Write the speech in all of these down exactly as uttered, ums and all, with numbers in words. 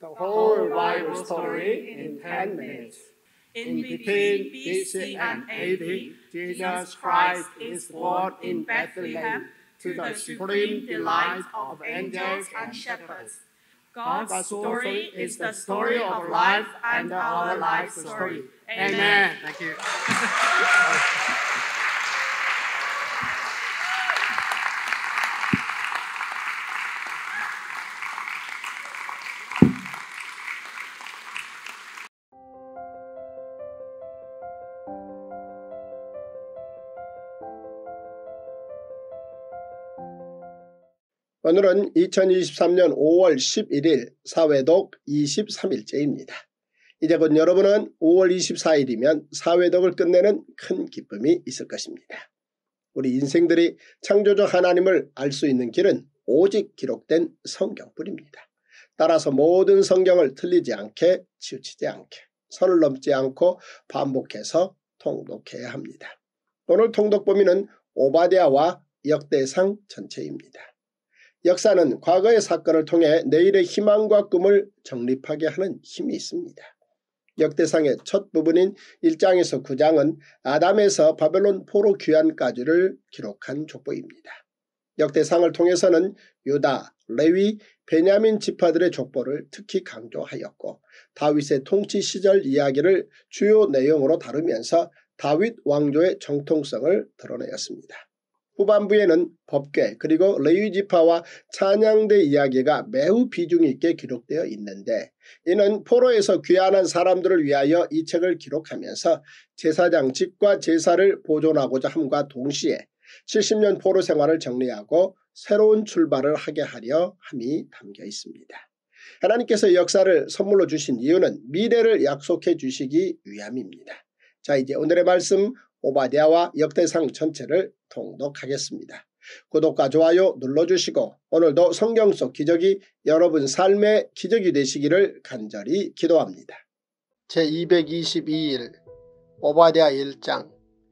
the whole Bible story in ten minutes. In between B C and A D, Jesus Christ is born in Bethlehem to the supreme delight of angels and shepherds. God's story is the story of life and our life story. Amen. Thank you. 오늘은 이천이십삼년 오월 십일일 사회독 이십삼일째입니다. 이제 곧 여러분은 오월 이십사일이면 사회독을 끝내는 큰 기쁨이 있을 것입니다. 우리 인생들이 창조주 하나님을 알 수 있는 길은 오직 기록된 성경뿐입니다. 따라서 모든 성경을 틀리지 않게, 치우치지 않게, 선을 넘지 않고 반복해서 통독해야 합니다. 오늘 통독 범위는 오바댜와 역대상 전체입니다. 역사는 과거의 사건을 통해 내일의 희망과 꿈을 정립하게 하는 힘이 있습니다. 역대상의 첫 부분인 일 장에서 구 장은 아담에서 바벨론 포로 귀환까지를 기록한 족보입니다. 역대상을 통해서는 유다, 레위, 베냐민 지파들의 족보를 특히 강조하였고 다윗의 통치 시절 이야기를 주요 내용으로 다루면서 다윗 왕조의 정통성을 드러내었습니다. 후반부에는 법궤 그리고 레위지파와 찬양대 이야기가 매우 비중 있게 기록되어 있는데 이는 포로에서 귀환한 사람들을 위하여 이 책을 기록하면서 제사장직과 제사를 보존하고자 함과 동시에 칠십 년 포로 생활을 정리하고 새로운 출발을 하게 하려 함이 담겨 있습니다. 하나님께서 역사를 선물로 주신 이유는 미래를 약속해 주시기 위함입니다. 자, 이제 오늘의 말씀 오바댜와 역대상 전체를 통독하겠습니다. 구독과 좋아요 눌러주시고 오늘도 성경 속 기적이 여러분 삶의 기적이 되시기를 간절히 기도합니다. 제이백이십이일 오바댜 일 장.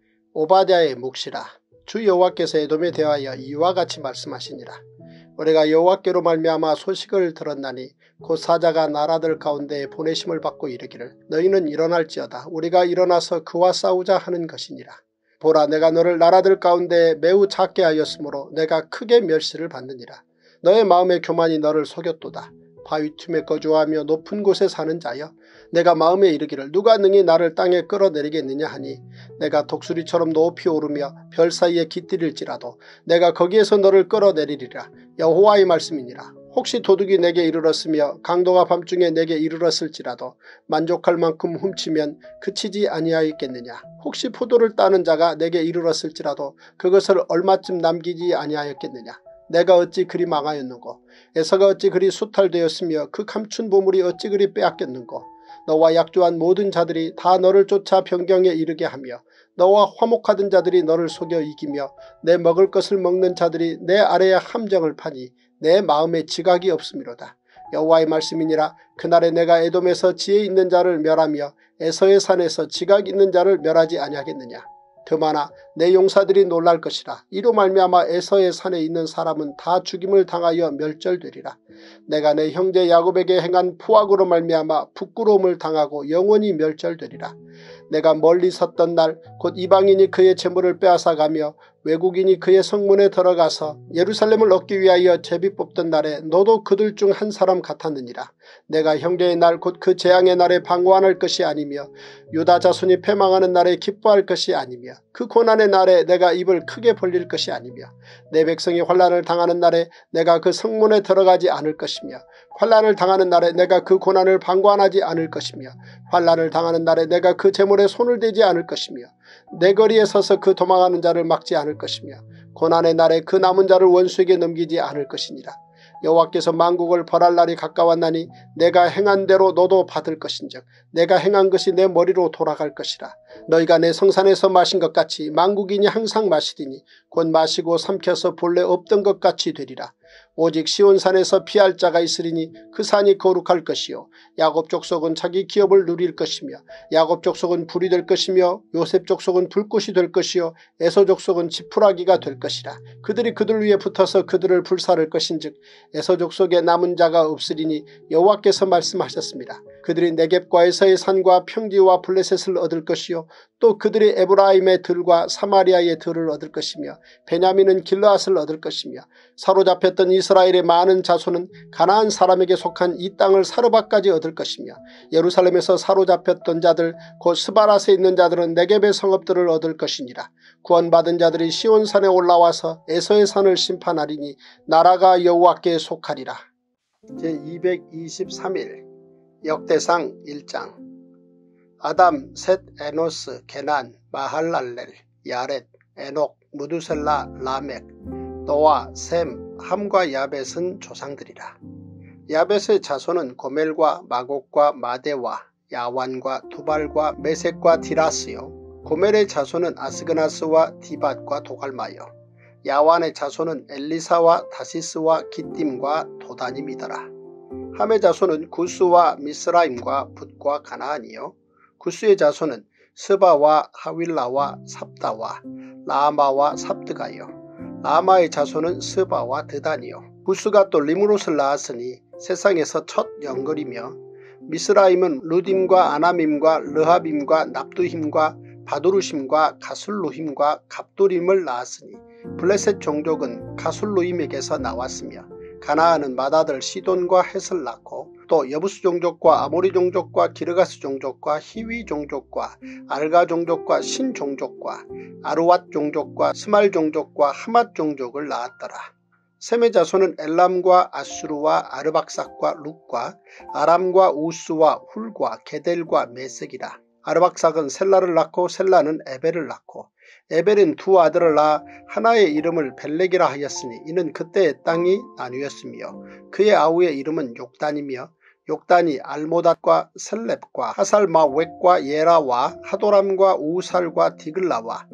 오바댜의 묵시라. 주 여호와께서 에돔에 대하여 이와 같이 말씀하시니라. 우리가 여호와께로 말미암아 소식을 들었나니 곧 사자가 나라들 가운데 보내심을 받고 이르기를 너희는 일어날지어다. 우리가 일어나서 그와 싸우자 하는 것이니라. 보라, 내가 너를 나라들 가운데 매우 작게 하였으므로 내가 크게 멸시를 받느니라. 너의 마음의 교만이 너를 속였도다. 바위 틈에 거주하며 높은 곳에 사는 자여, 내가 마음에 이르기를 누가 능히 나를 땅에 끌어내리겠느냐 하니 내가 독수리처럼 높이 오르며 별 사이에 깃들일지라도 내가 거기에서 너를 끌어내리리라. 여호와의 말씀이니라. 혹시 도둑이 내게 이르렀으며 강도가 밤중에 내게 이르렀을지라도 만족할 만큼 훔치면 그치지 아니하였겠느냐. 혹시 포도를 따는 자가 내게 이르렀을지라도 그것을 얼마쯤 남기지 아니하였겠느냐. 내가 어찌 그리 망하였는고. 에서가 어찌 그리 수탈되었으며 그 감춘 보물이 어찌 그리 빼앗겼는고. 너와 약조한 모든 자들이 다 너를 쫓아 변경에 이르게 하며 너와 화목하던 자들이 너를 속여 이기며 내 먹을 것을 먹는 자들이 내 아래에 함정을 파니 내 마음에 지각이 없음이로다. 여호와의 말씀이니라. 그날에 내가 에돔에서 지혜 있는 자를 멸하며 에서의 산에서 지각 있는 자를 멸하지 아니하겠느냐. 드마나 내 용사들이 놀랄 것이라. 이로 말미암아 에서의 산에 있는 사람은 다 죽임을 당하여 멸절되리라. 내가 내 형제 야곱에게 행한 푸악으로 말미암아 부끄러움을 당하고 영원히 멸절되리라. 내가 멀리 섰던 날 곧 이방인이 그의 재물을 빼앗아가며 외국인이 그의 성문에 들어가서 예루살렘을 얻기 위하여 제비 뽑던 날에 너도 그들 중 한 사람 같았느니라. 내가 형제의 날 곧 그 재앙의 날에 방관할 것이 아니며 유다 자손이 패망하는 날에 기뻐할 것이 아니며 그 고난의 날에 내가 입을 크게 벌릴 것이 아니며 내 백성이 환난을 당하는 날에 내가 그 성문에 들어가지 않을 것이며 환난을 당하는 날에 내가 그 고난을 방관하지 않을 것이며 환난을 당하는 날에 내가 그 재물에 손을 대지 않을 것이며 내 거리에 서서 그 도망하는 자를 막지 않을 것이며 고난의 날에 그 남은 자를 원수에게 넘기지 않을 것이니라. 여호와께서 만국을 벌할 날이 가까웠나니 내가 행한 대로 너도 받을 것인즉 내가 행한 것이 내 머리로 돌아갈 것이라. 너희가 내 성산에서 마신 것 같이 만국인이 항상 마시리니 곧 마시고 삼켜서 본래 없던 것 같이 되리라. 오직 시온산에서 피할 자가 있으리니 그 산이 거룩할 것이요 야곱 족속은 자기 기업을 누릴 것이며 야곱 족속은 불이 될 것이며 요셉 족속은 불꽃이 될 것이요 에서 족속은 지푸라기가 될 것이라. 그들이 그들 위에 붙어서 그들을 불사를 것인즉 에서 족속에 남은 자가 없으리니 여호와께서 말씀하셨습니다. 그들이 네겝과 에서의 산과 평지와 블레셋을 얻을 것이요 또 그들이 에브라임의 들과 사마리아의 들을 얻을 것이며 베냐민은 길르앗을 얻을 것이며 사로잡혔던 이스라엘의 많은 자손은 가나안 사람에게 속한 이 땅을 사르밧까지 얻을 것이며 예루살렘에서 사로잡혔던 자들 곧 스바랏에 있는 자들은 네겝의 성읍들을 얻을 것이니라. 구원받은 자들이 시온산에 올라와서 에서의 산을 심판하리니 나라가 여호와께 속하리라. 제이백이십삼 일 역대상 일 장. 아담, 셋, 에노스, 게난, 마할랄렐, 야렛, 에녹, 무두셀라, 라멕, 노아, 셈, 함과 야벳은 조상들이라. 야벳의 자손은 고멜과 마곡과 마데와 야완과 두발과 메섹과 디라스요. 고멜의 자손은 아스그나스와 디밧과 도갈마요. 야완의 자손은 엘리사와 다시스와 기띔과 도다님이더라. 함의 자손은 구스와 미스라임과 붓과 가나안이요. 구스의 자손은 스바와 하윌라와 삽다와 라마와 삽드가요. 라마의 자손은 스바와 드단이요. 구스가 또 리므롯을 낳았으니 세상에서 첫 영걸이며 미스라임은 루딤과 아나밈과 르하빔과 납두힘과 바두루심과 가술루힘과 갑두림을 낳았으니 블레셋 종족은 가술루임에게서 나왔으며 가나안은 맏아들 시돈과 헷을 낳고 또 여부스 종족과 아모리 종족과 기르가스 종족과 히위 종족과 알가 종족과 신 종족과 아루왓 종족과 스말 종족과 하맛 종족을 낳았더라. 셈의 자손은 엘람과 아수르와 아르박삭과 룩과 아람과 우스와 훌과 게델과 메섹이라. 아르박삭은 셀라를 낳고 셀라는 에벨을 낳고 에벨은 두 아들을 낳아 하나의 이름을 벨렉이라 하였으니 이는 그때의 땅이 나뉘었으며 그의 아우의 이름은 욕단이며 욕단이 알모닷과 셀렙과 하살마웻과 예라와 하도람과 우살과 디글라와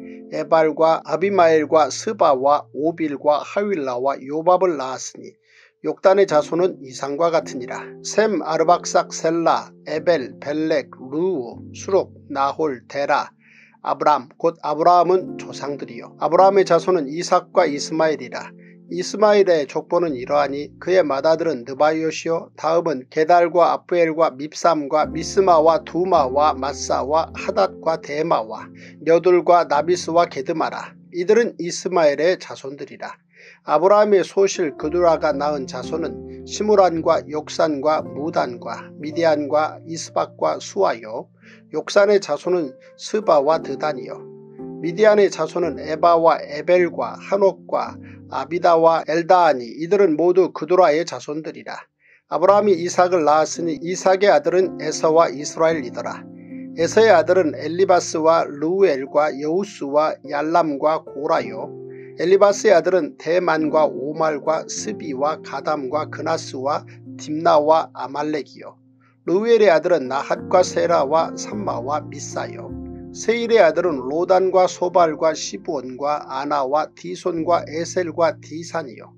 에발과 아비마엘과 스바와 오빌과 하윌라와 요밥을 낳았으니 욕단의 자손은 이상과 같으니라. 셈, 아르박삭, 셀라, 에벨, 벨렉, 르우, 수록, 나홀, 데라, 아브람 곧 아브라함은 조상들이요. 아브라함의 자손은 이삭과 이스마엘이라. 이스마엘의 족보는 이러하니 그의 맏아들은 느바이옷이요 다음은 게달과 아프엘과 밉삼과 미스마와 두마와 마사와 하닷과 데마와 여둘과 나비스와 게드마라. 이들은 이스마엘의 자손들이라. 아브라함의 소실 그두라가 낳은 자손은 시므란과 욕산과 무단과 미디안과 이스박과 수아요. 욕산의 자손은 스바와 드단이요. 미디안의 자손은 에바와 에벨과 한옥과 아비다와 엘다하니 이들은 모두 그두라의 자손들이라. 아브라함이 이삭을 낳았으니 이삭의 아들은 에서와 이스라엘이더라. 에서의 아들은 엘리바스와 르우엘과 여우스와 얄람과 고라요. 엘리바스의 아들은 대만과 오말과 스비와 가담과 그나스와 딥나와 아말렉이요. 르우엘의 아들은 나핫과 세라와 삼마와 미사요. 세일의 아들은 로단과 소발과 시브온과 아나와 디손과 에셀과 디산이요.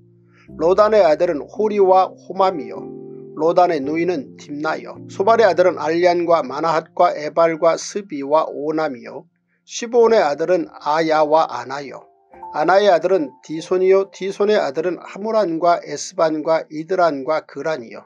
로단의 아들은 호리와 호맘이요. 로단의 누이는 딥나요. 소발의 아들은 알리안과 마나핫과 에발과 스비와 오남이요. 시브온의 아들은 아야와 아나요. 아나의 아들은 디손이요. 디손의 아들은 하무란과 에스반과 이드란과 그란이요.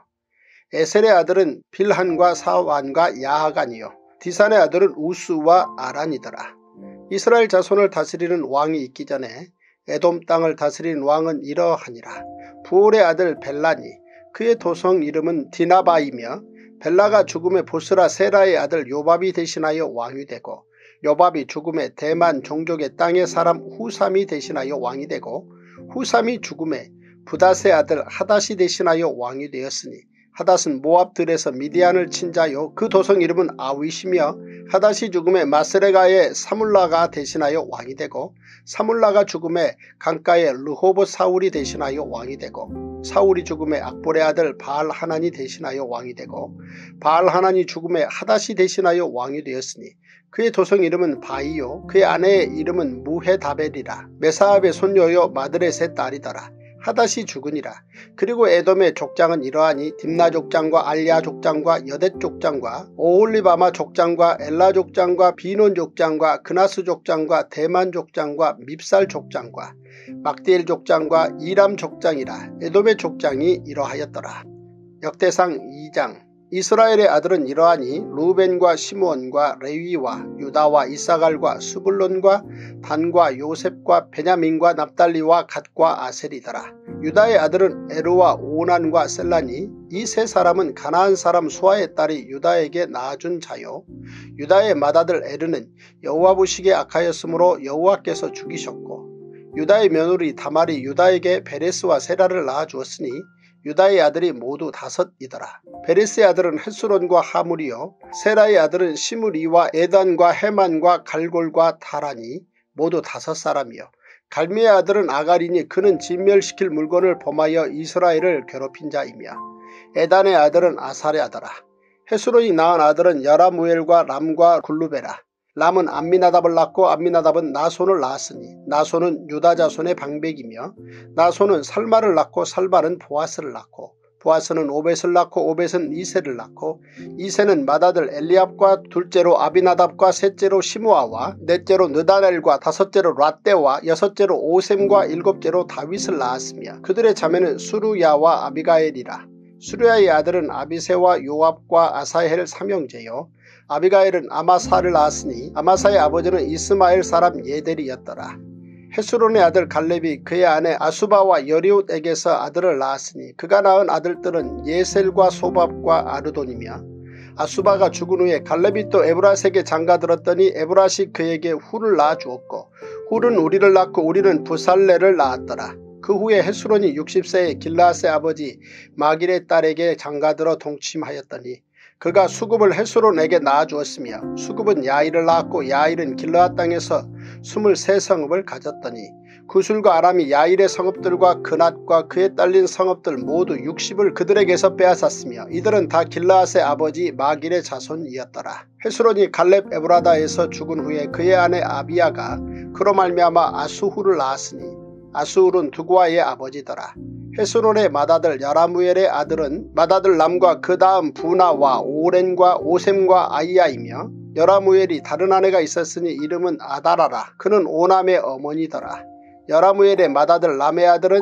에셀의 아들은 빌한과 사완과 야하간이요. 디산의 아들은 우스와 아란이더라. 이스라엘 자손을 다스리는 왕이 있기 전에 에돔 땅을 다스리는 왕은 이러하니라. 부올의 아들 벨라니 그의 도성 이름은 디나바이며 벨라가 죽음에 보스라 세라의 아들 요밥이 대신하여 왕이 되고 요밥이 죽음에 대만 종족의 땅의 사람 후삼이 대신하여 왕이 되고 후삼이 죽음에 부닷의 아들 하닷이 대신하여 왕이 되었으니 하닷은 모압들에서 미디안을 친 자요. 그 도성 이름은 아윗이며 하닷이 죽음에 마스레가의 사물라가 대신하여 왕이 되고 사물라가 죽음에 강가의 르호봇 사울이 대신하여 왕이 되고 사울이 죽음에 악볼의 아들 바알 하난이 대신하여 왕이 되고 바알 하난이 죽음에 하닷이 대신하여 왕이 되었으니 그의 도성 이름은 바이요. 그의 아내의 이름은 무헤다벨이라. 메사압의 손녀요 마드렛의 딸이더라. 하닷이 죽으니라. 그리고 에돔의 족장은 이러하니 딥나 족장과 알야 족장과 여댓 족장과 오홀리바마 족장과 엘라 족장과 비논 족장과 그나스 족장과 대만 족장과 밉살 족장과 막디엘 족장과 이람 족장이라. 에돔의 족장이 이러하였더라. 역대상 이 장. 이스라엘의 아들은 이러하니 루벤과 시므온과 레위와 유다와 이사갈과 스불론과 단과 요셉과 베냐민과 납달리와 갓과 아셀이더라. 유다의 아들은 에르와 오난과 셀라니 이 세 사람은 가나안 사람 수아의 딸이 유다에게 낳아준 자요. 유다의 맏아들 에르는 여호와 보시기에 악하였으므로 여호와께서 죽이셨고 유다의 며느리 다말이 유다에게 베레스와 세라를 낳아주었으니 유다의 아들이 모두 다섯이더라. 베레스의 아들은 헷수론과 하물이요 세라의 아들은 시므리와 에단과 헤만과 갈골과 다라니 모두 다섯 사람이요 갈미의 아들은 아갈이니 그는 진멸시킬 물건을 범하여 이스라엘을 괴롭힌 자이며 에단의 아들은 아사랴더라. 헷수론이 낳은 아들은 여라무엘과 람과 굴루베라. 람은 암미나답을 낳고 암미나답은 나손을 낳았으니 나손은 유다 자손의 방백이며 나손은 살마를 낳고 살마는 보아스를 낳고 보아스는 오벳을 낳고 오벳은 이세를 낳고 이세는 맏아들 엘리압과 둘째로 아비나답과 셋째로 시므아와 넷째로 느다넬과 다섯째로 라떼와 여섯째로 오셈과 일곱째로 다윗을 낳았으며 그들의 자매는 수루야와 아비가엘이라. 수루야의 아들은 아비세와 요압과 아사헬 삼형제요 아비가엘은 아마사를 낳았으니 아마사의 아버지는 이스마엘 사람 예델이었더라. 헷수론의 아들 갈렙이 그의 아내 아수바와 여리옷에게서 아들을 낳았으니 그가 낳은 아들들은 예셀과 소밥과 아르돈이며 아수바가 죽은 후에 갈렙이 또 에브라스에게 장가들었더니 에브라시 그에게 훌을 낳아주었고 훌은 우리를 낳고 우리는 부살레를 낳았더라. 그 후에 헷수론이 육십 세에 길라앗의 아버지 마길의 딸에게 장가들어 동침하였더니 그가 수굽을 헷수론에게 낳아주었으며 수굽은 야일을 낳았고 야일은 길라앗 땅에서 스물세 성읍을 가졌더니 구술과 아람이 야일의 성읍들과 그낫과 그에 딸린 성읍들 모두 육십을 그들에게서 빼앗았으며 이들은 다 길라앗의 아버지 마길의 자손이었더라. 헷수론이 갈렙 에브라다에서 죽은 후에 그의 아내 아비야가 그로 말미암아 아수훌을 낳았으니 아수훌은 두구아의 아버지더라. 헷수론의 맏아들 여라무엘의 아들은 맏아들 람과 그 다음 부나와 오렌과 오셈과 아이야이며 여라무엘이 다른 아내가 있었으니 이름은 아다라라. 그는 오남의 어머니더라. 여라무엘의 맏아들 람의 아들은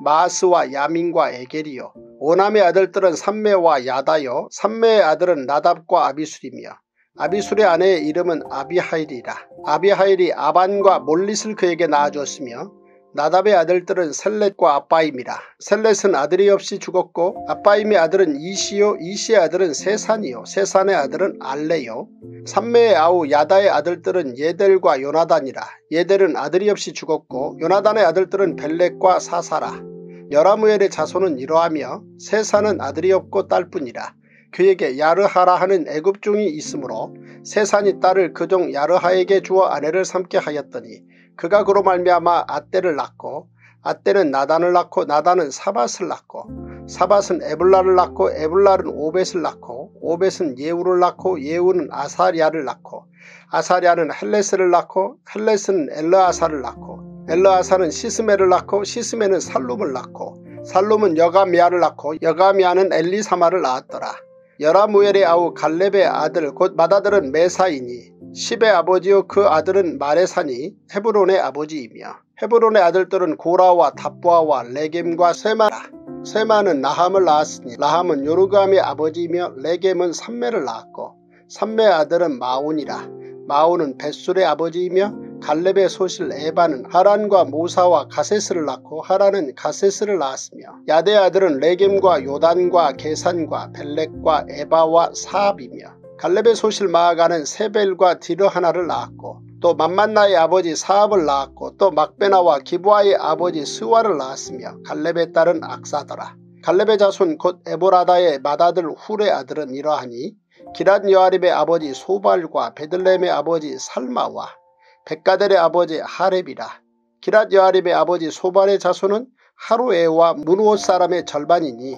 마스와 야민과 에겔이요 오남의 아들들은 삼메와 야다요 삼메의 아들은 나답과 아비술이며 아비술의 아내의 이름은 아비하일이라. 아비하일이 아반과 몰릿을 그에게 낳아주었으며 나답의 아들들은 셀렛과 아빠임이라. 셀렛은 아들이 없이 죽었고 아빠임의 아들은 이시요 이시의 아들은 세산이요 세산의 아들은 알레요 삼메의 아우 야다의 아들들은 예델과 요나단이라. 예델은 아들이 없이 죽었고 요나단의 아들들은 벨렉과 사사라. 여라무엘의 자손은 이러하며 세산은 아들이 없고 딸뿐이라. 그에게 야르하라 하는 애굽종이 있으므로 세산이 딸을 그 종 야르하에게 주어 아내를 삼게 하였더니 그가 그로 말미암아 아떼를 낳고 아떼는 나단을 낳고 나단은 사밧을 낳고 사밧은 에블라를 낳고 에블라는 오벳을 낳고 오벳은 예우를 낳고 예우는 아사랴를 낳고 아사랴는 헬레스를 낳고 헬레스는 엘르아사를 낳고 엘르아사는 시스메를 낳고 시스메는 살룸을 낳고 살룸은 여가미아를 낳고 여가미아는 엘리사마를 낳았더라. 여라무엘의 아우 갈렙의 아들 곧 맏아들은 메사이니 십의 아버지요 그 아들은 마레사니 헤브론의 아버지이며 헤브론의 아들들은 고라와 답보아와 레겜과 세마라. 세마는 나함을 낳았으니 나함은 요르감의 아버지이며 레겜은 삼메를 낳았고 삼메의 아들은 마온이라. 마온은 벳술의 아버지이며 갈렙의 소실 에바는 하란과 모사와 가세스를 낳고 하란은 가세스를 낳았으며 야대의 아들은 레겜과 요단과 게산과 벨렉과 에바와 사압이며 갈렙의 소실 마아가는 세벨과 디르하나를 낳았고 또 맘만나의 아버지 사압을 낳았고 또 막베나와 기브아의 아버지 스와를 낳았으며 갈렙의 딸은 악사더라. 갈렙의 자손 곧 에보라다의 맏아들 훌의 아들은 이러하니 기랏 여아림의 아버지 소발과 베들레헴의 아버지 살마와 백가델의 아버지 하렙이라. 기랏 여아림의 아버지 소발의 자손은 하루에와 무누옷 사람의 절반이니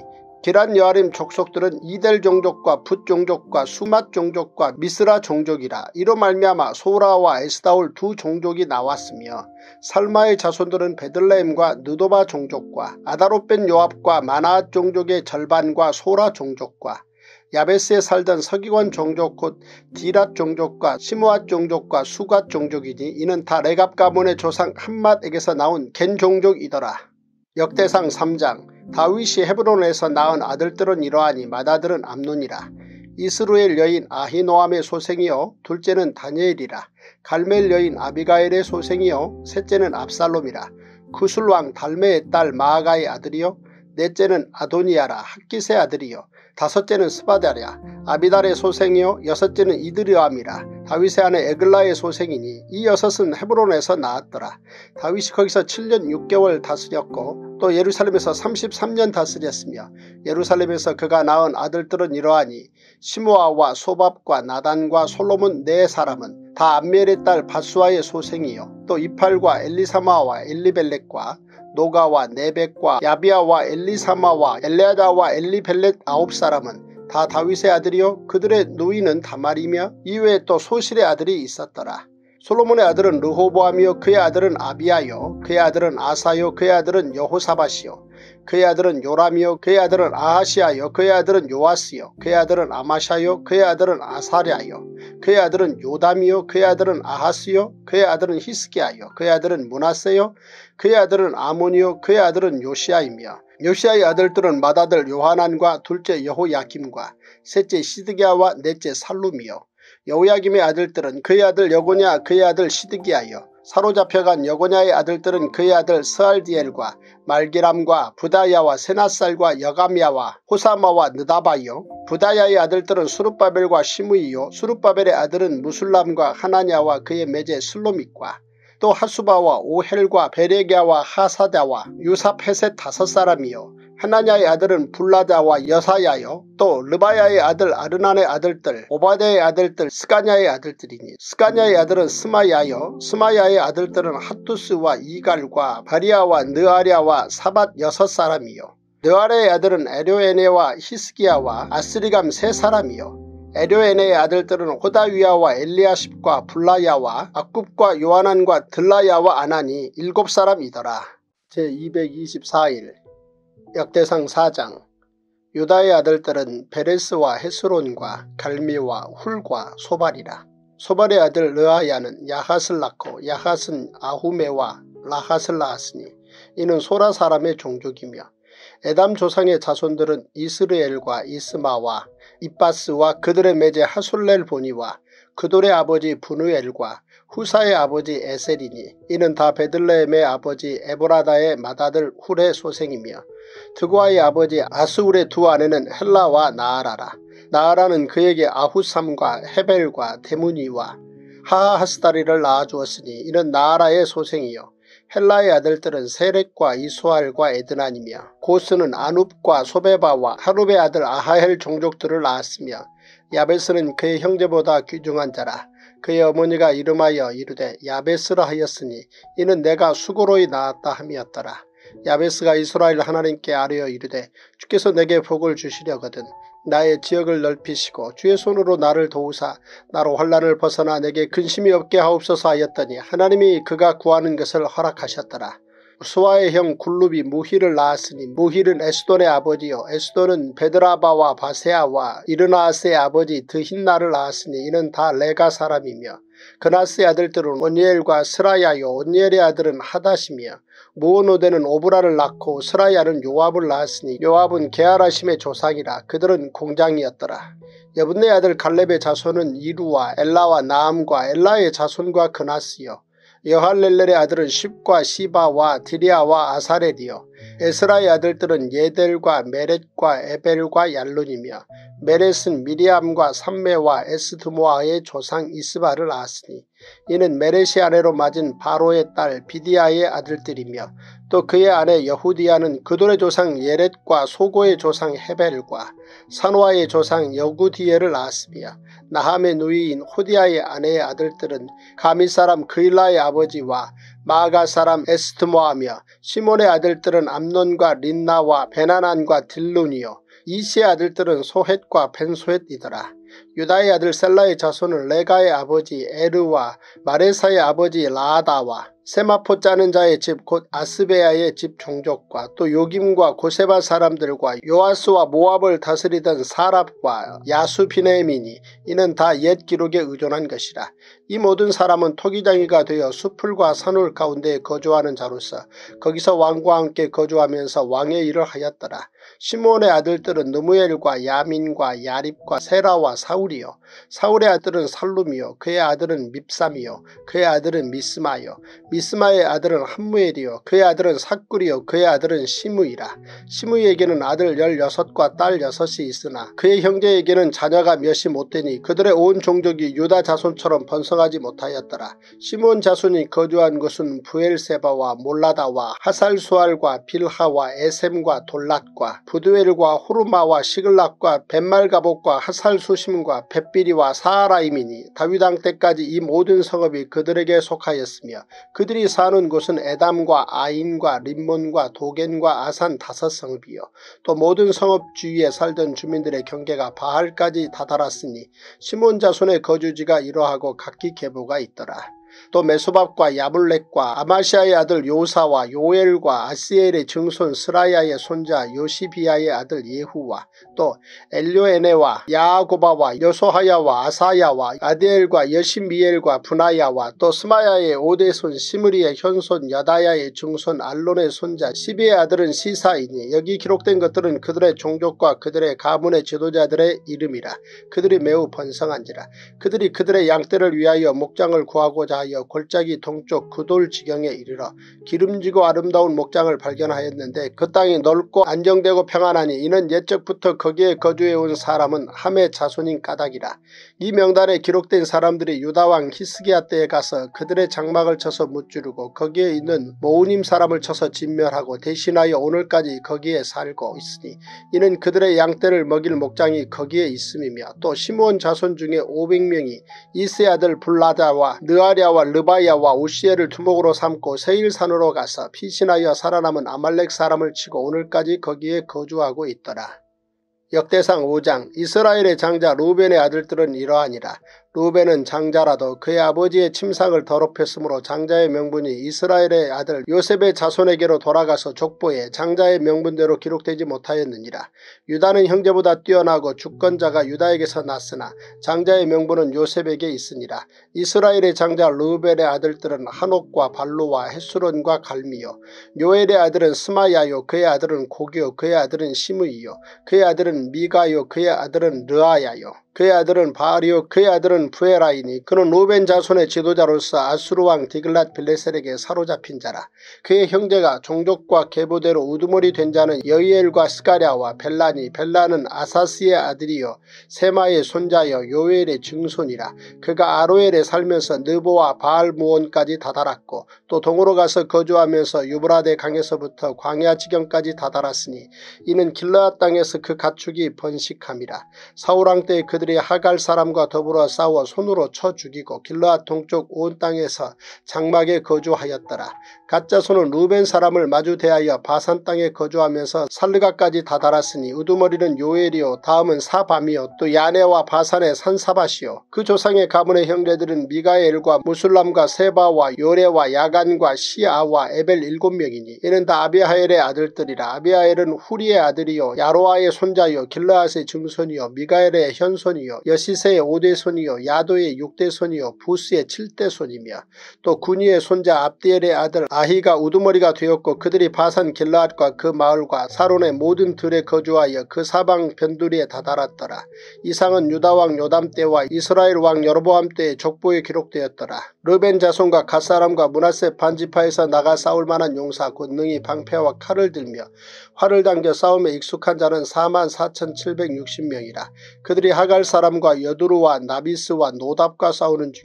기란 여아림 족속들은 이델 종족과 붓 종족과 수맛 종족과 미스라 종족이라. 이로 말미암아 소라와 에스다올 두 종족이 나왔으며 살마의 자손들은 베들레헴과 느도바 종족과 아다롯 벤 요압과 마나앗 종족의 절반과 소라 종족과 야베스에 살던 서기관 종족 곧 디랏 종족과 시므앗 종족과 수갓 종족이니 이는 다 레갑 가문의 조상 함맛에게서 나온 겐 종족이더라. 역대상 삼 장. 다윗이 헤브론에서 낳은 아들들은 이러하니 맏아들은 암논이라. 이스루엘 여인 아히노암의 소생이요 둘째는 다니엘이라. 갈멜 여인 아비가엘의 소생이요 셋째는 압살롬이라. 구술왕 달메의 딸 마아가의 아들이요 넷째는 아도니아라. 학깃의 아들이요 다섯째는 스바다랴. 아비달의 소생이요 여섯째는 이드르암이라. 다윗의 아내 에글라의 소생이니 이 여섯은 헤브론에서 낳았더라. 다윗이 거기서 칠 년 육 개월 다스렸고 또 예루살렘에서 삼십삼 년 다스렸으며 예루살렘에서 그가 낳은 아들들은 이러하니 시므아와 소밥과 나단과 솔로몬 네 사람은 다 암멜의 딸 바수아의 소생이요 또 이팔과 엘리사마와 엘리벨렛과 노가와 네벡과 야비아와 엘리사마와 엘레아다와 엘리벨렛 아홉 사람은 다 다윗의 아들이요 그들의 누이는 다말이며 이외에 또 소실의 아들이 있었더라. 솔로몬의 아들은 르호보암이요 그의 아들은 아비야요 그의 아들은 아사요 그의 아들은 여호사밧이요 그의 아들은 요람이요 그의 아들은 아하시아요 그의 아들은 요아스요 그의 아들은 아마샤요 그의 아들은 아사랴요 그의 아들은 요담이요 그의 아들은 아하스요 그의 아들은 히스기야요 그의 아들은 므낫세요 그의 아들은 아몬이요 그의 아들은 요시아이며 요시아의 아들들은 맏아들 요하난과 둘째 여호야김과 셋째 시드기야와 넷째 살룸이요 여호야김의 아들들은 그의 아들 여고냐 그의 아들 시드기야요 사로잡혀간 여고냐의 아들들은 그의 아들 스알디엘과 말기람과 부다야와 세나살과 여가미야와 호사마와 느다바요 부다야의 아들들은 수룹바벨과 시므이요 수룹바벨의 아들은 무술람과 하나냐와 그의 매제 슬로믹과 또 하수바와 오헬과 베레기야와 하사다와 유사페셋 다섯 사람이요 하나냐의 아들은 불라다와 여사야요 또 르바야의 아들 아르난의 아들들 오바데의 아들들 스가냐의 아들들이니 스가냐의 아들은 스마야요 스마야의 아들들은 핫투스와 이갈과 바리아와 느아랴와 사밧 여섯 사람이요 느아랴의 아들은 에료에네와 히스기야와 아스리감 세 사람이요 에료에네의 아들들은 호다위야와 엘리아십과 불라야와 악굽과 요하난과 들라야와 아나니 일곱 사람이더라. 제이백이십사 일 역대상 사 장. 유다의 아들들은 베레스와 헤스론과 갈미와 훌과 소발이라. 소발의 아들 르아야는 야핫을 낳고 야핫은 아후메와 라핫을 낳았으니 이는 소라 사람의 종족이며 에담 조상의 자손들은 이스르엘과 이스마와 이빠스와 그들의 매제 하솔렐 보니와 그돌의 아버지 분우엘과 후사의 아버지 에셀이니 이는 다 베들레헴의 아버지 에보라다의 맏아들 훌의 소생이며 드고아의 아버지 아스울의 두 아내는 헬라와 나아라라. 나아라는 그에게 아후삼과 헤벨과 데무니와 하하하스다리를 낳아주었으니 이는 나아라의 소생이요 헬라의 아들들은 세렉과 이소알과 에드난이며 고스는 아눕과 소베바와 하룹의 아들 아하헬 종족들을 낳았으며 야베스는 그의 형제보다 귀중한 자라. 그의 어머니가 이름하여 이르되 야베스라 하였으니 이는 내가 수고로이 낳았다 함이었더라. 야베스가 이스라엘 하나님께 아뢰어 이르되 주께서 내게 복을 주시려거든 나의 지역을 넓히시고 주의 손으로 나를 도우사 나로 환난을 벗어나 내게 근심이 없게 하옵소서 하였더니 하나님이 그가 구하는 것을 허락하셨더라. 수아의 형 굴룹이 무힐을 낳았으니 무힐은 에스돈의 아버지요 에스돈은 베드라바와 바세아와 이르나스의 아버지 드힌나를 낳았으니 이는 다 레가 사람이며 그나스의 아들들은 온니엘과 스라야요 온니엘의 아들은 하닷이며 무오노데는 오브라를 낳고 스라야는 요압을 낳았으니 요압은 게하라심의 조상이라. 그들은 공장이었더라. 여분네 아들 갈렙의 자손은 이루와 엘라와 나암과 엘라의 자손과 그나스요 여할렐렐의 아들은 십과 시바와 디리아와 아사렐이요 에스라의 아들들은 예델과 메렛과 에벨과 얄룬이며 메렛은 미리암과 삼메와 에스드모아의 조상 이스바를 낳았으니 이는 메렛의 아내로 맞은 바로의 딸 비디아의 아들들이며 또 그의 아내 여후디아는 그돌의 조상 예렛과 소고의 조상 헤벨과 산호아의 조상 여구디엘을 낳았으며 나함의 누이인 호디아의 아내의 아들들은 가미 사람 그일라의 아버지와 마아가 사람 에스드모아며 시몬의 아들들은 암논과 린나와 베나난과 딜룬이요 이시의 아들들은 소헷과 벤소헷이더라. 유다의 아들 셀라의 자손은 레가의 아버지 에르와 마레사의 아버지 라아다와 세마포 짜는 자의 집 곧 아스베야의 집 종족과 또 요김과 고세바 사람들과 요아스와 모압을 다스리던 사랍과 야수비네민이 이는 다 옛 기록에 의존한 것이라. 이 모든 사람은 토기장이가 되어 수풀과 산울 가운데 거주하는 자로서 거기서 왕과 함께 거주하면서 왕의 일을 하였더라. 시므온의 아들들은 느무엘과 야민과 야립과 세라와 사울이요. 사울의 아들은 살룸이요. 그의 아들은 밉삼이요. 그의 아들은 미스마요. 미스마의 아들은 함무엘이요. 그의 아들은 삭굴이요. 그의 아들은 시므이라. 시므이에게는 아들 열여섯과 딸 여섯이 있으나 그의 형제에게는 자녀가 몇이 못되니 그들의 온 종족이 유다 자손처럼 번성하지 못하였더라. 시므온 자손이 거주한 곳은 부엘세바와 몰라다와 하살수알과 빌하와 에셈과 돌랏과 부두엘과 호르마와 시글락과 벳말가복과 하살수심과 벳비리와 사하라임이니 다윗 왕 때까지 이 모든 성읍이 그들에게 속하였으며 그들이 사는 곳은 에담과 아인과 림몬과 도겐과 아산 다섯 성읍이요. 또 모든 성읍 주위에 살던 주민들의 경계가 바알까지 다다랐으니 시몬 자손의 거주지가 이러하고 각기 계보가 있더라. 또 메소밥과 야블렉과 아마시아의 아들 요사와 요엘과 아스엘의 증손 스라야의 손자 요시비야의 아들 예후와 또 엘료에네와 야아고바와 여소하야와 아사야와 아디엘과 여시미엘과 분하야와 또 스마야의 오대손 시므리의 현손 여다야의 증손 알론의 손자 시비의 아들은 시사이니 여기 기록된 것들은 그들의 종족과 그들의 가문의 지도자들의 이름이라. 그들이 매우 번성한지라. 그들이 그들의 양떼를 위하여 목장을 구하고자 하여 골짜기 동쪽 그돌 지경에 이르러 기름지고 아름다운 목장을 발견하였는데 그 땅이 넓고 안정되고 평안하니 이는 옛적부터 거기에 거주해온 사람은 함의 자손인 까닭이라. 이 명단에 기록된 사람들이 유다왕 히스기야 때에 가서 그들의 장막을 쳐서 무찌르고 거기에 있는 모우님 사람을 쳐서 진멸하고 대신하여 오늘까지 거기에 살고 있으니 이는 그들의 양떼를 먹일 목장이 거기에 있음이며 또 시므온 자손 중에 오백 명이 이스의 아들 블라다와 느아랴와 르바야와 우시엘을 두목으로 삼고 세일산으로 가서 피신하여 살아남은 아말렉 사람을 치고 오늘까지 거기에 거주하고 있더라. 역대상 오 장. 이스라엘의 장자 루벤의 아들들은 이러하니라. 루벤은 장자라도 그의 아버지의 침상을 더럽혔으므로 장자의 명분이 이스라엘의 아들 요셉의 자손에게로 돌아가서 족보에 장자의 명분대로 기록되지 못하였느니라. 유다는 형제보다 뛰어나고 주권자가 유다에게서 났으나 장자의 명분은 요셉에게 있으니라. 이스라엘의 장자 루벤의 아들들은 한옥과 발로와 헤스론과 갈미요. 요엘의 아들은 스마야요. 그의 아들은 고기요. 그의 아들은 시므이요. 그의 아들은 미가요. 그의 아들은 르아야요. 그의 아들은 바알이요. 그의 아들은 부에라이니 그는 루벤 자손의 지도자로서 아수르 왕 디글랏 빌레셀에게 사로잡힌 자라. 그의 형제가 종족과 계보대로 우두머리 된 자는 여이엘과 스가랴와 벨라니 벨라는 아사스의 아들이요 세마의 손자여 요엘의 증손이라. 그가 아로엘에 살면서 느보와 바알무온까지 다다랐고 또 동으로 가서 거주하면서 유브라데 강에서부터 광야 지경까지 다다랐으니 이는 길르앗 땅에서 그 가축이 번식함이라. 사울왕 때 그들이 하갈 사람과 더불어 싸워 손으로 쳐 죽이고 길르앗 동쪽 온 땅에서 장막에 거주하였더라. 갓자손은 루벤 사람을 마주 대하여 바산 땅에 거주하면서 살르가까지 다다랐으니 우두머리는 요엘이요 다음은 사밤이요 또 야네와 바산의 산사밭이요. 그 조상의 가문의 형제들은 미가엘과 무술람과 세바와 요레와 야간과 시아와 에벨 일곱 명이니 이는 다 아비하엘의 아들들이라. 아비하엘은 후리의 아들이요 야로아의 손자요 길르앗의 증손이요 미가엘의 현손이요 여시세의 오대손이요 야도의 육대손이요 부스의 칠대손이며 또 구니의 손자 압디엘의 아들 아히가 우두머리가 되었고 그들이 바산 길르앗과 그 마을과 사론의 모든 들에 거주하여 그 사방 변두리에 다다랐더라. 이상은 유다왕 요담 때와 이스라엘 왕 여로보암 때의 족보에 기록되었더라. 르벤 자손과 갓사람과 므낫세 반지파에서 나가 싸울 만한 용사 곧 능히 방패와 칼을 들며 활을 당겨 싸움에 익숙한 자는 사만 사천칠백육십 명이라. 그들이 하갈 사람과 여두루와 나비스와 노답과 싸우는 중에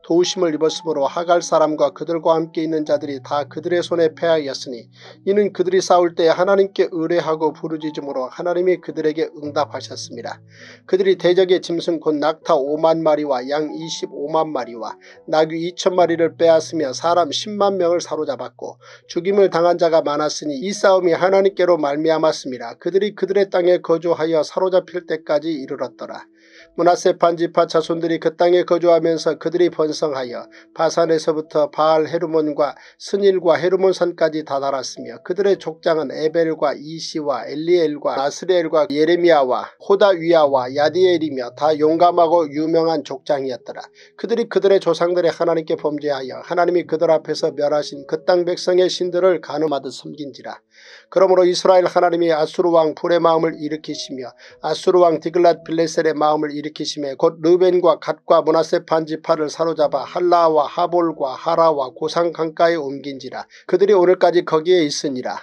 도우심을 입었으므로 하갈 사람과 그들과 함께 있는 자들이 다 그들의 손에 패하였으니 이는 그들이 싸울 때 하나님께 의뢰하고 부르짖음으로 하나님이 그들에게 응답하셨습니다. 그들이 대적의 짐승 곧 낙타 오만 마리와 양 이십오만 마리와 나귀 이천 마리를 빼앗으며 사람 십만 명을 사로잡았고 죽임을 당한 자가 많았으니 이 싸움이 하나님께로 말미암았습니다. 그들이 그들의 땅에 거주하여 사로잡힐 때까지 이르렀더라. 므낫세 반지파 자손들이 그 땅에 거주하면서 그들이 번성하여 바산에서부터 바알 헤르몬과 스닐과 헤르몬산까지 다다랐으며 그들의 족장은 에벨과 이시와 엘리엘과 아스리엘과 예레미야와 호다위야와 야디엘이며 다 용감하고 유명한 족장이었더라. 그들이 그들의 조상들의 하나님께 범죄하여 하나님이 그들 앞에서 멸하신 그 땅 백성의 신들을 간음하듯 섬긴지라. 그러므로 이스라엘 하나님이 아수르 왕 불의 마음을 일으키시며 아수르 왕 디글랏 빌레셀의 마음을 일으키시며 곧 르벤과 갓과 므낫세 반지파를 사로잡아 할라와 하볼과 하라와 고상 강가에 옮긴지라. 그들이 오늘까지 거기에 있으니라.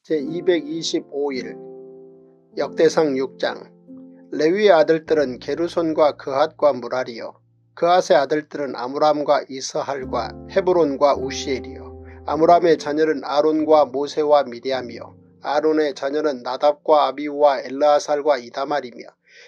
제이백이십오 일 역대상 육 장. 레위의 아들들은 게르손과 그핫과 무라리요. 그핫의 아들들은 아므람과 이스할과 헤브론과 우시엘이요. 아므람의 자녀는 아론과 모세와 미디암이요. 아론의 자녀는 나답과 아비우와 엘르아살과 이다말이며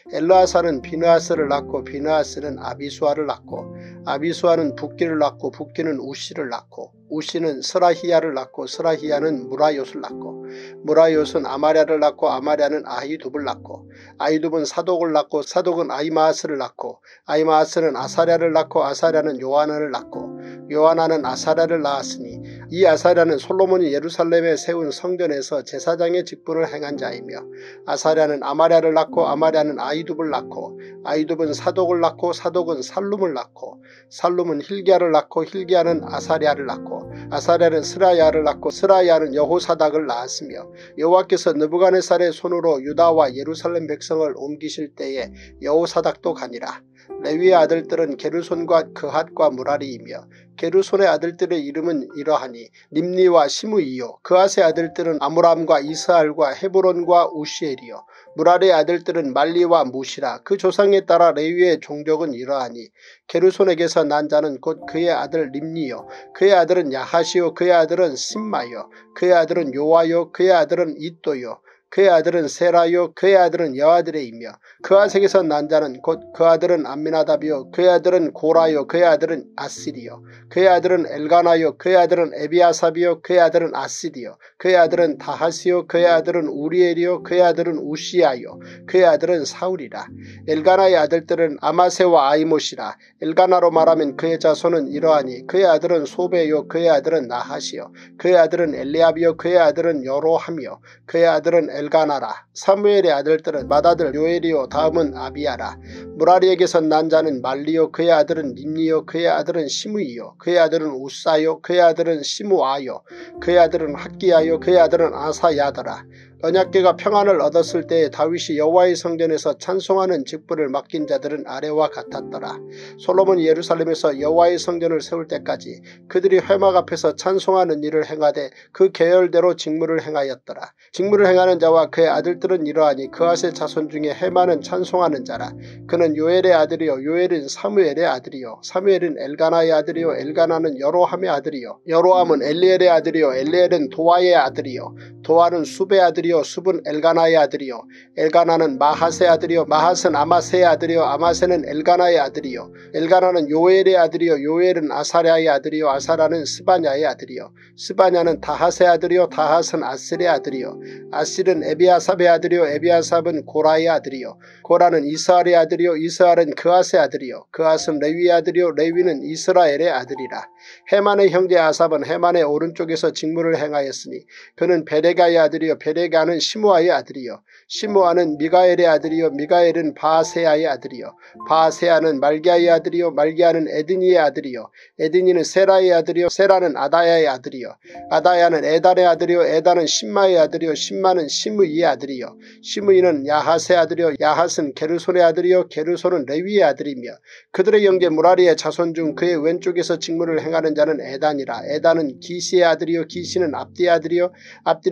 엘르아살은 비느하스를 낳고 비느하스는 아비수아를 낳고 아비수아는 붓기를 낳고 붓기는 우시를 낳고 우시는 스라히야를 낳고 스라히야는 무라요스를 낳고 무라요스는 아마랴를 낳고 아마랴는 아히둡을 낳고 아히둡은 사독을 낳고 사독은 아히마아스를 낳고 아히마아스는 아사랴를 낳고 아사랴는 요하나를 낳고 요하나는 아사랴를 낳았으니 이 아사랴는 솔로몬이 예루살렘에 세운 성전에서 제사장의 직분을 행한 자이며 아사랴는 아마랴를 낳고 아마랴는 아히둡을 낳고 아히둡은 사독을 낳고 사독은 살룸을 낳고 살룸은 hil기야를 낳고 hil기야는 아사랴를 낳고 아사랴는 스라야를 낳고 스라야는 여호사닥을 낳았으며 여호와께서 느부갓네살의 손으로 유다와 예루살렘 백성을 옮기실 때에 여호사닥도 가니라. 레위의 아들들은 게르손과 그핫과 무라리이며 게르손의 아들들의 이름은 이러하니 nimni와 시므이요. 그핫의 아들들은 아므람과 이스할과 헤브론과 우시엘이요. 무라리의 아들들은 말리와 무시라. 그 조상에 따라 레위의 종족은 이러하니 게르손에게서 난 자는 곧 그의 아들 nimni요. 그의 아들은 야하시요. 그의 아들은 심마요. 그의 아들은 요아요. 그의 아들은 이또요. 그의 아들은 세라요. 그의 아들은 여아드레이며 그핫에게서 난 자는 곧 그 아들은 암미나답이요. 그의 아들은 고라요. 그의 아들은 아실이요. 그의 아들은 엘가나요. 그의 아들은 에비아삽이요. 그의 아들은 아실이요. 그의 아들은 다하시요. 그의 아들은 우리엘이요. 그의 아들은 우시야요. 그의 아들은 사울이라. 엘가나의 아들들은 아마세와 아이못이라. 엘가나로 말하면 그의 자손은 이러하니 그의 아들은 소베요. 그의 아들은 나하시요. 그의 아들은 엘리압이요. 그의 아들은 여로함이요. 그의 아들은 엘가나라. 사무엘의 아들들은 맏아들 요엘이요. 다음은 아비야라. 무라리에게서 난 자는 말리요. 그의 아들은 nimni요. 그의 아들은 시므이요. 그의 아들은 우사요. 그의 아들은 시므아요. 그의 아들은 학기야요. 그의 아들은 아사야더라. 언약궤가 평안을 얻었을 때에 다윗이 여호와의 성전에서 찬송하는 직분을 맡긴 자들은 아래와 같았더라. 솔로몬이 예루살렘에서 여호와의 성전을 세울 때까지 그들이 회막 앞에서 찬송하는 일을 행하되 그 계열대로 직무를 행하였더라. 직무를 행하는 자와 그의 아들들은 이러하니 그핫의 자손 중에 헤만은 찬송하는 자라. 그는 요엘의 아들이요. 요엘은 사무엘의 아들이요. 사무엘은 엘가나의 아들이요. 엘가나는 여로함의 아들이요. 여로함은 엘리엘의 아들이요. 엘리엘은 도아의 아들이요. 도아는 숲의 아들이요. 숲은 엘가나의 아들이요. 엘가나는 마하스의 아들이요. 마하스는 아마세의 아들이요. 아마세는 엘가나의 아들이요. 엘가나는 요엘의 아들이요. 요엘은 아사랴의 아들이요. 아사랴는 스바냐의 아들이요. 스바냐는 다핫의 아들이요. 다핫은 아슬의 아들이요. 아슬은 에비아삽의 아들이요. 에비아삽은 고라의 아들이요. 고라는 이스할의 아들이요. 이스할은 그핫의 아들이요. 그핫은 레위의 아들이요. 레위는 이스라엘의 아들이라. 헤만의 형제 아삽은 헤만의 오른쪽에서 직무를 행하였으니 그는 베레가의 아들이요. 베레가는 시므아의 아들이요. 시므아는 미가엘의 아들이요. 미가엘은 바세야의 아들이요. 바세야는 말기야의 아들이요. 말기야는 에드니의 아들이요. 에드니는 세라의 아들이요. 세라는 아다야의 아들이요. 아다야는 에단의 아들이요. 에단은 심마의 아들이요. 심마는 시므이의 아들이요. 시므이는 야핫의 아들이요. 야핫은 게르손의 아들이요. 게르손은 레위의 아들이며 그들의 형제 무라리의 자손 중 그의 왼쪽에서 직무를 행하는 자는 에단이라. 에단은 기시의 아들이요. 기시는 압디의 아들이요. 압디는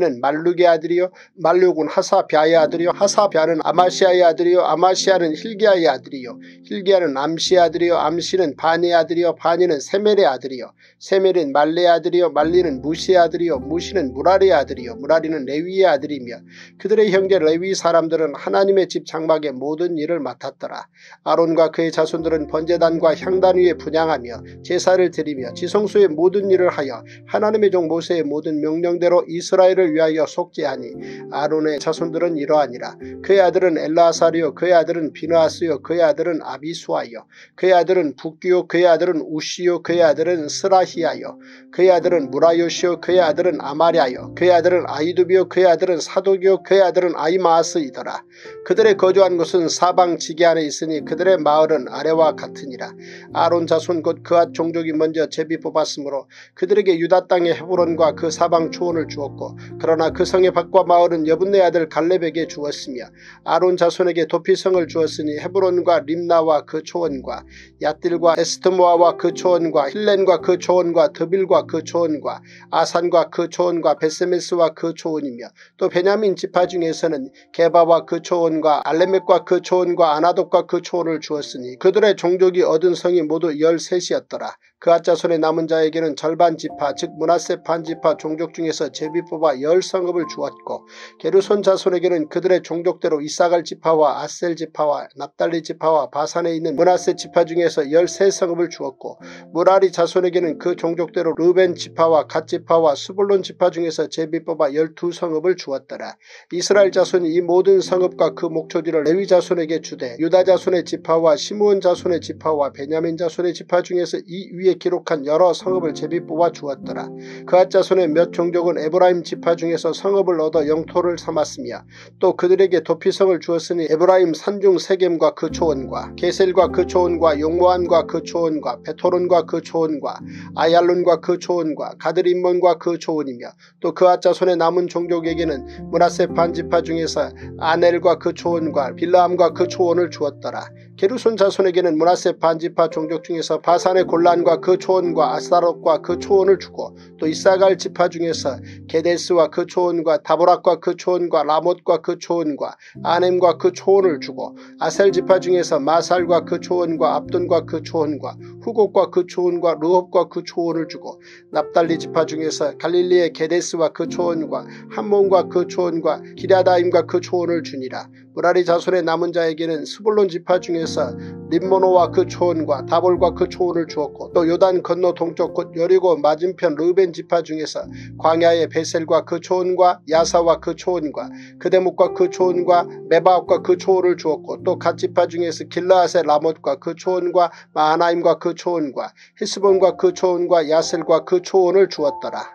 베냐민은 말룩의 아들이요 말룩은 하사비아의 아들이요 하사비아는 아마시아의 아들이요 아마시아는 hil기야의 아들이요 hil기야는 암시의 아들이요 암시는 바니의 아들이요 바니는 세멜의 아들이요 세멜은 말레의 아들이요 말리는 무시의 아들이요 무시는 무라리의 아들이요 무라리는 레위의 아들이며 그들의 형제 레위 사람들은 하나님의 집 장막의 모든 일을 맡았더라. 아론과 그의 자손들은 번제단과 향단 위에 분향하며 제사를 드리며 지성소의 모든 일을 하여 하나님의 종 모세의 모든 명령대로 이스라엘을 위하여 속죄하니 아론의 자손들은 이러하니라. 그의 아들은 엘라사리요 그의 아들은 비느하스요 그의 아들은 아비수아요 그의 아들은 붓기요 그의 아들은 우시요 그의 아들은 스라히야요 그의 아들은 무라요시요 그의 아들은 아마랴요 그의 아들은 아이두비요 그의 아들은 사독이요 그의 아들은 아이마아스이더라. 그들의 거주한 곳은 사방 지게 안에 있으니 그들의 마을은 아래와 같으니라. 아론 자손 곧 그앗 종족이 먼저 제비 뽑았으므로 그들에게 유다 땅의 헤브론과 그 사방 초원을 주었고 그러나 그 성의 밭과 마을은 여분네 아들 갈렙에게 주었으며 아론 자손에게 도피성을 주었으니 헤브론과 림나와 그 초원과 얏딜과 에스트모아와 그 초원과 힐렌과 그 초원과 드빌과 그 초원과 아산과 그 초원과 베세메스와 그 초원이며 또 베냐민 지파 중에서는 게바와 그 초원과 알레멕과 그 초원과 아나돗과 그 초원을 주었으니 그들의 종족이 얻은 성이 모두 열셋이었더라. 그앗 자손의 남은 자에게는 절반 지파 즉 므낫세 반 지파 종족 중에서 제비 뽑아 열 성읍을 주었고 게르손 자손에게는 그들의 종족대로 이사갈 지파와 아셀 지파와 납달리 지파와 바산에 있는 므낫세 지파 중에서 열세 성읍을 주었고 무라리 자손에게는 그 종족대로 르벤 지파와 갓 지파와 스불론 지파 중에서 제비 뽑아 열두 성읍을 주었더라. 이스라엘 자손이 이 모든 성읍과 그 목초지를 레위 자손에게 주되 유다 자손의 지파와 시므온 자손의 지파와 베냐민 자손의 지파 중에서 이 위에 기록한 여러 성읍을 제비 뽑아 주었더라. 그앗 자손의 몇 종족은 에브라임 지파 중에서 성읍을 얻어 영토를 삼았으며 또 그들에게 도피성을 주었으니 에브라임 산중 세겜과 그 초원과 게셀과 그 초원과 용모안과 그 초원과 베토론과 그 초원과 아얄론과 그 초원과 가드림몬과 그 초원이며 또 그앗 자손의 남은 종족에게는 므낫세 반 지파 중에서 아넬과 그 초원과 빌라함과 그 초원을 주었더라. 게르손 자손에게는 므낫세 반 지파 종족 중에서 바산의 골란과 그 초원과 아스타롯과 그 초원을 주고 또 이사갈 지파 중에서 게데스와 그 초원과 다보락과 그 초원과 라못과 그 초원과 아넴과 그 초원을 주고 아셀 지파 중에서 마살과 그 초원과 압돈과 그 초원과 후곡과 그 초원과 르홉과 그 초원을 주고 납달리 지파 중에서 갈릴리의 게데스와 그 초원과 함몬과 그 초원과 기랴다임과 그 초원을 주니라. 무라리 자손의 남은 자에게는 스불론 지파 중에서 림모노와 그 초원과 다볼과 그 초원을 주었고 또 요단 건너 동쪽 곧 여리고 맞은편 르벤 지파 중에서 광야의 베셀과 그 초원과 야사와 그 초원과 그데목과 그 초원과 메바옥과 그 초원을 주었고 또 갓 지파 중에서 길라앗의 라못과 그 초원과 마하나임과 그 초원과 히스본과 그 초원과 야셀과 그 초원을 주었더라.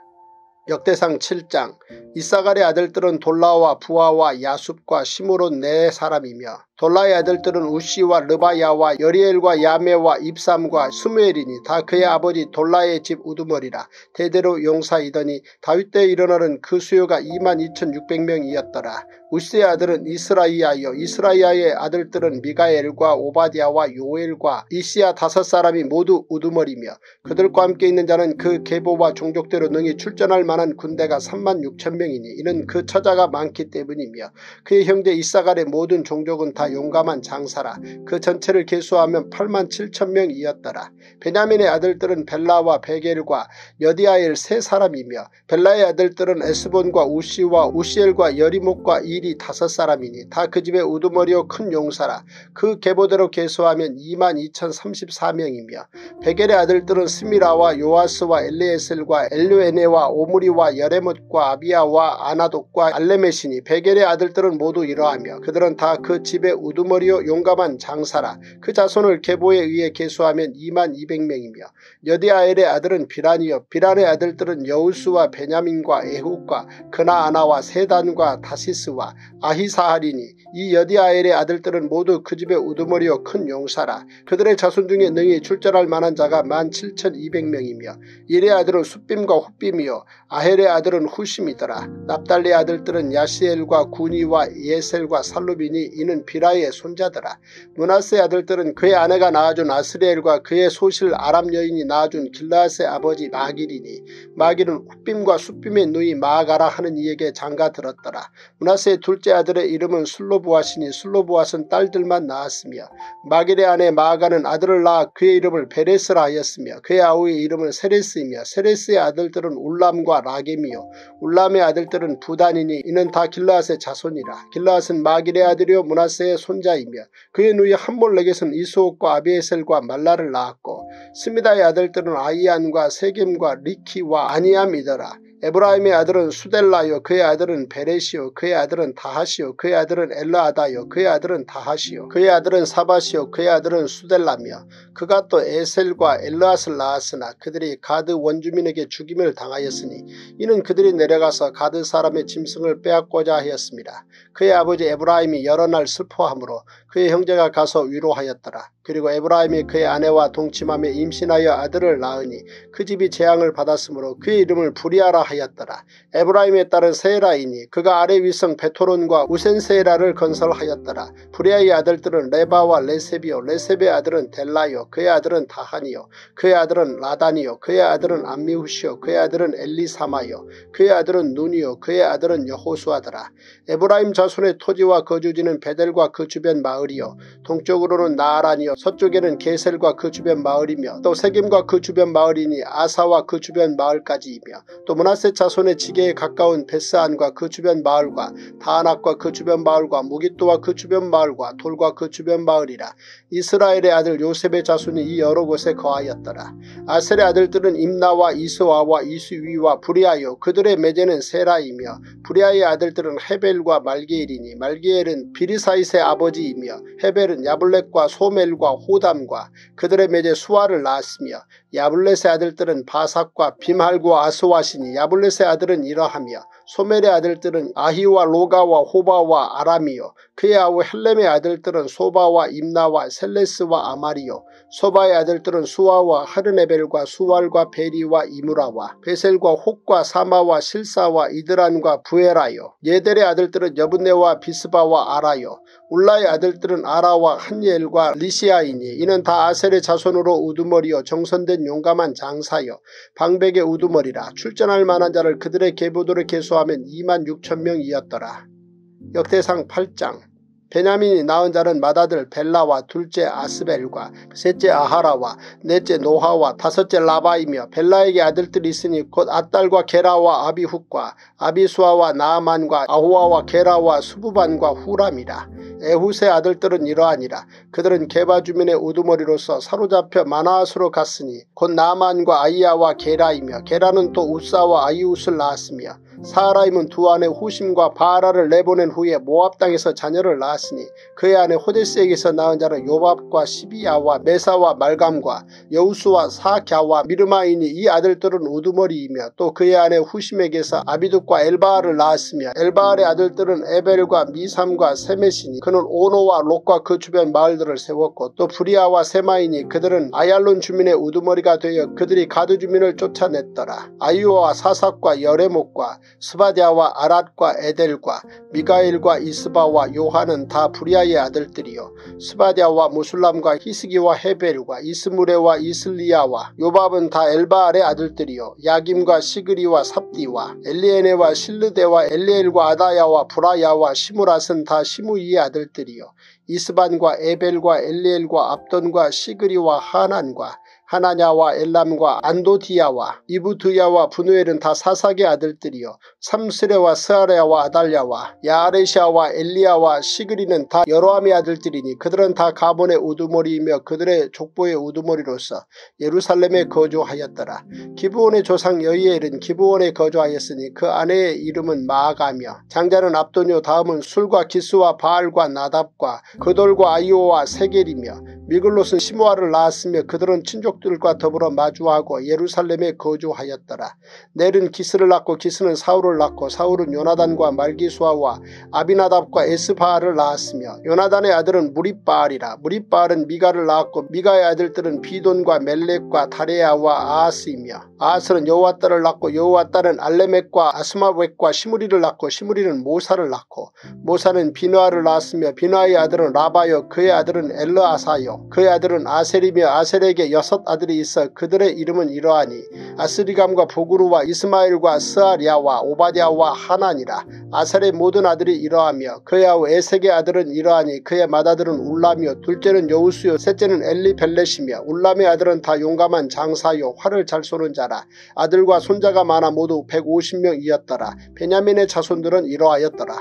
역대상 칠 장. 이사갈의 아들들은 돌라와 부하와 야숲과 시므론 네 사람이며 돌라의 아들들은 우시와 르바야와 여리엘과 야메와 입삼과 스무엘이니 다 그의 아버지 돌라의 집 우두머리라. 대대로 용사이더니 다윗 때에 일어나는 그 수요가 이만 이천육백 명이었더라. 우시의 아들은 이스라이야요 이스라이야의 아들들은 미가엘과 오바댜와 요엘과 이시야 다섯 사람이 모두 우두머리며 그들과 함께 있는 자는 그 계보와 종족대로 능히 출전할 만한 군대가 삼만 육천 명이니 이는 그 처자가 많기 때문이며 그의 형제 이사갈의 모든 종족은 다 용감한 장사라. 그 전체를 계수하면 팔만 칠천 명이었더라. 베냐민의 아들들은 벨라와 베겔과 여디아엘 세 사람이며 벨라의 아들들은 에스본과 우시와 우시엘과 여리목과 일이 다섯 사람이니 다 그 집의 우두머리요 큰 용사라. 그 계보대로 계수하면 이만 이천삼십사 명이며 베겔의 아들들은 스미라와 요아스와 엘리에셀과 엘류에네와 오므리와 여레못과 아비야와 아나돗과 알레메시니 베겔의 아들들은 모두 이러하며 그들은 다 그 집의 우두머리요 용감한 장사라. 그 자손을 계보에 의해 계수하면 이만 이백 명이며 여디아엘의 아들은 비란이요 비란의 아들들은 여우스와 베냐민과 에훗과 그나아나와 세단과 다시스와 아히사할이니 이 여디아엘의 아들들은 모두 그 집의 우두머리요 큰 용사라. 그들의 자손 중에 능히 출전할 만한 자가 만 칠천이백 명이며 일의 아들은 숫빔과 훗빔이요 아헬의 아들은 후심이더라. 납달리의 아들들은 야시엘과 구니와 예셀과 살루비니 이는 비란 메라의 손자더라. 므낫세의 아들들은 그의 아내가 낳아준 아스리엘과 그의 소실 아람 여인이 낳아준 길르앗의 아버지 마길이니 마길은 훗빔과 숫빔의 누이 마아가라 하는 이에게 장가 들었더라. 므낫세의 둘째 아들의 이름은 슬로브앗이니 슬로브앗은 딸들만 낳았으며 마길의 아내 마아가는 아들을 낳아 그의 이름을 베레스라 하였으며 그의 아우의 이름은 세레스이며 세레스의 아들들은 울람과 라겜이요 울람의 아들들은 부단이니 이는 다 길르앗의 자손이라. 길르앗은 마길의 아들이요 므낫세의 손자이며 그의 누이 함몰렉에서는 이스옥과 아비에셀과 말라를 낳았고 스미다의 아들들은 아이안과 세겜과 리키와 아니암이더라. 에브라임의 아들은 수델라요 그의 아들은 베레시요 그의 아들은 다하시요 그의 아들은 엘라아다요 그의 아들은 다하시요 그의 아들은 사바시요 그의 아들은 수델라며 그가 또 에셀과 엘르앗을 낳았으나 그들이 가드 원주민에게 죽임을 당하였으니 이는 그들이 내려가서 가드 사람의 짐승을 빼앗고자 하였습니다. 그의 아버지 에브라임이 여러 날 슬퍼하므로 그의 형제가 가서 위로하였더라. 그리고 에브라임이 그의 아내와 동침하며 임신하여 아들을 낳으니 그 집이 재앙을 받았으므로 그의 이름을 부리아라 하였더라. 에브라임의 딸은 세라이니 그가 아래 위성 베토론과 우센세라를 건설하였더라. 부리아의 아들들은 레바와 레셉이요 레셉의 아들은 델라요 그의 아들은 다한이요 그의 아들은 라단이요 그의 아들은 암미후시요 그의 아들은 엘리사마요 그의 아들은 눈이요 그의 아들은 여호수아더라. 에브라임 자손의 토지와 거주지는 베델과 그 주변 마을이요 동쪽으로는 나아란이요 서쪽에는 게셀과 그 주변 마을이며 또 세겜과 그 주변 마을이니 아사와 그 주변 마을까지이며 또 므낫세 자손의 지게에 가까운 베스안과 그 주변 마을과 다아낙과 그 주변 마을과 무깃도와 그 주변 마을과 돌과 그 주변 마을이라. 이스라엘의 아들 요셉의 자손이 이 여러 곳에 거하였더라. 아셀의 아들들은 임나와 이스와와 이스위와 부리아요 그들의 매제는 세라이며 부리아의 아들들은 헤벨과 말기엘이니 말기엘은 비리사잇의 아버지이며 헤벨은 야블렛과 소멜과 호담과 그들의 매제 수아를 낳았으며 야블렛의 아들들은 바삭과 빔할과 아스와시니 야블렛의 아들은 이러하며 소멜의 아들들은 아히와 로가와 호바와 아람이요 그의 아우 헬렘의 아들들은 소바와 임나와 셀레스와 아마리요 소바의 아들들은 수아와 하르네벨과 수왈과 베리와 이무라와 베셀과 혹과 사마와 실사와 이드란과 부에라요 예델의 아들들은 여분네와 비스바와 아라요 울라의 아들들은 아라와 한예엘과 리시아이니 이는 다 아셀의 자손으로 우두머리요 정선된 용감한 장사요 방백의 우두머리라. 출전할 만한 자를 그들의 계보도를 계수하면 이만 육천 명이었더라. 역대상 팔 장. 베냐민이 낳은 자는 맏아들 벨라와 둘째 아스벨과 셋째 아하라와 넷째 노하와 다섯째 라바이며 벨라에게 아들들이 있으니 곧 아딸과 게라와 아비훗과 아비수아와 나아만과 아호아와 게라와 수부반과 후람이라. 에훗의 아들들은 이러하니라. 그들은 게바 주민의 우두머리로서 사로잡혀 마나앗으로 갔으니 곧 나아만과 아이야와 게라이며 게라는 또 우사와 아이웃을 낳았으며 사라임은 두 아내 후심과 바라를 내보낸 후에 모압 땅에서 자녀를 낳았으니 그의 아내 호데스에게서 낳은 자는 요밥과 시비야와 메사와 말감과 여우수와 사갸와 미르마이니 이 아들들은 우두머리이며 또 그의 아내 후심에게서 아비둑과 엘바알을 낳았으며 엘바알의 아들들은 에벨과 미삼과 세메시니 그는 오노와 롯과 그 주변 마을들을 세웠고 또 부리아와 세마이니 그들은 아얄론 주민의 우두머리가 되어 그들이 가드 주민을 쫓아냈더라. 아이오와 사삭과 여레목과 스바디아와 아랏과 에델과 미가엘과 이스바와 요한은 다 부리아의 아들들이요 스바디아와 무술람과 히스기와 헤벨과 이스무레와 이슬리야와 요밥은 다 엘바알의 아들들이요 야김과 시그리와 삽디와 엘리에네와 실르데와 엘리엘과 아다야와 브라야와 시무랏은 다 시무이의 아들들이요 이스반과 에벨과 엘리엘과 압돈과 시그리와 하난과 하나냐와 엘람과 안도디야와 이부드야와 분우엘은 다 사삭의 아들들이요 삼스레와 스아레야와 아달랴와 야아레시아와 엘리야와 시그리는 다 여로함의 아들들이니 그들은 다 가본의 우두머리이며 그들의 족보의 우두머리로서 예루살렘에 거주하였더라. 기브온의 조상 여이엘은 기브온에 거주하였으니 그 아내의 이름은 마아가며 장자는 압도뇨 다음은 술과 기스와 바알과 나답과 그돌과 아이오와 세겔이며 미글롯은 시므아를 낳았으며 그들은 친족들과 더불어 마주하고 예루살렘에 거주하였더라. 넬은 기스를 낳고 기스는 사울을 낳고 사울은 요나단과 말기수아와 아비나답과 에스바알을 낳았으며 요나단의 아들은 무립바알이라. 무립바알은 미가를 낳았고 미가의 아들들은 비돈과 멜렉과 다레야와 아하스이며 아하스는 여호와딸을 낳고 여호와딸은 알레멕과 아스마웻과 시므리를 낳고 시므리는 모사를 낳고 모사는 비느아를 낳았으며 비느아의 아들은 라바요 그의 아들은 엘르아사요 그의 아들은 아셀이며 아셀에게 여섯 아들이 있어 그들의 이름은 이러하니 아스리감과 보그루와 이스마엘과 스아랴와 오바댜와 하나니라. 아셀의 모든 아들이 이러하며 그의 아우 에색의 아들은 이러하니 그의 맏아들은 울람이요 둘째는 여우수요 셋째는 엘리벨렛이며 울람의 아들은 다 용감한 장사요 활을 잘 쏘는 자라. 아들과 손자가 많아 모두 백오십 명이었더라. 베냐민의 자손들은 이러하였더라.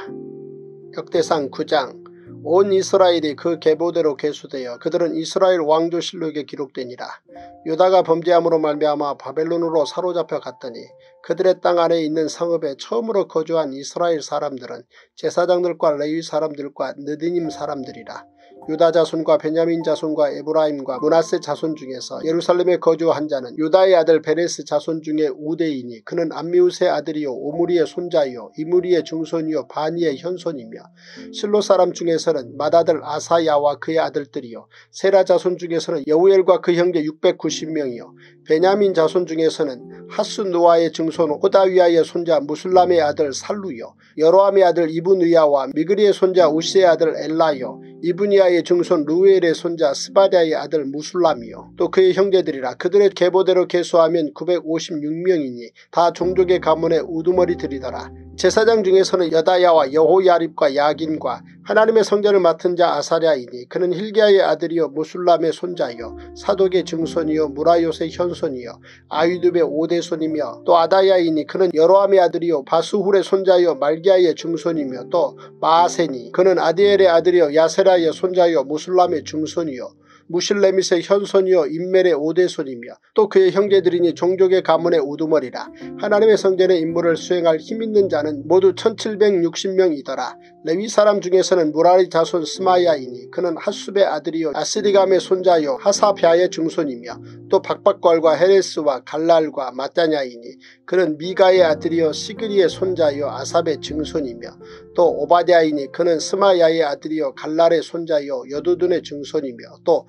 역대상 구 장. 온 이스라엘이 그 계보대로 계수되어 그들은 이스라엘 왕조실록에 기록되니라. 유다가 범죄함으로 말미암아 바벨론으로 사로잡혀 갔더니 그들의 땅 안에 있는 성읍에 처음으로 거주한 이스라엘 사람들은 제사장들과 레위 사람들과 느디님 사람들이라. 유다 자손과 베냐민 자손과 에브라임과 므낫세 자손 중에서 예루살렘에 거주한 자는 유다의 아들 베레스 자손 중에 우대이니 그는 암미우스의 아들이요 오므리의 손자이요 이므리의 증손이요 바니의 현손이며 실로 사람 중에서는 맏아들 아사야와 그의 아들들이요 세라 자손 중에서는 여우엘과 그 형제 육백구십 명이요 베냐민 자손 중에서는 하스누아의 증손 호다위아의 손자 무술람의 아들 살루요 여로함의 아들 이브느야와 미그리의 손자 우시의 아들 엘라요 이브니아의 증손 루엘의 손자 스바랴의 아들 무술람이요 또 그의 형제들이라. 그들의 계보대로 계수하면 구백오십육 명이니 다 종족의 가문의 우두머리들이더라. 제사장 중에서는 여다야와 여호야립과 야긴과 하나님의 성전을 맡은 자 아사랴이니 그는 힐기야의 아들이요 무술람의 손자요 사독의 증손이요 무라요의 현손이요 아위둡의 오대손이며 또 아다야이니 그는 여로함의 아들이요 바스훌의 손자요 말기야의 증손이며 또 마아세니 그는 아디엘의 아들이요 야세라의 손자요 무술람의 증손이요 무실레밋의 현손이요 임멜의 오대손이며 또 그의 형제들이니 종족의 가문의 우두머리라. 하나님의 성전의 임무를 수행할 힘있는 자는 모두 천칠백육십 명이더라. 레위 사람 중에서는 무라리 자손 스마야이니 그는 핫숲의 아들이요 아스리감의 손자요 하사뱵의 증손이며 또 박박괄과 헤레스와 갈랄과 마따냐이니 그는 미가의 아들이요 시그리의 손자요 아삽의 증손이며 또 오바댜이니 그는 스마야의 아들이요 갈랄의 손자요 여두둔의 증손이며 또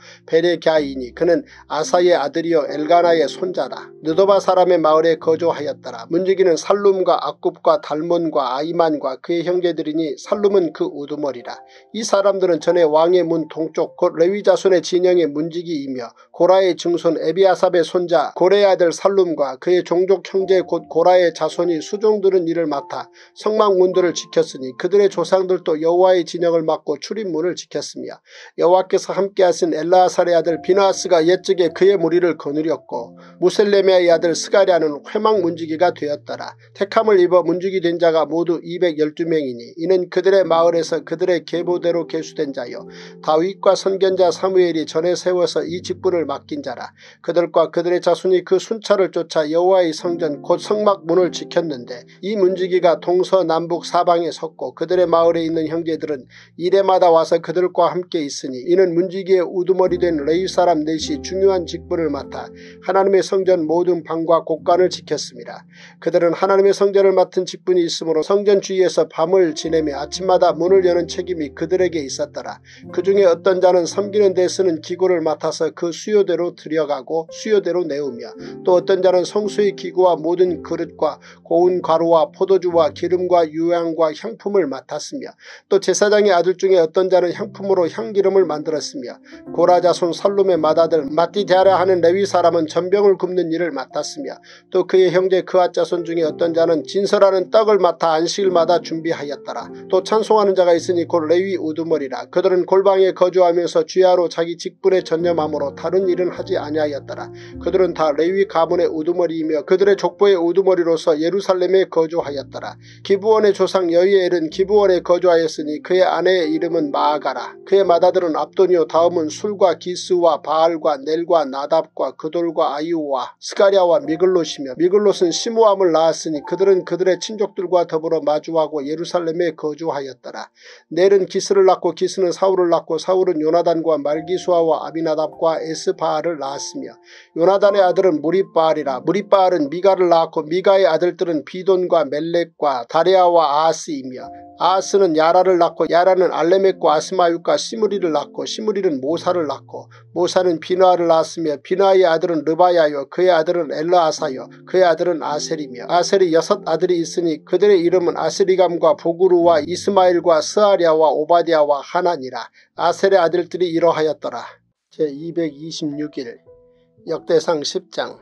베레갸이니 그는 아사의 아들이요 엘가나의 손자라. 느도바 사람의 마을에 거주하였더라. 문지기는 살룸과 악굽과 달몬과 아이만과 그의 형제들이니 살룸은 그 우두머리라. 이 사람들은 전에 왕의 문 동쪽 곧 레위 자손의 진영의 문지기이며 고라의 증손 에비아삽의 손자 고레의 아들 살룸과 그의 종족 형제 곧 고라의 자손이 수종들은 이를 맡아 성막문들을 지켰으니 그들의 조상들도 여호와의 진영을 맡고 출입문을 지켰으며 여호와께서 함께하신 엘라아살의 아들 비나하스가 옛적에 그의 무리를 거느렸고 무셀레메의 아들 스가랴는 회막 문지기가 되었더라. 택함을 입어 문지기 된 자가 모두 이백십이 명이니 이는 그들의 마을에서 그들의 계보대로 계수된 자요 다윗과 선견자 사무엘이 전에 세워서 이 직분을 맡긴 자라. 그들과 그들의 자손이 그 순찰을 쫓아 여호와의 성전 곧 성막 문을 지켰는데 이 문지기가 동서남북 사방에 섰고 그들의 마을에 있는 형제들은 이래마다 와서 그들과 함께 있으니 이는 문지기의 우두머리 된 레위 사람 넷이 중요한 직분을 맡아 하나님의 성전 모든 방과 곳간을 지켰습니다. 그들은 하나님의 성전을 맡은 직분이 있으므로 성전 주위에서 밤을 지내며 아침마다 문을 여는 책임이 그들에게 있었더라. 그 중에 어떤 자는 섬기는 데 쓰는 기구를 맡아서 그 수요대로 들여가고 수요대로 내우며 또 어떤 자는 성수의 기구와 모든 그릇과 고운 가루와 포도주와 기름과 유향과 향품을 맡았으며 또 제사장의 아들 중에 어떤 자는 향품으로 향기름을 만들었으며 고라 자손 살룸의 맏아들 마띠디아라 하는 레위 사람은 전병을 굽는 일을 맡았으며 또 그의 형제 그앗 자손 중에 어떤 자는 진설하는 떡을 맡아 안식일마다 준비하였더라. 또 찬송하는 자가 있으니 곧 레위 우두머리라. 그들은 골방에 거주하면서 주야로 자기 직분에 전념하므로 다른 일은 하지 아니하였더라. 그들은 다 레위 가문의 우두머리이며 그들의 족보의 우두머리로서 예루살렘에 거주하였더라. 기브원의 조상 여이엘은 기브원에 거주하였으니 그의 아내의 이름은 마아가라. 그의 맏아들은 압도니요 다음은 술과 사울과 기스와 바알과 넬과 나답과 그돌과 아이오와 스가랴와 미글롯이며 미글롯은 시므암을 낳았으니 그들은 그들의 친족들과 더불어 마주하고 예루살렘에 거주하였더라. 넬은 기스를 낳고 기스는 사울을 낳고 사울은 요나단과 말기수아와 아비나답과 에스바알을 낳았으며 요나단의 아들은 무립바알이라. 무립바알은 미가를 낳았고 미가의 아들들은 비돈과 멜렉과 다레아와 아하스이며 아하스는 야라를 낳고 야라는 알레멕과 아스마윷과 시므리를 낳고 시므리는 모사를 낳고 모사는 비나를 낳았으며 비나의 아들은 르바야요 그의 아들은 엘라아사요 그의 아들은 아셀이며 아셀이 여섯 아들이 있으니 그들의 이름은 아스리감과 보구루와 이스마엘과 스아랴와 오바댜와 하나니라. 아셀의 아들들이 이러하였더라. 제이백이십육 일 역대상 십 장.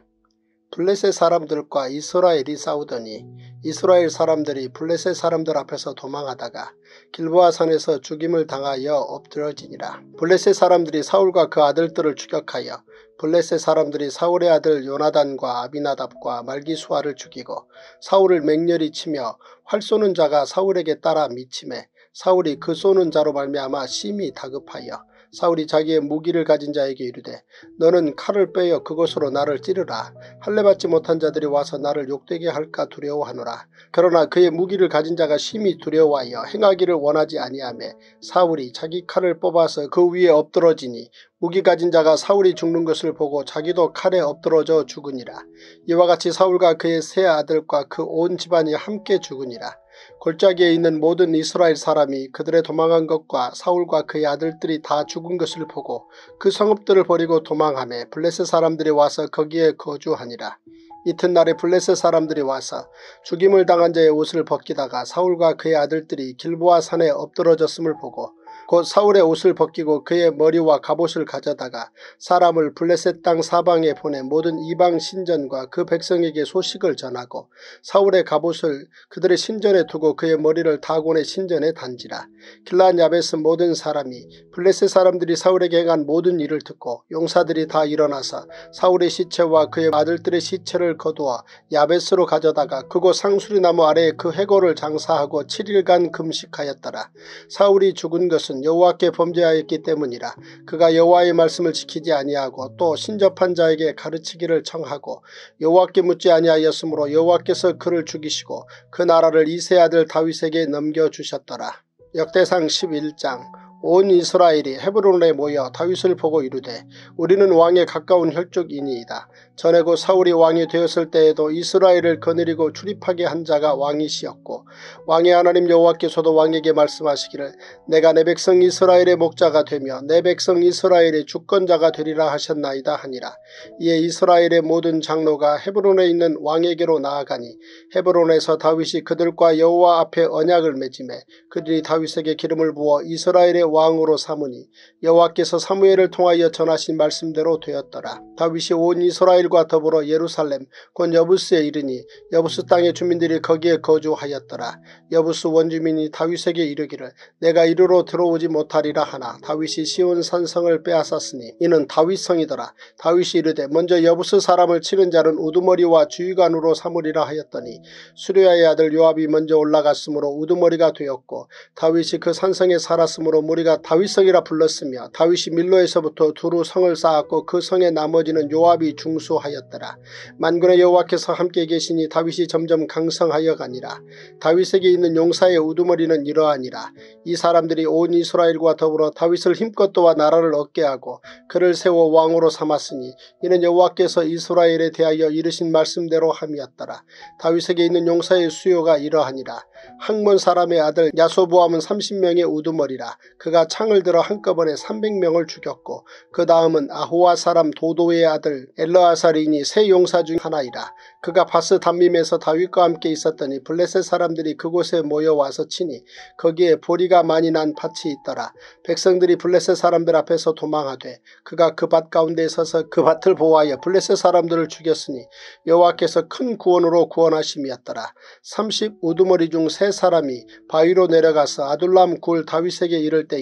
블레셋 사람들과 이스라엘이 싸우더니 이스라엘 사람들이 블레셋 사람들 앞에서 도망하다가 길보아 산에서 죽임을 당하여 엎드러지니라. 블레셋 사람들이 사울과 그 아들들을 추격하여 블레셋 사람들이 사울의 아들 요나단과 아비나답과 말기수아를 죽이고 사울을 맹렬히 치며 활 쏘는 자가 사울에게 따라 미치매 사울이 그 쏘는 자로 말미암아 심히 다급하여 사울이 자기의 무기를 가진 자에게 이르되 너는 칼을 빼어 그것으로 나를 찌르라. 할례받지 못한 자들이 와서 나를 욕되게 할까 두려워하노라. 그러나 그의 무기를 가진 자가 심히 두려워하여 행하기를 원하지 아니하매 사울이 자기 칼을 뽑아서 그 위에 엎드러지니 무기 가진 자가 사울이 죽는 것을 보고 자기도 칼에 엎드러져 죽으니라. 이와 같이 사울과 그의 세 아들과 그 온 집안이 함께 죽으니라. 골짜기에 있는 모든 이스라엘 사람이 그들의 도망한 것과 사울과 그의 아들들이 다 죽은 것을 보고 그 성읍들을 버리고 도망하매 블레셋 사람들이 와서 거기에 거주하니라. 이튿날에 블레셋 사람들이 와서 죽임을 당한 자의 옷을 벗기다가 사울과 그의 아들들이 길보아 산에 엎드러졌음을 보고 곧 사울의 옷을 벗기고 그의 머리와 갑옷을 가져다가 사람을 블레셋 땅 사방에 보내 모든 이방 신전과 그 백성에게 소식을 전하고 사울의 갑옷을 그들의 신전에 두고 그의 머리를 다곤의 신전에 단지라. 길르앗 야베스 모든 사람이 블레셋 사람들이 사울에게 행한 모든 일을 듣고 용사들이 다 일어나서 사울의 시체와 그의 아들들의 시체를 거두어 야베스로 가져다가 그곳 상수리나무 아래에 그 해골을 장사하고 칠 일간 금식하였더라. 사울이 죽은 것은 여호와께 범죄하였기 때문이라. 그가 여호와의 말씀을 지키지 아니하고 또 신접한 자에게 가르치기를 청하고 여호와께 묻지 아니하였으므로 여호와께서 그를 죽이시고 그 나라를 이새 아들 다윗에게 넘겨주셨더라. 역대상 십일 장. 온 이스라엘이 헤브론에 모여 다윗을 보고 이르되 우리는 왕에 가까운 혈족이니이다. 전에 곧 사울이 왕이 되었을 때에도 이스라엘을 거느리고 출입하게 한 자가 왕이시었고 왕의 하나님 여호와께서도 왕에게 말씀하시기를 내가 내 백성 이스라엘의 목자가 되며 내 백성 이스라엘의 주권자가 되리라 하셨나이다 하니라. 이에 이스라엘의 모든 장로가 헤브론에 있는 왕에게로 나아가니 헤브론에서 다윗이 그들과 여호와 앞에 언약을 맺음에 그들이 다윗에게 기름을 부어 이스라엘의 왕으로 삼으니 여호와께서 사무엘을 통하여 전하신 말씀대로 되었더라. 다윗이 온 이스라엘과 더불어 예루살렘 곧 여부스에 이르니 여부스 땅의 주민들이 거기에 거주하였더라. 여부스 원주민이 다윗에게 이르기를 내가 이리로 들어오지 못하리라 하나 다윗이 시온 산성을 빼앗았으니 이는 다윗성이더라. 다윗이 이르되 먼저 여부스 사람을 치는 자는 우두머리와 주의관으로 삼으리라 하였더니 수르야의 아들 요압이 먼저 올라갔으므로 우두머리가 되었고 다윗이 그 산성에 살았으므로 무리가 다윗성이라 불렀으며 다윗이 밀로에서부터 두루 성을 쌓았고 그 성의 나머지는 요압이 중수하였더라. 만군의 여호와께서 함께 계시니 다윗이 점점 강성하여 가니라. 다윗에게 있는 용사의 우두머리는 이러하니라. 이 사람들이 온 이스라엘과 더불어 다윗을 힘껏 도와 나라를 얻게 하고 그를 세워 왕으로 삼았으니 이는 여호와께서 이스라엘에 대하여 이르신 말씀대로 함이었더라. 다윗에게 있는 용사의 수요가 이러하니라. 학몬 사람의 아들 야소보암은 삼십 명의 우두머리라. 그가 창을 들어 한꺼번에 삼백 명을 죽였고 그 다음은 아호와 사람 도도의 아들 엘르아살이니 세 용사 중 하나이라. 그가 바스 담밈에서 다윗과 함께 있었더니 블레셋 사람들이 그곳에 모여와서 치니 거기에 보리가 많이 난 밭이 있더라. 백성들이 블레셋 사람들 앞에서 도망하되 그가 그 밭 가운데 서서 그 밭을 보호하여 블레셋 사람들을 죽였으니 여호와께서 큰 구원으로 구원하심이었더라. 삼십 우두머리 중 세 사람이 바위로 내려가서 아둘람 굴 다윗에게 이를 때에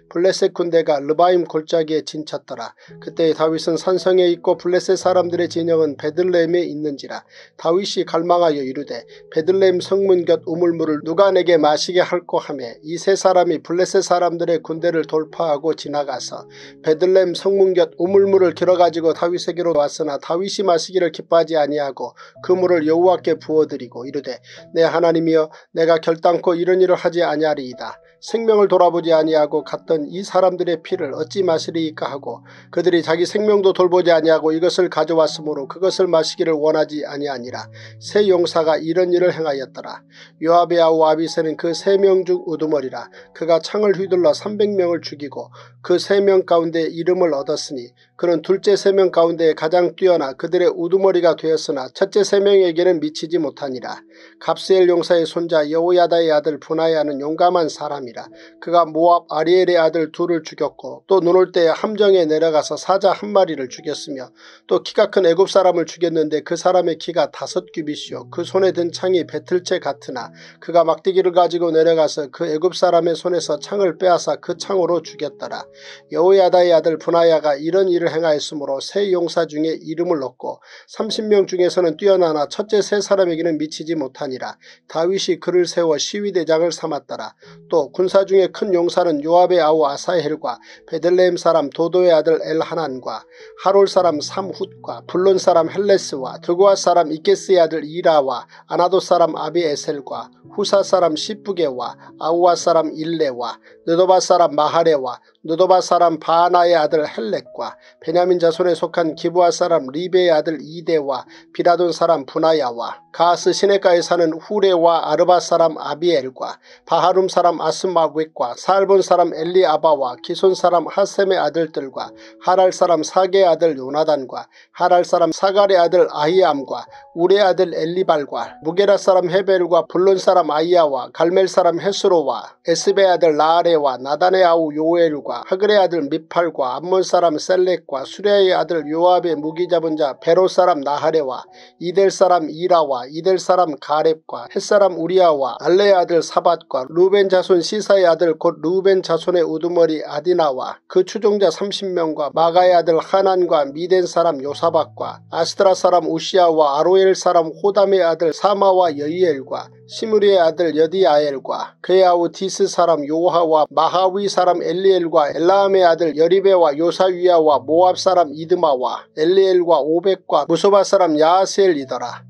블레셋 군대가 르바임 골짜기에 진쳤더라. 그때 다윗은 산성에 있고 블레셋 사람들의 진영은 베들레헴에 있는지라. 다윗이 갈망하여 이르되 베들레헴 성문 곁 우물물을 누가 내게 마시게 할꼬 하며 이 세 사람이 블레셋 사람들의 군대를 돌파하고 지나가서 베들레헴 성문 곁 우물물을 길어가지고 다윗에게로 왔으나 다윗이 마시기를 기뻐하지 아니하고 그 물을 여호와께 부어드리고 이르되 내 하나님이여 내가 결단코 이런 일을 하지 아니하리이다. 생명을 돌아보지 아니하고 갔던 이 사람들의 피를 어찌 마시리이까 하고 그들이 자기 생명도 돌보지 아니하고 이것을 가져왔으므로 그것을 마시기를 원하지 아니하니라. 세 용사가 이런 일을 행하였더라. 요압의 아우 아비새는 그 세 명 중 우두머리라. 그가 창을 휘둘러 삼백 명을 죽이고 그 세 명 가운데 이름을 얻었으니 그는 둘째 세 명 가운데 가장 뛰어나 그들의 우두머리가 되었으나 첫째 세 명에게는 미치지 못하니라. 갑스엘 용사의 손자 여호야다의 아들 분하야는 용감한 사람이라. 그가 모압 아리엘의 아들 둘을 죽였고 또 눈 올 때에 함정에 내려가서 사자 한 마리를 죽였으며 또 키가 큰 애굽 사람을 죽였는데 그 사람의 키가 다섯 규빗이요 그 손에 든 창이 배틀채 같으나 그가 막대기를 가지고 내려가서 그 애굽 사람의 손에서 창을 빼앗아 그 창으로 죽였더라. 여호야다의 아들 분하야가 이런 일을 행하였으므로 세 용사 중에 이름을 얻고 삼십 명 중에서는 뛰어나나 첫째 세 사람에게는 미치지 못하니라. 다윗이 그를 세워 시위대장을 삼았더라. 또 군사 중에 큰 용사는 요압의 아우 아사헬과 베들레헴 사람 도도의 아들 엘하난과 하롤 사람 삼훗과 블론 사람 헬레스와 드고아 사람 이케스의 아들 이라와 아나도 사람 아비에셀과 후사 사람 시프게와 아우아 사람 일레와 느도바 사람 마하레와 느도바 사람 바하나의 아들 헬렉과 베냐민 자손에 속한 기브아 사람 리베의 아들 이데와 비라돈 사람 분하야와 가스 시내가에 사는 후레와 아르바 사람 아비엘과 바하룸 사람 아스마웻과 살본 사람 엘리아바와 기손 사람 하셈의 아들들과 하랄 사람 사게의 아들 요나단과 하랄 사람 사갈의 아들 아히암과 우레의 아들 엘리발과 무게라 사람 헤벨과 블론 사람 아이야와 갈멜 사람 헤스로와 에스베의 아들 라아레와 나단의 아우 요엘과 하글의 아들 미팔과 암몬 사람 셀렉과 수레의 아들 요압의 무기 잡은 자 베로 사람 나하레와 이델 사람 이라와 이델 사람 가렙과 햇사람 우리아와 알레의 아들 사밧과 루벤 자손 시사의 아들 곧 루벤 자손의 우두머리 아디나와 그 추종자 삼십 명과 마가의 아들 하난과 미덴 사람 요사박과 아스드라 사람 우시아와 아로엘 사람 호담의 아들 사마와 여이엘과 시므리의 아들 여디아엘과 그의 아우 디스 사람 요하와 마하위 사람 엘리엘과 엘라함의 아들 여리베와 요사위아와 모압 사람 이드마와 엘리엘과 오백과 무소바 사람 야하스엘이더라.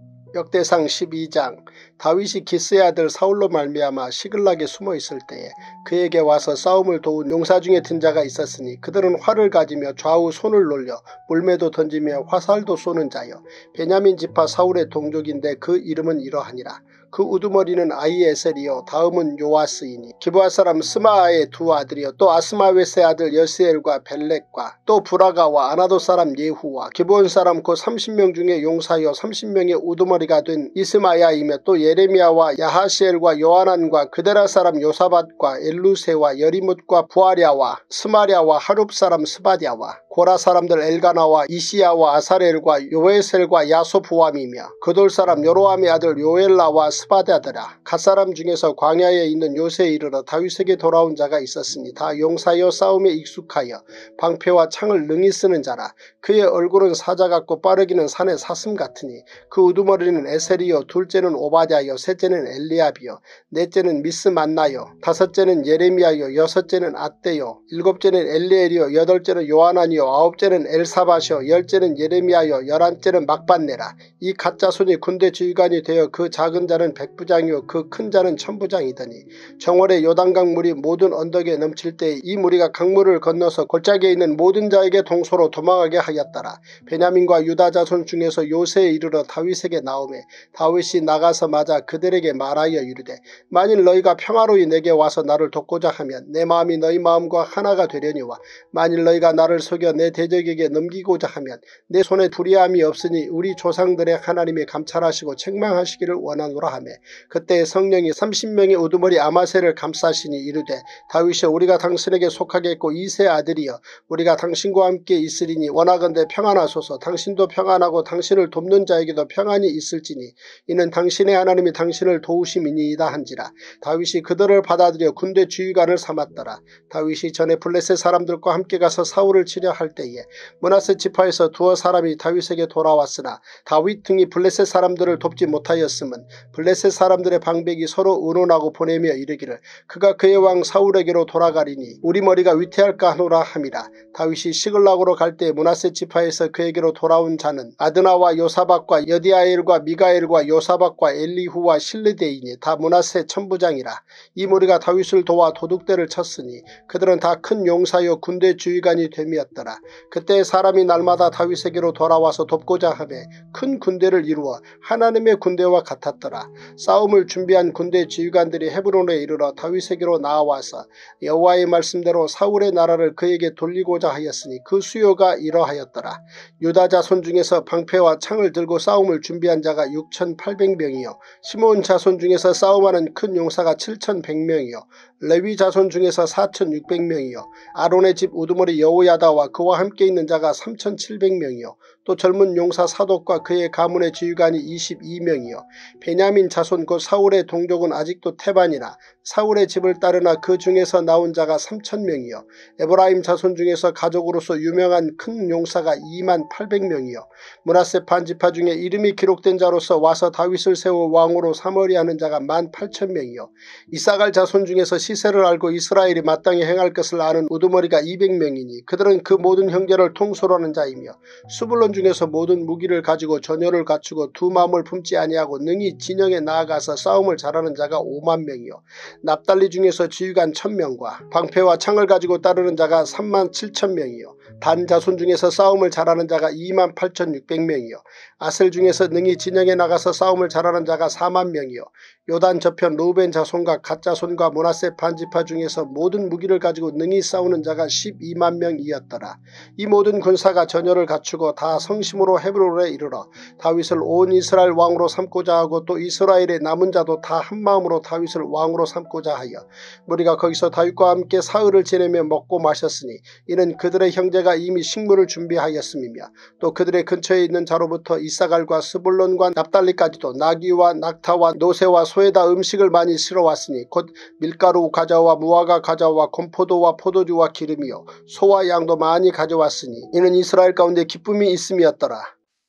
역대상 십이 장. 다윗이 기스의 아들 사울로 말미암아 시글락에 숨어있을 때에 그에게 와서 싸움을 도운 용사 중에 든 자가 있었으니 그들은 활을 가지며 좌우 손을 놀려 물매도 던지며 화살도 쏘는 자여 베냐민 지파 사울의 동족인데 그 이름은 이러하니라. 그 우두머리는 아히에셀이요 다음은 요아스이니 기브아 사람 스마아의 두 아들이요 또 아스마웨스의 아들 여스엘과 벨렉과 또 브라가와 아나도 사람 예후와 기브온 사람 곧 삼십 명 중에 용사여 삼십 명의 우두머리가 된 이스마야이며 또 예레미야와 야하시엘과 요하난과 그데라 사람 요사밧과 엘루세와 여리뭇과 부아랴와 스마랴와 하룹 사람 스바디아와 고라 사람들 엘가나와 이시야와 아사렐과 요에셀과 야소부암이며 그돌 사람 요로함의 아들 요엘라와 스바다더라. 갓사람 중에서 광야에 있는 요새에 이르러 다윗에게 돌아온 자가 있었으니 다 용사여 싸움에 익숙하여 방패와 창을 능히 쓰는 자라. 그의 얼굴은 사자 같고 빠르기는 산의 사슴 같으니 그 우두머리는 에셀이요 둘째는 오바댜요 셋째는 엘리압이요 넷째는 미스만나요 다섯째는 예레미야요 여섯째는 앗대요 일곱째는 엘리엘이요 여덟째는 요하난이요 아홉째는 엘사밧이요 열째는 예레미야요 열한째는 막반네라. 이 가짜손이 군대 지휘관이 되어 그 작은 자는 백부장이요 그 큰 자는 천부장이더니 정월에 요단강 물이 모든 언덕에 넘칠 때 이 무리가 강물을 건너서 골짜기에 있는 모든 자에게 동서로 도망하게 하였더라. 베냐민과 유다 자손 중에서 요새에 이르러 다윗에게 나오매 다윗이 나가서 맞아 그들에게 말하여 이르되 만일 너희가 평화로이 내게 와서 나를 돕고자 하면 내 마음이 너희 마음과 하나가 되려니와 만일 너희가 나를 속여 내 대적에게 넘기고자 하면 내 손에 불의함이 없으니 우리 조상들의 하나님이 감찰하시고 책망하시기를 원하노라 하며 그때 성령이 삼십 명의 우두머리 아마새를 감싸시니 이르되 다윗이여 우리가 당신에게 속하겠고 이세 아들이여 우리가 당신과 함께 있으리니 원하건대 평안하소서. 당신도 평안하고 당신을 돕는 자에게도 평안이 있을지니 이는 당신의 하나님이 당신을 도우심이니이다 한지라. 다윗이 그들을 받아들여 군대 주의관을 삼았더라. 다윗이 전에 블레셋 사람들과 함께 가서 사울을 치려 할 때에 므낫세 지파에서 두어 사람이 다윗에게 돌아왔으나 다윗 등이 블레셋 사람들을 돕지 못하였음은 블레셋 사람들의 방백이 서로 의논하고 보내며 이르기를 그가 그의 왕 사울에게로 돌아가리니 우리 머리가 위태할까 하노라 함이라. 다윗이 시글락으로 갈 때 므낫세 지파에서 그에게로 돌아온 자는 아드나와 요사박과 여디아엘과 미가엘과 요사박과 엘리후와 실르데이니 다 므낫세 천부장이라. 이 무리가 다윗을 도와 도둑대를 쳤으니 그들은 다 큰 용사여 군대 주의관이 됨이었더라. 그때 사람이 날마다 다윗에게로 돌아와서 돕고자 하며 큰 군대를 이루어 하나님의 군대와 같았더라. 싸움을 준비한 군대 지휘관들이 헤브론에 이르러 다윗에게로 나와서 여호와의 말씀대로 사울의 나라를 그에게 돌리고자 하였으니 그 수요가 이러하였더라. 유다 자손 중에서 방패와 창을 들고 싸움을 준비한 자가 육천팔백 명이요 시므온 자손 중에서 싸움하는 큰 용사가 칠천백 명이요 레위 자손 중에서 사천육백 명이요 아론의 집 우두머리 여호야다와 그와 함께 있는 자가 삼천칠백 명이요 또 젊은 용사 사독과 그의 가문의 지휘관이 이십이 명이요 베냐민 자손 곧 사울의 동족은 아직도 태반이나 사울의 집을 따르나 그 중에서 나온 자가 삼천 명이요 에브라임 자손 중에서 가족으로서 유명한 큰 용사가 이만 팔백 명이요 므낫세 반지파 중에 이름이 기록된 자로서 와서 다윗을 세워 왕으로 삼으려 하는 자가 만 팔천 명이요 이사갈 자손 중에서 시세를 알고 이스라엘이 마땅히 행할 것을 아는 우두머리가 이백 명이니 그들은 그 모든 형제를 통솔하는 자이며 수불론 중에서 모든 무기를 가지고 전열을 갖추고 두 마음을 품지 아니하고 능히 진영에 나아가서 싸움을 잘하는 자가 오만 명이요 납달리 중에서 지휘관 천 명과 방패와 창을 가지고 따르는 자가 삼만 칠천 명이요 단 자손 중에서 싸움을 잘하는 자가 이만 팔천육백 명이요 아셀 중에서 능히 진영에 나가서 싸움을 잘하는 자가 사만 명이요 요단 저편 루벤 자손과 갓 자손과 므낫세 반지파 중에서 모든 무기를 가지고 능히 싸우는 자가 십이만 명이었더라. 이 모든 군사가 전열을 갖추고 다 성심으로 헤브론에 이르러 다윗을 온 이스라엘 왕으로 삼고자 하고 또 이스라엘의 남은 자도 다 한마음으로 다윗을 왕으로 삼고자 하여 무리가 거기서 다윗과 함께 사흘을 지내며 먹고 마셨으니 이는 그들의 형제가 이미 식물을 준비하였음이며 또 그들의 근처에 있는 자로부터 이사갈과 스불론과 납달리까지도 나귀와 낙타와 노새와 소에다 음식을 많이 실어왔으니 곧 밀가루 과자와 무화과 과자와 곰포도와 포도주와 기름이요 소와 양도 많이 가져왔으니 이는 이스라엘 가운데 기쁨이 있음이었더라.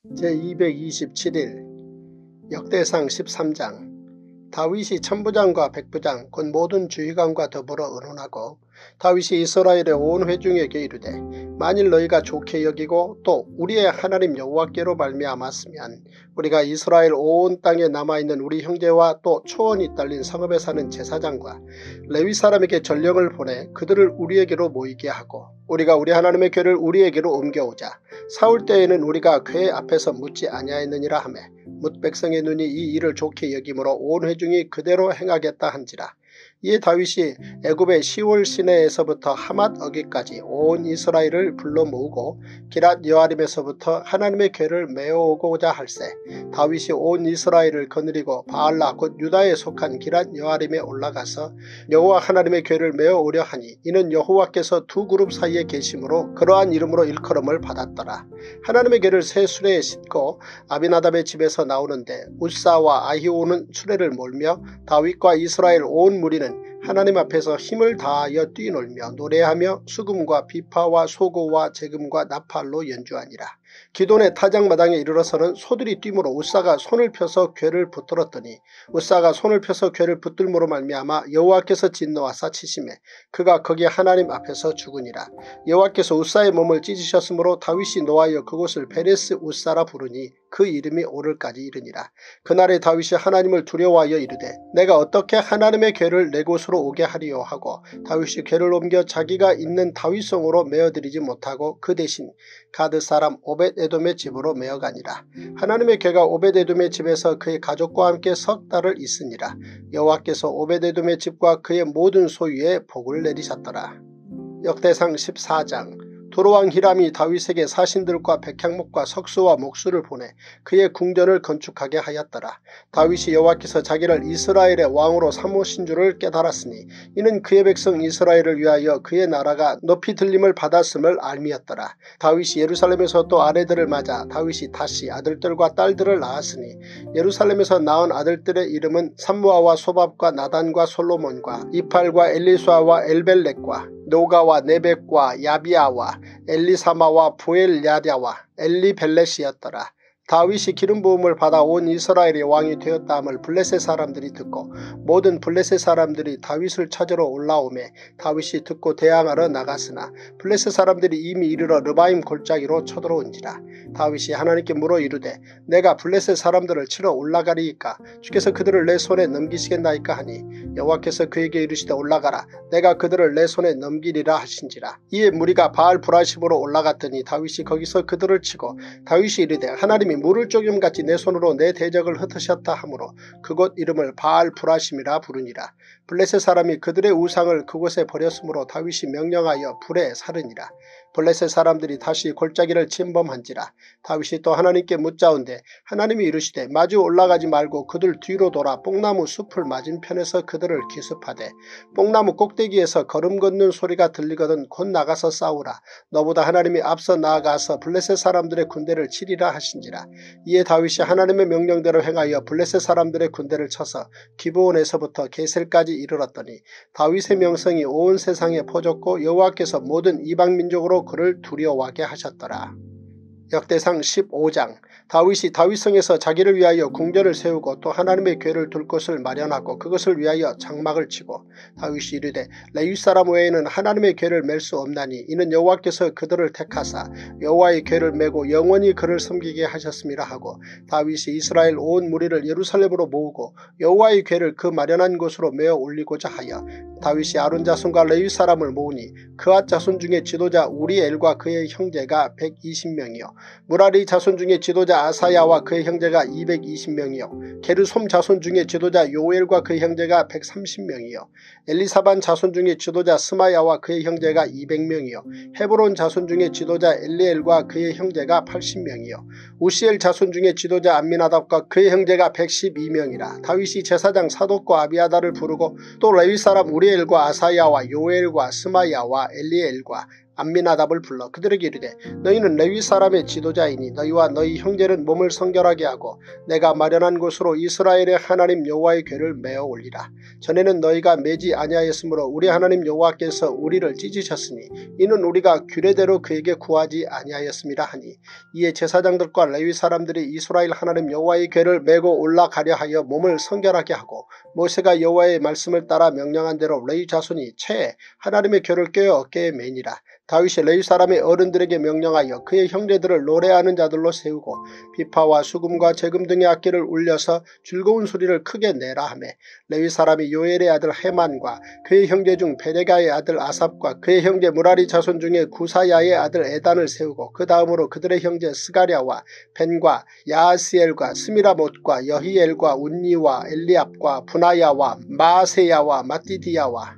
제이백이십칠 일 역대상 십삼 장 다윗이 천부장과 백부장 곧 모든 주의관과 더불어 의논하고 다윗이 이스라엘의 온 회중에게 이르되 만일 너희가 좋게 여기고 또 우리의 하나님 여호와께로 말미암았으면 우리가 이스라엘 온 땅에 남아있는 우리 형제와 또 초원이 딸린 성읍에 사는 제사장과 레위 사람에게 전령을 보내 그들을 우리에게로 모이게 하고 우리가 우리 하나님의 궤를 우리에게로 옮겨오자. 사울 때에는 우리가 궤 앞에서 묻지 아니하였느니라 하매 뭇 백성의 눈이 이 일을 좋게 여김으로 온 회중이 그대로 행하겠다 한지라. 이에 다윗이 애굽의 시올 시내에서부터 하맛 어기까지 온 이스라엘을 불러 모으고 기랏 여아림에서부터 하나님의 궤를 메어오고자 할세 다윗이 온 이스라엘을 거느리고 바알라 곧 유다에 속한 기랏 여아림에 올라가서 여호와 하나님의 궤를 메어오려 하니 이는 여호와께서 두 그룹 사이에 계심으로 그러한 이름으로 일컬음을 받았더라. 하나님의 궤를 새 수레에 싣고 아비나답의 집에서 나오는데 웃사와 아히오는 수레를 몰며 다윗과 이스라엘 온 무리는 하나님 앞에서 힘을 다하여 뛰놀며 노래하며 수금과 비파와 소고와 재금과 나팔로 연주하니라. 기돈의 타작마당에 이르러서는 소들이 뛰므로 웃사가 손을 펴서 궤를 붙들었더니 웃사가 손을 펴서 궤를 붙들므로 말미암아 여호와께서 진노하사 치심에 그가 거기 하나님 앞에서 죽으니라. 여호와께서 웃사의 몸을 찢으셨으므로 다윗이 노하여 그곳을 베레스 웃사라 부르니 그 이름이 오늘까지 이르니라. 그날에 다윗이 하나님을 두려워하여 이르되 내가 어떻게 하나님의 궤를 내 곳으로 오게 하리요 하고 다윗이 궤를 옮겨 자기가 있는 다윗성으로 메어드리지 못하고 그 대신 가드 사람 오벳에돔의 집으로 메어가니라. 하나님의 궤가 오벳에돔의 집에서 그의 가족과 함께 석 달을 있으니라. 여호와께서 오벳에돔의 집과 그의 모든 소유에 복을 내리셨더라. 역대상 십사 장 도로왕 히람이 다윗에게 사신들과 백향목과 석수와 목수를 보내 그의 궁전을 건축하게 하였더라. 다윗이 여호와께서 자기를 이스라엘의 왕으로 삼으신 줄을 깨달았으니 이는 그의 백성 이스라엘을 위하여 그의 나라가 높이 들림을 받았음을 알미였더라. 다윗이 예루살렘에서 또 아내들을 맞아 다윗이 다시 아들들과 딸들을 낳았으니 예루살렘에서 낳은 아들들의 이름은 삼무아와 소밥과 나단과 솔로몬과 이팔과 엘리수아와 엘벨렉과 노가와 네벡과 야비아와 엘리사마와 부엘야랴와 엘리벨렛이었더라. 다윗이 기름 부음을 받아 온 이스라엘의 왕이 되었다함을 블레셋 사람들이 듣고 모든 블레셋 사람들이 다윗을 찾으러 올라오매 다윗이 듣고 대항하러 나갔으나 블레셋 사람들이 이미 이르러 르바임 골짜기로 쳐들어온지라. 다윗이 하나님께 물어 이르되 내가 블레셋 사람들을 치러 올라가리이까 주께서 그들을 내 손에 넘기시겠나이까 하니 여호와께서 그에게 이르시되 올라가라 내가 그들을 내 손에 넘기리라 하신지라. 이에 무리가 바알 브라심으로 올라갔더니 다윗이 거기서 그들을 치고 다윗이 이르되 하나님이 물을 쪼금같이 내 손으로 내 대적을 흩으셨다 하므로 그곳 이름을 바알 브라심이라 부르니라. 블레셋 사람이 그들의 우상을 그곳에 버렸으므로 다윗이 명령하여 불에 사르니라. 블레셋 사람들이 다시 골짜기를 침범한지라. 다윗이 또 하나님께 묻자온데 하나님이 이르시되 마주 올라가지 말고 그들 뒤로 돌아 뽕나무 숲을 맞은편에서 그들을 기습하되 뽕나무 꼭대기에서 걸음 걷는 소리가 들리거든 곧 나가서 싸우라. 너보다 하나님이 앞서 나아가서 블레셋 사람들의 군대를 치리라 하신지라. 이에 다윗이 하나님의 명령대로 행하여 블레셋 사람들의 군대를 쳐서 기브온에서부터 게셀까지 이르렀더니 다윗의 명성이 온 세상에 퍼졌고 여호와께서 모든 이방민족으로 그를 두려워하게 하셨더라. 역대상 십오 장. 다윗이 다윗성에서 자기를 위하여 궁전을 세우고 또 하나님의 궤를 둘 곳을 마련하고 그것을 위하여 장막을 치고 다윗이 이르되 레위 사람 외에는 하나님의 궤를 맬 수 없나니 이는 여호와께서 그들을 택하사 여호와의 궤를 메고 영원히 그를 섬기게 하셨음이라 하고 다윗이 이스라엘 온 무리를 예루살렘으로 모으고 여호와의 궤를 그 마련한 곳으로 메어 올리고자 하여 다윗이 아론 자손과 레위 사람을 모으니 그앗 자손 중에 지도자 우리엘과 그의 형제가 백이십 명이요 무라리 자손 중에 지도자 아사야와 그의 형제가 이백이십 명이요 게르솜 자손 중에 지도자 요엘과 그의 형제가 백삼십 명이요 엘리사반 자손 중에 지도자 스마야와 그의 형제가 이백 명이요 헤브론 자손 중에 지도자 엘리엘과 그의 형제가 팔십 명이요 우시엘 자손 중에 지도자 암미나답과 그의 형제가 백십이 명이라. 다윗이 제사장 사독과 아비아다를 부르고 또 레위 사람 우리엘과 아사야와 요엘과 스마야와 엘리엘과 암미나답을 불러 그들에게 이르되 너희는 레위 사람의 지도자이니 너희와 너희 형제는 몸을 성결하게 하고 내가 마련한 곳으로 이스라엘의 하나님 여호와의 궤를 메어 올리라. 전에는 너희가 매지 아니하였으므로 우리 하나님 여호와께서 우리를 찢으셨으니 이는 우리가 규례대로 그에게 구하지 아니하였음이라 하니 이에 제사장들과 레위 사람들이 이스라엘 하나님 여호와의 궤를 메고 올라가려 하여 몸을 성결하게 하고 모세가 여호와의 말씀을 따라 명령한 대로 레위 자손이 채에 하나님의 궤를 꿰어 어깨에 매니라. 다윗이 레위 사람의 어른들에게 명령하여 그의 형제들을 노래하는 자들로 세우고 비파와 수금과 재금 등의 악기를 울려서 즐거운 소리를 크게 내라 하며 레위 사람이 요엘의 아들 헤만과 그의 형제 중 베레가의 아들 아삽과 그의 형제 무라리 자손 중에 구사야의 아들 에단을 세우고 그 다음으로 그들의 형제 스가랴와 벤과 야하스엘과 스미라못과 여히엘과 운니와 엘리압과 분하야와 마아세야와 마띠디야와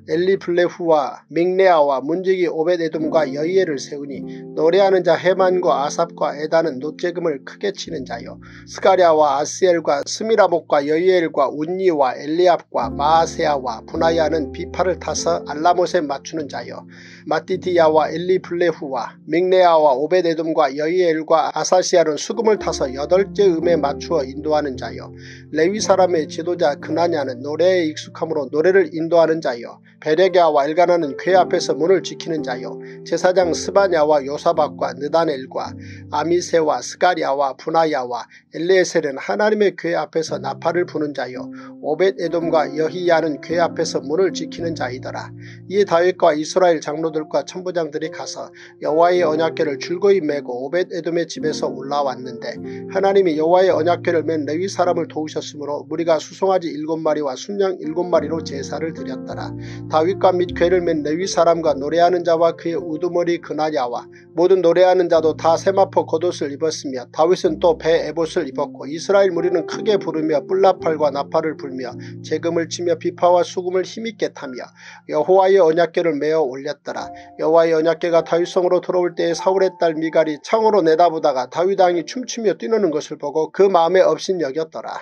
엘리블레후와 믹네아와 문지기 오벳에돔과 여이엘을 세우니 노래하는 자 헤만과 아삽과 에단은 놋재금을 크게 치는 자요 스가랴와 아스엘과 스미라복과 여이엘과 운니와 엘리압과 마아세야와 분하야는 비파를 타서 알라못에 맞추는 자요 마띠디야와 엘리블레후와 믹네아와 오벳에돔과 여이엘과 아사시아는 수금을 타서 여덟째 음에 맞추어 인도하는 자요 레위 사람의 지도자 그나냐는 노래에 익숙함으로 노래를 인도하는 자요 베레가와 엘가나는 궤 앞에서 문을 지키는 자요 제사장 스바냐와 요사박과 느다넬과 아미세와 스가랴와 분하야와 엘리에셀은 하나님의 궤 앞에서 나팔을 부는 자요 오벳에돔과 여히야는 궤 앞에서 문을 지키는 자이더라. 이에 다윗과 이스라엘 장로들과 천부장들이 가서 여호와의 언약궤를 줄거이 메고 오벳에돔의 집에서 올라왔는데 하나님이 여호와의 언약궤를 맨 레위 사람을 도우셨으므로 무리가 수송아지 일곱 마리와 순양 일곱 마리로 제사를 드렸더라. 다윗과 및 궤를 맨 레위 사람과 노래하는 자와 그의 우두머리 그나야와 모든 노래하는 자도 다 세마포 겉옷을 입었으며 다윗은 또 배 에봇을 입었고 이스라엘 무리는 크게 부르며 뿔나팔과 나팔을 불며 재금을 치며 비파와 수금을 힘있게 타며 여호와의 언약궤를 메어 올렸더라. 여호와의 언약궤가 다윗성으로 들어올 때에 사울의 딸 미갈이 창으로 내다보다가 다윗 왕이 춤추며 뛰노는 것을 보고 그 마음에 업신여겼더라.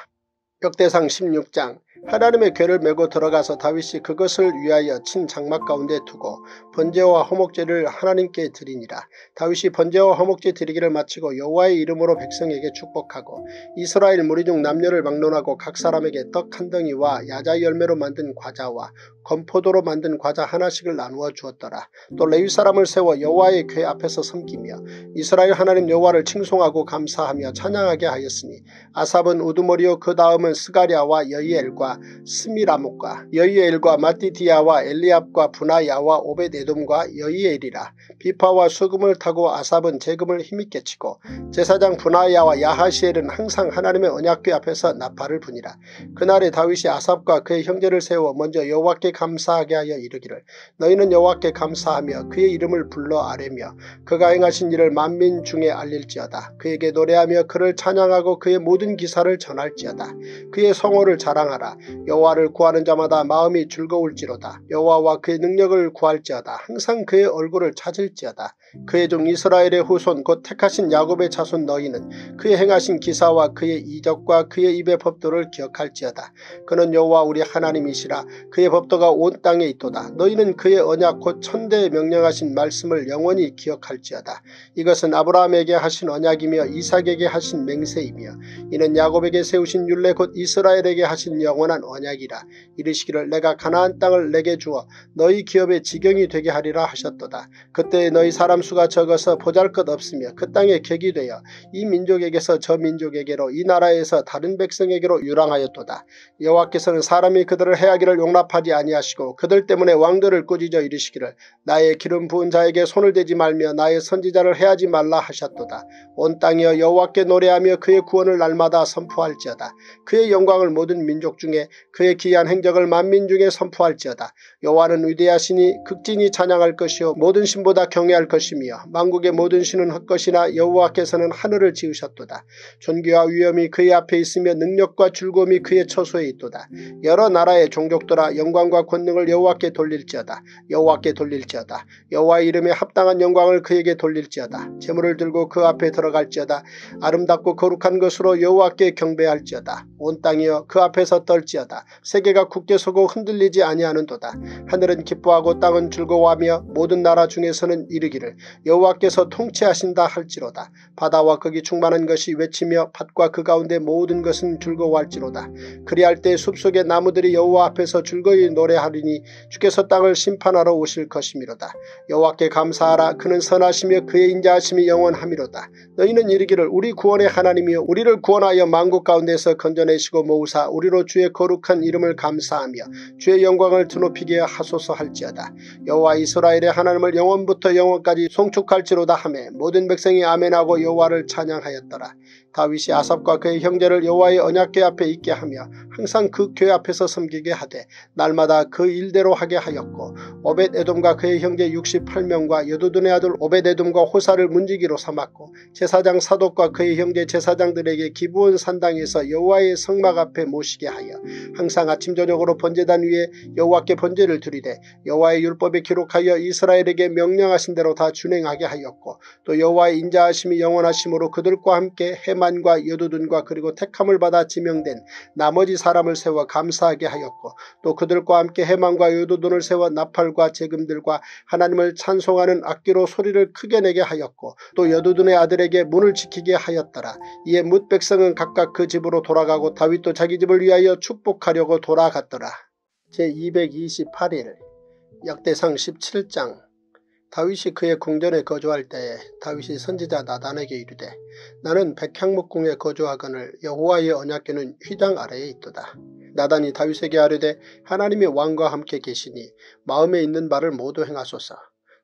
역대상 십육 장. 하나님의 궤를 메고 들어가서 다윗이 그것을 위하여 친 장막 가운데 두고 번제와 화목제를 하나님께 드리니라. 다윗이 번제와 화목제 드리기를 마치고 여호와의 이름으로 백성에게 축복하고 이스라엘 무리 중 남녀를 막론하고 각 사람에게 떡 한 덩이와 야자 열매로 만든 과자와 건포도로 만든 과자 하나씩을 나누어 주었더라. 또 레위 사람을 세워 여호와의 궤 앞에서 섬기며 이스라엘 하나님 여호와를 칭송하고 감사하며 찬양하게 하였으니 아삽은 우두머리요 그 다음은 스가랴와 여이엘과 스미라목과 여이엘과 마띠디아와 엘리압과 분하야와 오벳에돔과 여이엘이라. 비파와 수금을 타고 아삽은 재금을 힘있게 치고 제사장 분하야와 야하시엘은 항상 하나님의 언약궤 앞에서 나팔을 부니라. 그날에 다윗이 아삽과 그의 형제를 세워 먼저 여호와께 감사하게 하여 이르기를 너희는 여호와께 감사하며 그의 이름을 불러 아뢰며 그가 행하신 일을 만민 중에 알릴지어다. 그에게 노래하며 그를 찬양하고 그의 모든 기사를 전할지어다. 그의 성호를 자랑하라. 여호와를 구하는 자마다 마음이 즐거울지로다. 여호와와 그의 능력을 구할지어다. 항상 그의 얼굴을 찾을지어다. 그의 종 이스라엘의 후손 곧 택하신 야곱의 자손 너희는 그의 행하신 기사와 그의 이적과 그의 입의 법도를 기억할지어다. 그는 여호와 우리 하나님이시라. 그의 법도가 온 땅에 있도다. 너희는 그의 언약 곧 천대에 명령하신 말씀을 영원히 기억할지어다. 이것은 아브라함에게 하신 언약이며 이삭에게 하신 맹세이며 이는 야곱에게 세우신 율례 곧 이스라엘에게 하신 영원한 언약이라. 이르시기를 내가 가나안 땅을 내게 주어 너희 기업의 지경이 되게 하리라 하셨도다. 그때 너희 사람 수가 적어서 보잘것 없으며 그 땅에 객이 되어 이 민족에게서 저 민족에게로 이 나라에서 다른 백성에게로 유랑하였도다. 여호와께서는 사람이 그들을 해하기를 용납하지 아니하시고 그들 때문에 왕들을 꾸짖어 이르시기를 나의 기름 부은 자에게 손을 대지 말며 나의 선지자를 해하지 말라 하셨도다. 온 땅이여 여호와께 노래하며 그의 구원을 날마다 선포할지어다. 그의 영광을 모든 민족 중에 그의 기이한 행적을 만민 중에 선포할지어다. 여호와는 위대하시니 극진히 찬양할 것이요 모든 신보다 경외할 것이며 만국의 모든 신은 헛것이나 여호와께서는 하늘을 지으셨도다. 존귀와 위엄이 그의 앞에 있으며 능력과 즐거움이 그의 처소에 있도다. 여러 나라의 종족들아 영광과 권능을 여호와께 돌릴지어다. 여호와께 돌릴지어다. 여호와의 이름에 합당한 영광을 그에게 돌릴지어다. 제물을 들고 그 앞에 들어갈지어다. 아름답고 거룩한 것으로 여호와께 경배할지어다. 온 땅이여 그 앞에서 떨지어다. 세계가 굳게 서고 흔들리지 아니하는도다. 하늘은 기뻐하고 땅은 즐거워하며 모든 나라 중에서는 이르기를 여호와께서 통치하신다 할지로다. 바다와 거기 충만한 것이 외치며 밭과 그 가운데 모든 것은 즐거워할지로다. 그리할 때 숲속의 나무들이 여호와 앞에서 즐거이 노래하리니 주께서 땅을 심판하러 오실 것이미로다. 여호와께 감사하라. 그는 선하시며 그의 인자하심이 영원하미로다. 너희는 이르기를 우리 구원의 하나님이여 우리를 구원하여 만국 가운데서 건져내시고 모으사 우리로 주의 거룩한 이름을 감사하며 주의 영광을 드높이게 하소서 할지어다. 여호와 이스라엘의 하나님을 영원부터 영원까지 송축할지로다 하매 모든 백성이 아멘하고 여호와를 찬양하였더라. 다윗이 아삽과 그의 형제를 여호와의 언약궤 앞에 있게 하며 항상 그 궤 앞에서 섬기게 하되 날마다 그 일대로 하게 하였고 오벳에돔과 그의 형제 육십팔 명과 여두둔의 아들 오벳에돔과 호사를 문지기로 삼았고 제사장 사독과 그의 형제 제사장들에게 기브온 산당에서 여호와의 성막 앞에 모시게 하여 항상 아침 저녁으로 번제단 위에 여호와께 번제를 드리되 여호와의 율법에 기록하여 이스라엘에게 명령하신 대로 다 준행하게 하였고 또 여호와의 인자하심이 영원하심으로 그들과 함께 해만과 여두둔과 그리고 택함을 받아 지명된 나머지 사람을 세워 감사하게 하였고 또 그들과 함께 해만과 여두둔을 세워 나팔과 재금들과 하나님을 찬송하는 악기로 소리를 크게 내게 하였고 또 여두둔의 아들에게 문을 지키게 하였더라. 이에 뭇 백성은 각각 그 집으로 돌아가고 다윗도 자기 집을 위하여 축복하려고 돌아갔더라. 제이백이십팔 일 역대상 십칠 장. 다윗이 그의 궁전에 거주할 때에 다윗이 선지자 나단에게 이르되 나는 백향목궁에 거주하거늘 여호와의 언약궤는 휘장 아래에 있도다. 나단이 다윗에게 아뢰되 하나님이 왕과 함께 계시니 마음에 있는 바를 모두 행하소서.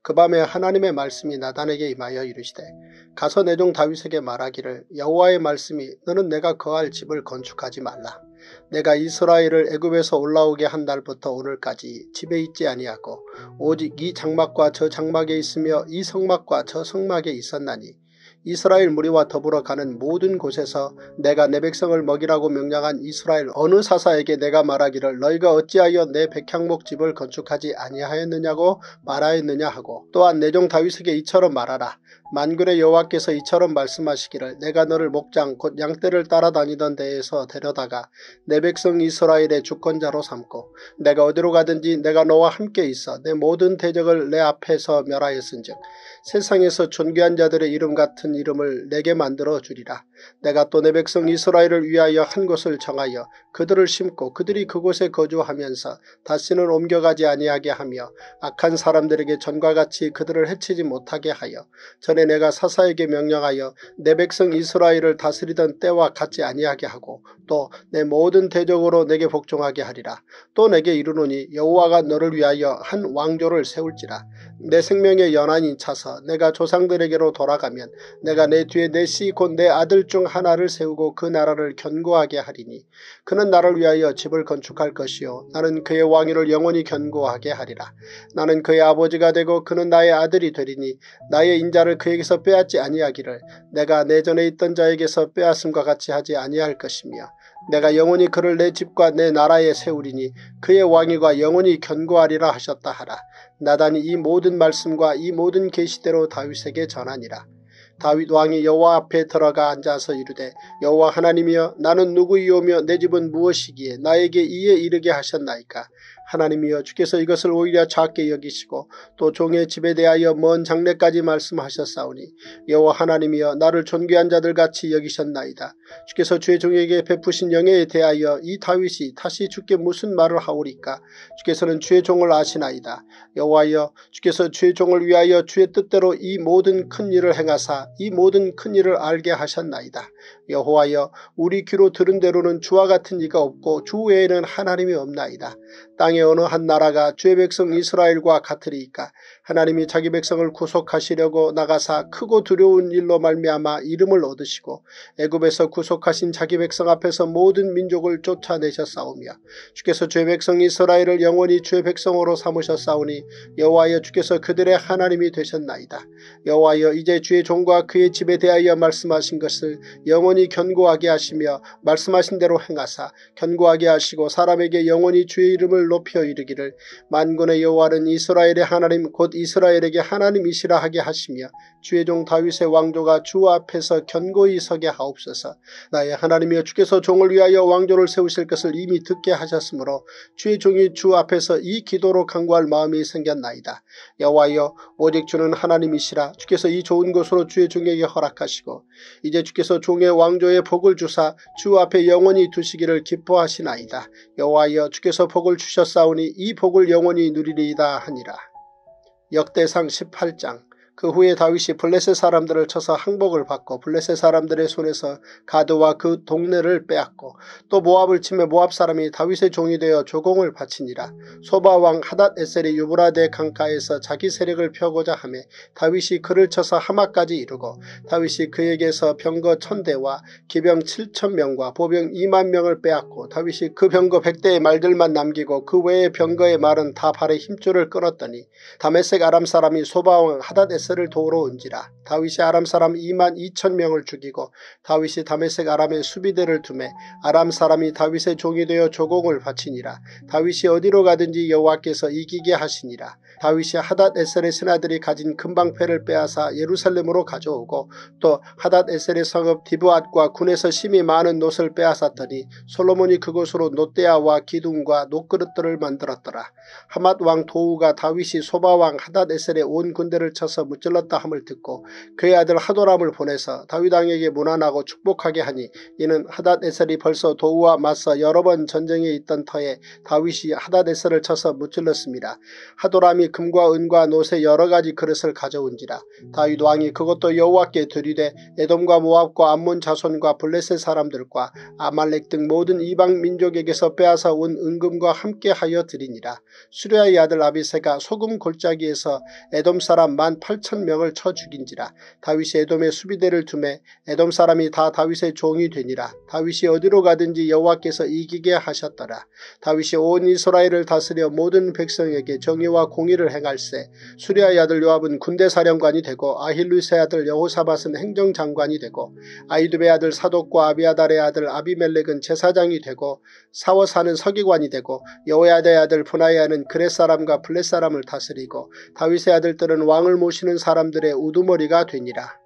그 밤에 하나님의 말씀이 나단에게 임하여 이르시되 가서 내 종 다윗에게 말하기를 여호와의 말씀이 너는 내가 거할 집을 건축하지 말라. 내가 이스라엘을 애굽에서 올라오게 한 날부터 오늘까지 집에 있지 아니하고 오직 이 장막과 저 장막에 있으며 이 성막과 저 성막에 있었나니 이스라엘 무리와 더불어 가는 모든 곳에서 내가 내 백성을 먹이라고 명령한 이스라엘 어느 사사에게 내가 말하기를 너희가 어찌하여 내 백향목 집을 건축하지 아니하였느냐고 말하였느냐 하고 또한 내 종 다윗에게 이처럼 말하라. 만군의 여호와께서 이처럼 말씀하시기를 내가 너를 목장 곧 양떼를 따라다니던 데에서 데려다가 내 백성 이스라엘의 주권자로 삼고 내가 어디로 가든지 내가 너와 함께 있어 내 모든 대적을 내 앞에서 멸하였은즉 세상에서 존귀한 자들의 이름 같은 이름을 내게 만들어 주리라. 내가 또 내 백성 이스라엘을 위하여 한 곳을 정하여 그들을 심고 그들이 그곳에 거주하면서 다시는 옮겨가지 아니하게 하며 악한 사람들에게 전과 같이 그들을 해치지 못하게 하여 전에 내가 사사에게 명령하여 내 백성 이스라엘을 다스리던 때와 같지 아니하게 하고 또 내 모든 대적으로 내게 복종하게 하리라. 또 내게 이르노니 여호와가 너를 위하여 한 왕조를 세울지라. 내 생명의 연한이 차서 내가 조상들에게로 돌아가면 내가 내 뒤에 내 씨 곧 내 아들 중 하나를 세우고 그 나라를 견고하게 하리니 그는 나를 위하여 집을 건축할 것이요 나는 그의 왕위를 영원히 견고하게 하리라. 나는 그의 아버지가 되고 그는 나의 아들이 되리니 나의 인자를 그에게서 빼앗지 아니하기를 내가 내전에 있던 자에게서 빼앗음과 같이 하지 아니할 것이며 내가 영원히 그를 내 집과 내 나라에 세우리니 그의 왕위가 영원히 견고하리라 하셨다 하라. 나단이 이 모든 말씀과 이 모든 계시대로 다윗에게 전하니라. 다윗 왕이 여호와 앞에 들어가 앉아서 이르되 여호와 하나님이여 나는 누구이오며 내 집은 무엇이기에 나에게 이에 이르게 하셨나이까. 하나님이여 주께서 이것을 오히려 작게 여기시고 또 종의 집에 대하여 먼 장래까지 말씀하셨사오니 여호와 하나님이여 나를 존귀한 자들같이 여기셨나이다. 주께서 주의 종에게 베푸신 영예에 대하여 이 다윗이 다시 주께 무슨 말을 하오리까. 주께서는 주의 종을 아시나이다. 여호와여 주께서 주의 종을 위하여 주의 뜻대로 이 모든 큰 일을 행하사 이 모든 큰 일을 알게 하셨나이다. 여호와여 우리 귀로 들은 대로는 주와 같은 이가 없고 주 외에는 하나님이 없나이다. 땅의 어느 한 나라가 주의 백성 이스라엘과 같으리이까. 하나님이 자기 백성을 구속하시려고 나가사 크고 두려운 일로 말미암아 이름을 얻으시고 애굽에서 구속하신 자기 백성 앞에서 모든 민족을 쫓아내셨사오며 주께서 주의 백성 이스라엘을 영원히 주의 백성으로 삼으셨사오니 여호와여 주께서 그들의 하나님이 되셨나이다. 여호와여 이제 주의 종과 그의 집에 대하여 말씀하신 것을 영원히 견고하게 하시며 말씀하신 대로 행하사 견고하게 하시고 사람에게 영원히 주의 이름을 높여 이르기를 만군의 여호와는 이스라엘의 하나님 곧 이스라엘에게 하나님이시라 하게 하시며 주의 종 다윗의 왕조가 주 앞에서 견고히 서게 하옵소서. 나의 하나님이여 주께서 종을 위하여 왕조를 세우실 것을 이미 듣게 하셨으므로 주의 종이 주 앞에서 이 기도로 간구할 마음이 생겼나이다. 여호와여 오직 주는 하나님이시라. 주께서 이 좋은 곳으로 주의 종에게 허락하시고 이제 주께서 종의 왕조에 복을 주사 주 앞에 영원히 두시기를 기뻐하시나이다. 여호와여 주께서 복을 주셨사오니 이 복을 영원히 누리리이다 하니라. 역대상 십팔 장. 그 후에 다윗이 블레셋 사람들을 쳐서 항복을 받고 블레셋 사람들의 손에서 가드와 그 동네를 빼앗고 또 모압을 치며 모압 사람이 다윗의 종이 되어 조공을 바치니라. 소바왕 하닷 에셀이 유브라데 강가에서 자기 세력을 펴고자 하며 다윗이 그를 쳐서 하마까지 이르고 다윗이 그에게서 병거 천 대와 기병 칠천 명과 보병 이만 명을 빼앗고 다윗이 그 병거 백 대의 말들만 남기고 그 외의 병거의 말은 다 발에 힘줄을 끊었더니 다메섹 아람 사람이 소바왕 하닷 에셀 를 도우러 온지라. 다윗이 아람 사람 이만 이천 명을 죽이고 다윗이 다메섹 아람에 수비대를 두매 아람 사람이 다윗의 종이 되어 조공을 바치니라. 다윗이 어디로 가든지 여호와께서 이기게 하시니라. 다윗이 하닷 에셀의 신하들이 가진 금방패를 빼앗아 예루살렘으로 가져오고 또 하닷 에셀의 성읍 디브앗과 군에서 심히 많은 놋을 빼앗았더니 솔로몬이 그곳으로 놋대야와 기둥과 놋그릇들을 만들었더라. 하맛 왕 도우가 다윗이 소바 왕 하닷 에셀의 온 군대를 쳐서 무찔렀다 함을 듣고 그의 아들 하도람을 보내서 다윗 왕에게 문안하고 축복하게 하니 이는 하닷에셀이 벌써 도우와 맞서 여러 번 전쟁에 있던 터에 다윗이 하닷에셀을 쳐서 무찔렀습니다. 하도람이 금과 은과 노새 여러가지 그릇을 가져온지라. 다윗 왕이 그것도 여호와께 드리되 에돔과 모압과 암몬 자손과 블레셋 사람들과 아말렉 등 모든 이방 민족에게서 빼앗아 온 은금과 함께 하여 드리니라. 수레아의 아들 아비새가 소금 골짜기에서 에돔 사람 만 팔천 명을 쳐 죽인지라. 다윗이 에돔에 수비대를 두매 에돔 사람이 다 다윗의 종이 되니라. 다윗이 어디로 가든지 여호와께서 이기게 하셨더라. 다윗이 온 이스라엘을 다스려 모든 백성에게 정의와 공의를 행할세. 수레아의 아들 요압은 군대사령관이 되고 아힐루스의 아들 여호사밧은 행정장관이 되고 아히두베의 아들 사독과 아비아달의 아들 아비멜렉은 제사장이 되고 사워사는 서기관이 되고 여호야다의 아들 분하야는 그렛 사람과 블렛 사람을 다스리고 다윗의 아들들은 왕을 모시는 사람들의 우두머리가 되니라.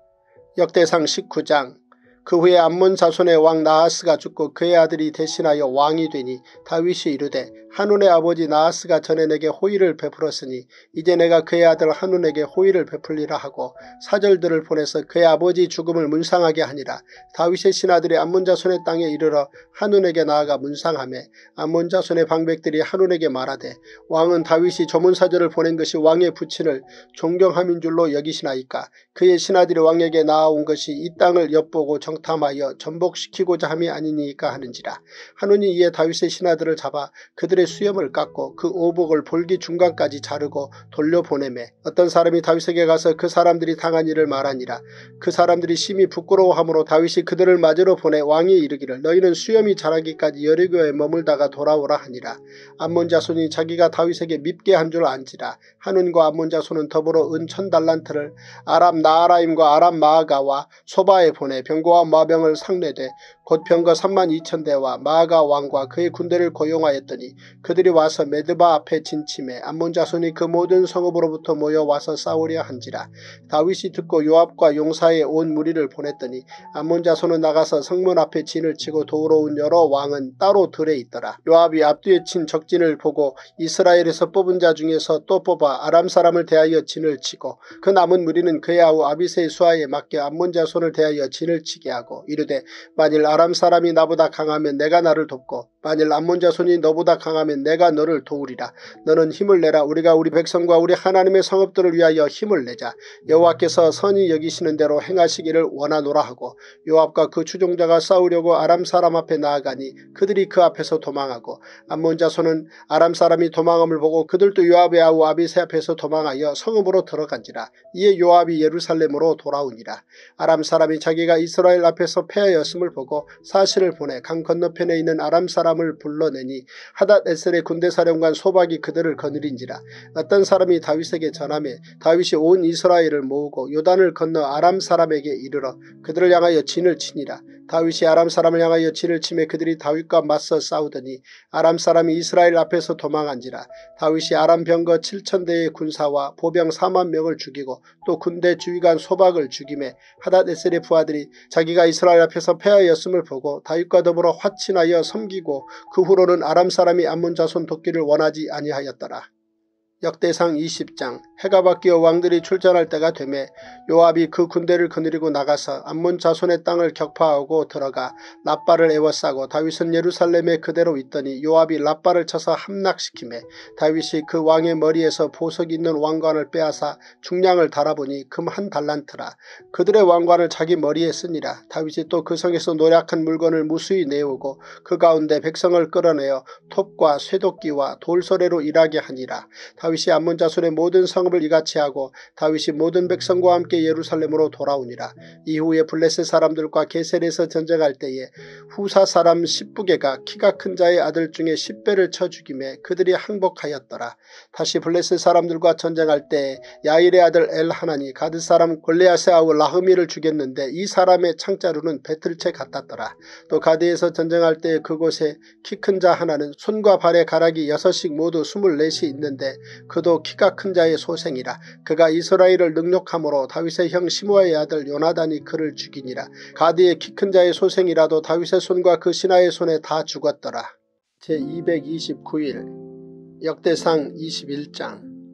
역대상 십구 장. 그 후에 암몬 자손의 왕 나하스가 죽고 그의 아들이 대신하여 왕이 되니 다윗이 이르되 한운의 아버지 나하스가 전에 내게 호의를 베풀었으니 이제 내가 그의 아들 한운에게 호의를 베풀리라 하고 사절들을 보내서 그의 아버지 죽음을 문상하게 하니라. 다윗의 신하들이 암몬 자손의 땅에 이르러 한운에게 나아가 문상하매 암몬 자손의 방백들이 한운에게 말하되 왕은 다윗이 조문사절을 보낸 것이 왕의 부친을 존경함인 줄로 여기시나이까. 그의 신하들이 왕에게 나아온 것이 이 땅을 엿보고 정탐하여 전복시키고자 함이 아니니까 하는지라. 한운이 이에 다윗의 신하들을 잡아 그들의 수염을 깎고 그 오복을 볼기 중간까지 자르고 돌려보내매 어떤 사람이 다윗에게 가서 그 사람들이 당한 일을 말하니라. 그 사람들이 심히 부끄러워하므로 다윗이 그들을 맞으러 보내 왕이 이르기를 너희는 수염이 자라기까지 여리고에 머물다가 돌아오라 하니라. 암몬 자손이 자기가 다윗에게 밉게 한 줄 안지라. 한운과 암몬 자손은 더불어 은 천 달란트를 아람 나아라임과 아람 마아가와 소바에 보내 병거와 마병을 상례되 곧 병거 삼만 이천 대와 마아가 왕과 그의 군대를 고용하였더니 그들이 와서 메드바 앞에 진침해 암몬 자손이 그 모든 성읍으로부터 모여와서 싸우려 한지라. 다윗이 듣고 요압과 용사의 온 무리를 보냈더니 암몬 자손은 나가서 성문 앞에 진을 치고 도우러 온 여러 왕은 따로 들에 있더라. 요압이 앞뒤에 친 적진을 보고 이스라엘에서 뽑은 자 중에서 또 뽑아 아람 사람을 대하여 진을 치고 그 남은 무리는 그의 아우 아비새의 수하에 맡겨 암몬 자손을 대하여 진을 치게 하고 이르되 만일 아람 사람이 나보다 강하면 내가 나를 돕고 만일 암몬 자손이 너보다 강하면 내가 너를 도우리라. 너는 힘을 내라. 우리가 우리 백성과 우리 하나님의 성읍들을 위하여 힘을 내자. 여호와께서 선히 여기시는 대로 행하시기를 원하노라 하고 요압과 그 추종자가 싸우려고 아람 사람 앞에 나아가니 그들이 그 앞에서 도망하고 암몬 자손은 아람 사람이 도망함을 보고 그들도 요압의 아우 아비새 앞에서 도망하여 성읍으로 들어간지라. 이에 요압이 예루살렘으로 돌아오니라. 아람 사람이 자기가 이스라엘 앞에서 패하였음을 보고 사실을 보내 강 건너편에 있는 아람 사람을 불러내니 하닷에셀의 군대사령관 소박이 그들을 거느린지라. 어떤 사람이 다윗에게 전하매 다윗이 온 이스라엘을 모으고 요단을 건너 아람 사람에게 이르러 그들을 향하여 진을 치니라. 다윗이 아람 사람을 향하여 진을 치매 그들이 다윗과 맞서 싸우더니 아람 사람이 이스라엘 앞에서 도망한지라. 다윗이 아람 병거 칠천 대의 군사와 보병 사만 명을 죽이고 또 군대 주위관 소박을 죽이매 하닷에셀의 부하들이 자기가 이스라엘 앞에서 패하였음을 보고 다윗과 더불어 화친하여 섬기고 그 후로는 아람 사람이 암몬 자손 돕기를 원하지 아니하였더라. 역대상 이십 장. 해가 바뀌어 왕들이 출전할 때가 되매 요압이 그 군대를 거느리고 나가서 암몬 자손의 땅을 격파하고 들어가 랍바를 에워싸고 다윗은 예루살렘에 그대로 있더니 요압이 랍바를 쳐서 함락시키매 다윗이 그 왕의 머리에서 보석 있는 왕관을 빼앗아 중량을 달아보니 금 한 달란트라. 그들의 왕관을 자기 머리에 쓰니라. 다윗이 또 그 성에서 노략한 물건을 무수히 내오고 그 가운데 백성을 끌어내어 톱과 쇠도끼와 돌소래로 일하게 하니라. 다윗이 암몬 자손의 모든 성읍을 이같이 하고 다윗이 모든 백성과 함께 예루살렘으로 돌아오니라. 이후에 블레셋 사람들과 게셀에서 전쟁할 때에 후사 사람 십부게가 키가 큰 자의 아들 중에 십 배를 쳐 죽임에 그들이 항복하였더라. 다시 블레셋 사람들과 전쟁할 때에 야일의 아들 엘하나니 가드 사람 골레앗의 아우 라흐미를 죽였는데 이 사람의 창자루는 배틀채 같았더라. 또 가드에서 전쟁할 때에 그곳에 키 큰 자 하나는 손과 발의 가락이 여섯씩 모두 스물넷이 있는데 그도 키가 큰 자의 소생이라. 그가 이스라엘을 능욕함으로 다윗의 형 시므아의 아들 요나단이 그를 죽이니라. 가드의 키 큰 자의 소생이라도 다윗의 손과 그 신하의 손에 다 죽었더라. 제이백이십구 일 역대상 이십일 장.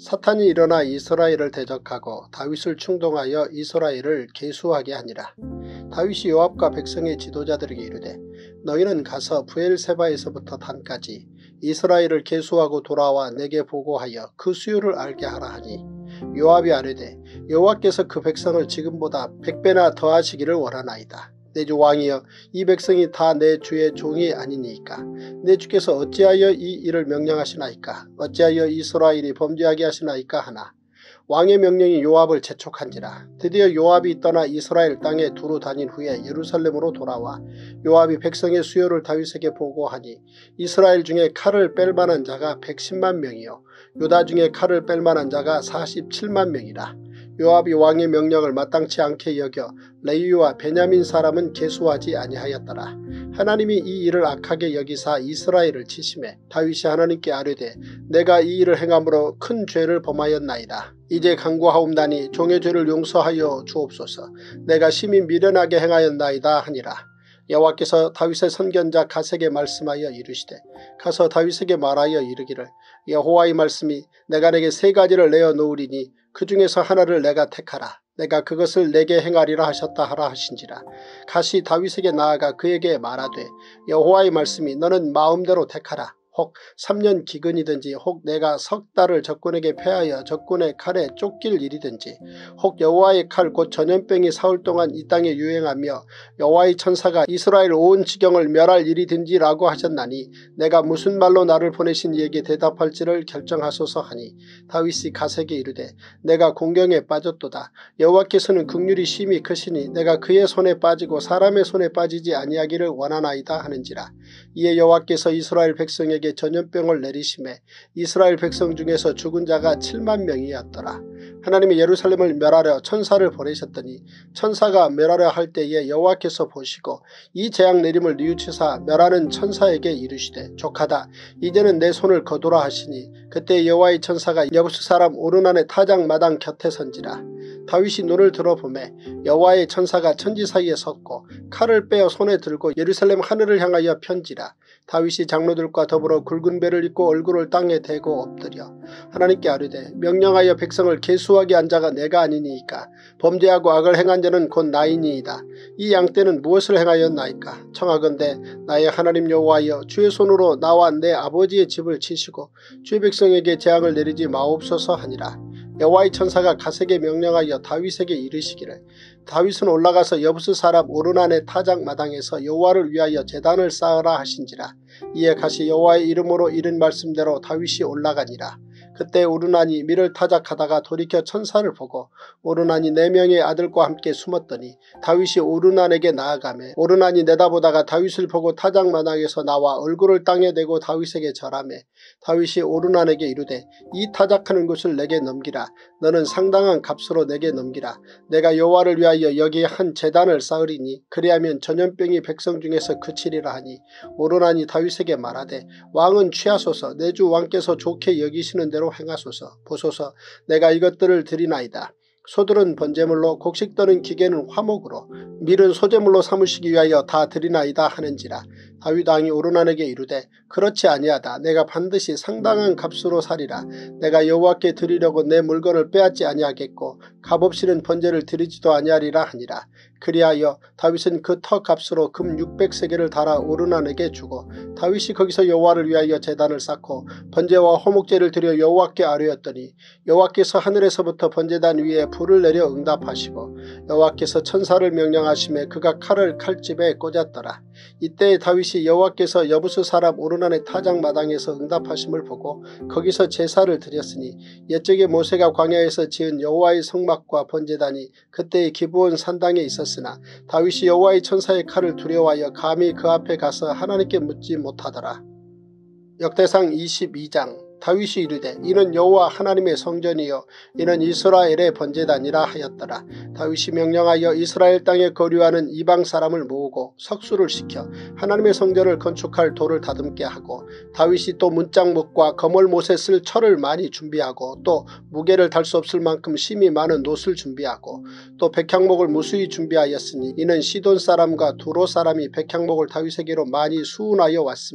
사탄이 일어나 이스라엘을 대적하고 다윗을 충동하여 이스라엘을 계수하게 하니라. 다윗이 요압과 백성의 지도자들에게 이르되 너희는 가서 브엘세바에서부터 단까지 이스라엘을 계수하고 돌아와 내게 보고하여 그 수요를 알게 하라 하니 요압이 아뢰되 여호와께서 그 백성을 지금보다 백배나 더하시기를 원하나이다. 내 주 왕이여 이 백성이 다 내 주의 종이 아니니까 내 주께서 어찌하여 이 일을 명령하시나이까 어찌하여 이스라엘이 범죄하게 하시나이까 하나 왕의 명령이 요압을 재촉한지라. 드디어 요압이 떠나 이스라엘 땅에 두루 다닌 후에 예루살렘으로 돌아와 요압이 백성의 수요를 다윗에게 보고하니 이스라엘 중에 칼을 뺄 만한 자가 백십만 명이요 유다 중에 칼을 뺄 만한 자가 사십칠만 명이라. 요압이 왕의 명령을 마땅치 않게 여겨 레위와 베냐민 사람은 계수하지 아니하였더라. 하나님이 이 일을 악하게 여기사 이스라엘을 치심해 다윗이 하나님께 아뢰되 내가 이 일을 행함으로 큰 죄를 범하였나이다. 이제 간구하옵나니 종의 죄를 용서하여 주옵소서. 내가 심히 미련하게 행하였나이다 하니라. 여호와께서 다윗의 선견자 갓에게 말씀하여 이르시되 가서 다윗에게 말하여 이르기를 여호와의 말씀이 내가 내게 세 가지를 내어 놓으리니 그 중에서 하나를 내가 택하라. 내가 그것을 내게 행하리라 하셨다 하라 하신지라. 갓이 다윗에게 나아가 그에게 말하되 여호와의 말씀이 너는 마음대로 택하라. 혹 삼 년 기근이든지 혹 내가 석 달을 적군에게 패하여 적군의 칼에 쫓길 일이든지 혹 여호와의 칼 곧 전염병이 사흘 동안 이 땅에 유행하며 여호와의 천사가 이스라엘 온 지경을 멸할 일이든지 라고 하셨나니 내가 무슨 말로 나를 보내신 이에게 대답할지를 결정하소서 하니 다윗이 갓에게 이르되 내가 공경에 빠졌도다. 여호와께서는 긍휼이 심히 크시니 내가 그의 손에 빠지고 사람의 손에 빠지지 아니하기를 원하나이다 하는지라. 이에 여호와께서 이스라엘 백성에게 전염병을 내리심에 이스라엘 백성 중에서 죽은 자가 칠만 명이었더라. 하나님이 예루살렘을 멸하려 천사를 보내셨더니 천사가 멸하려 할 때에 여호와께서 보시고 이 재앙 내림을 뉘우치사 멸하는 천사에게 이르시되 족하다. 이제는 내 손을 거두라 하시니 그때 여호와의 천사가 여부스 사람 오르난의 타작마당 곁에 선지라. 다윗이 눈을 들어보매 여호와의 천사가 천지 사이에 섰고 칼을 빼어 손에 들고 예루살렘 하늘을 향하여 편지라. 다윗이 장로들과 더불어 굵은 배를 입고 얼굴을 땅에 대고 엎드려 하나님께 아뢰되 명령하여 백성을 계수하게 한 자가 내가 아니니이까 범죄하고 악을 행한 자는 곧 나이니이다. 이 양떼는 무엇을 행하였나이까 청하건대 나의 하나님 여호와여 주의 손으로 나와 내 아버지의 집을 치시고 주의 백성에게 재앙을 내리지 마옵소서 하니라. 여호와의 천사가 갓에게 명령하여 다윗에게 이르시기를 다윗은 올라가서 여부스 사람 오르난의 타작 마당에서 여호와를 위하여 제단을 쌓으라 하신지라. 이에 갓이 여호와의 이름으로 이른 말씀대로 다윗이 올라가니라. 그때 오르난이 밀을 타작하다가 돌이켜 천사를 보고 오르난이 네 명의 아들과 함께 숨었더니 다윗이 오르난에게 나아가매 오르난이 내다보다가 다윗을 보고 타작마당에서 나와 얼굴을 땅에 대고 다윗에게 절하매 다윗이 오르난에게 이르되 이 타작하는 곳을 내게 넘기라. 너는 상당한 값으로 내게 넘기라. 내가 여호와를 위하여 여기에 한 제단을 쌓으리니 그리하면 전염병이 백성 중에서 그치리라 하니 오르난이 다윗에게 말하되 왕은 취하소서. 내 주 왕께서 좋게 여기시는 대로 행하소서. 보소서 내가 이것들을 드리나이다. 소들은 번제물로 곡식 떠는 기계는 화목으로 밀은 소제물로 삼으시기 위하여 다 드리나이다 하는지라. 다윗 왕이 오르난에게 이르되 그렇지 아니하다. 내가 반드시 상당한 값으로 사리라. 내가 여호와께 드리려고 내 물건을 빼앗지 아니하겠고 값없이는 번제를 드리지도 아니하리라 하니라. 그리하여 다윗은 그 터 값으로 금 육백 세겔을 달아 오르난에게 주고 다윗이 거기서 여호와를 위하여 제단을 쌓고 번제와 호목제를 드려 여호와께 아뢰었더니 여호와께서 하늘에서부터 번제단 위에 불을 내려 응답하시고 여호와께서 천사를 명령하심에 그가 칼을 칼집에 꽂았더라. 이때 다윗이 여호와께서 여부스 사람 오르난의 타작마당에서 응답하심을 보고 거기서 제사를 드렸으니 옛적에 모세가 광야에서 지은 여호와의 성막과 번제단이 그때의 기브온 산당에 있었으나 다윗이 여호와의 천사의 칼을 두려워하여 감히 그 앞에 가서 하나님께 묻지 못하더라. 역대상 이십이 장. 다윗이 이르되 이는 여호와 하나님의 성전이요 이는 이스라엘의 번제단이라 하였더라. 다윗이 명령하여 이스라엘 땅에 거류하는 이방 사람을 모으고 석수를 시켜 하나님의 성전을 건축할 돌을 다듬게 하고 다윗이 또 문짝목과 거멀못에 쓸 철을 많이 준비하고 또 무게를 달 수 없을 만큼 심이 많은 놋을 준비하고 또 백향목을 무수히 준비하였으니 이는 시돈 사람과 두로 사람이 백향목을 다윗에게로 많이 수운하여 왔습니다.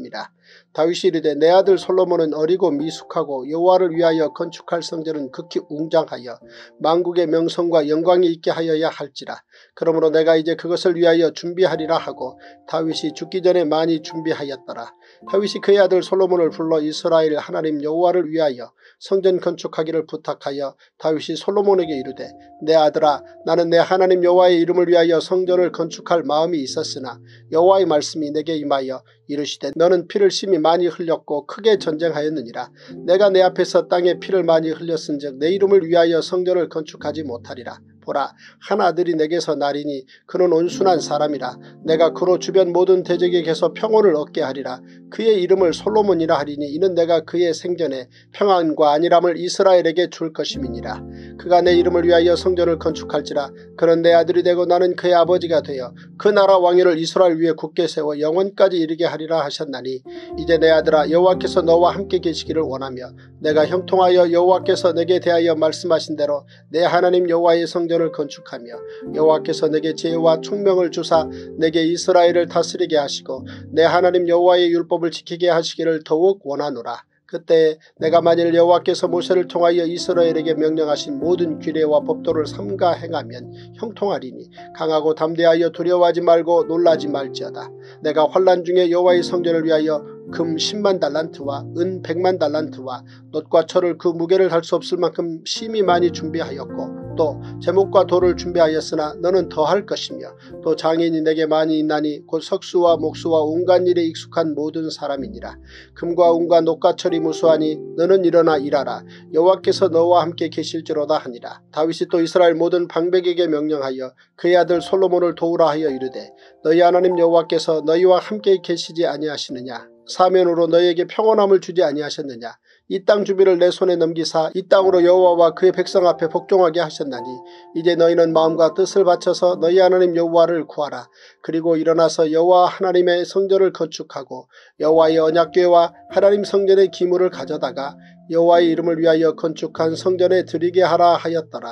다윗이 이르되 내 아들 솔로몬은 어리고 미숙하고 여호와를 위하여 건축할 성전은 극히 웅장하여 만국의 명성과 영광이 있게 하여야 할지라. 그러므로 내가 이제 그것을 위하여 준비하리라 하고 다윗이 죽기 전에 많이 준비하였더라. 다윗이 그의 아들 솔로몬을 불러 이스라엘 하나님 여호와를 위하여 성전 건축하기를 부탁하여 다윗이 솔로몬에게 이르되 내 아들아, 나는 내 하나님 여호와의 이름을 위하여 성전을 건축할 마음이 있었으나 여호와의 말씀이 내게 임하여 이르시되 너는 피를 심히 많이 흘렸고 크게 전쟁하였느니라. 내가 내 앞에서 땅에 피를 많이 흘렸은즉 내 이름을 위하여 성전을 건축하지 못하리라. 보라, 한 아들이 내게서 나리니 그는 온순한 사람이라. 내가 그로 주변 모든 대적에게서 평온을 얻게 하리라. 그의 이름을 솔로몬이라 하리니 이는 내가 그의 생전에 평안과 안일함을 이스라엘에게 줄 것임이니라. 그가 내 이름을 위하여 성전을 건축할지라. 그는 내 아들이 되고 나는 그의 아버지가 되어 그 나라 왕위를 이스라엘 위에 굳게 세워 영원까지 이르게 하리라 하셨나니 이제 내 아들아, 여호와께서 너와 함께 계시기를 원하며 내가 형통하여 여호와께서 내게 대하여 말씀하신 대로 내 하나님 여호와의 성전 을 건축하며 여호와께서 내게 지혜와 총명을 주사 내게 이스라엘을 다스리게 하시고 내 하나님 여호와의 율법을 지키게 하시기를 더욱 원하노라. 그때 내가 만일 여호와께서 모세를 통하여 이스라엘에게 명령하신 모든 규례와 법도를 삼가 행하면 형통하리니 강하고 담대하여 두려워하지 말고 놀라지 말지어다. 내가 환난 중에 여호와의 성전을 위하여 금 십만 달란트와 은 백만 달란트와 놋과 철을 그 무게를 할 수 없을 만큼 심히 많이 준비하였고 또 제목과 돌을 준비하였으나 너는 더할 것이며 또 장인이 내게 많이 있나니 곧 석수와 목수와 온갖 일에 익숙한 모든 사람이니라. 금과 은과 놋과 철이 무수하니 너는 일어나 일하라. 여호와께서 너와 함께 계실지로다 하니라. 다윗이 또 이스라엘 모든 방백에게 명령하여 그의 아들 솔로몬을 도우라 하여 이르되 너희 하나님 여호와께서 너희와 함께 계시지 아니하시느냐. 사면으로 너희에게 평온함을 주지 아니하셨느냐. 이 땅 주비를 내 손에 넘기사 이 땅으로 여호와와 그의 백성 앞에 복종하게 하셨나니 이제 너희는 마음과 뜻을 바쳐서 너희 하나님 여호와를 구하라. 그리고 일어나서 여호와 하나님의 성전을 건축하고 여호와의 언약궤와 하나님 성전의 기물을 가져다가 여호와의 이름을 위하여 건축한 성전에 드리게 하라 하였더라.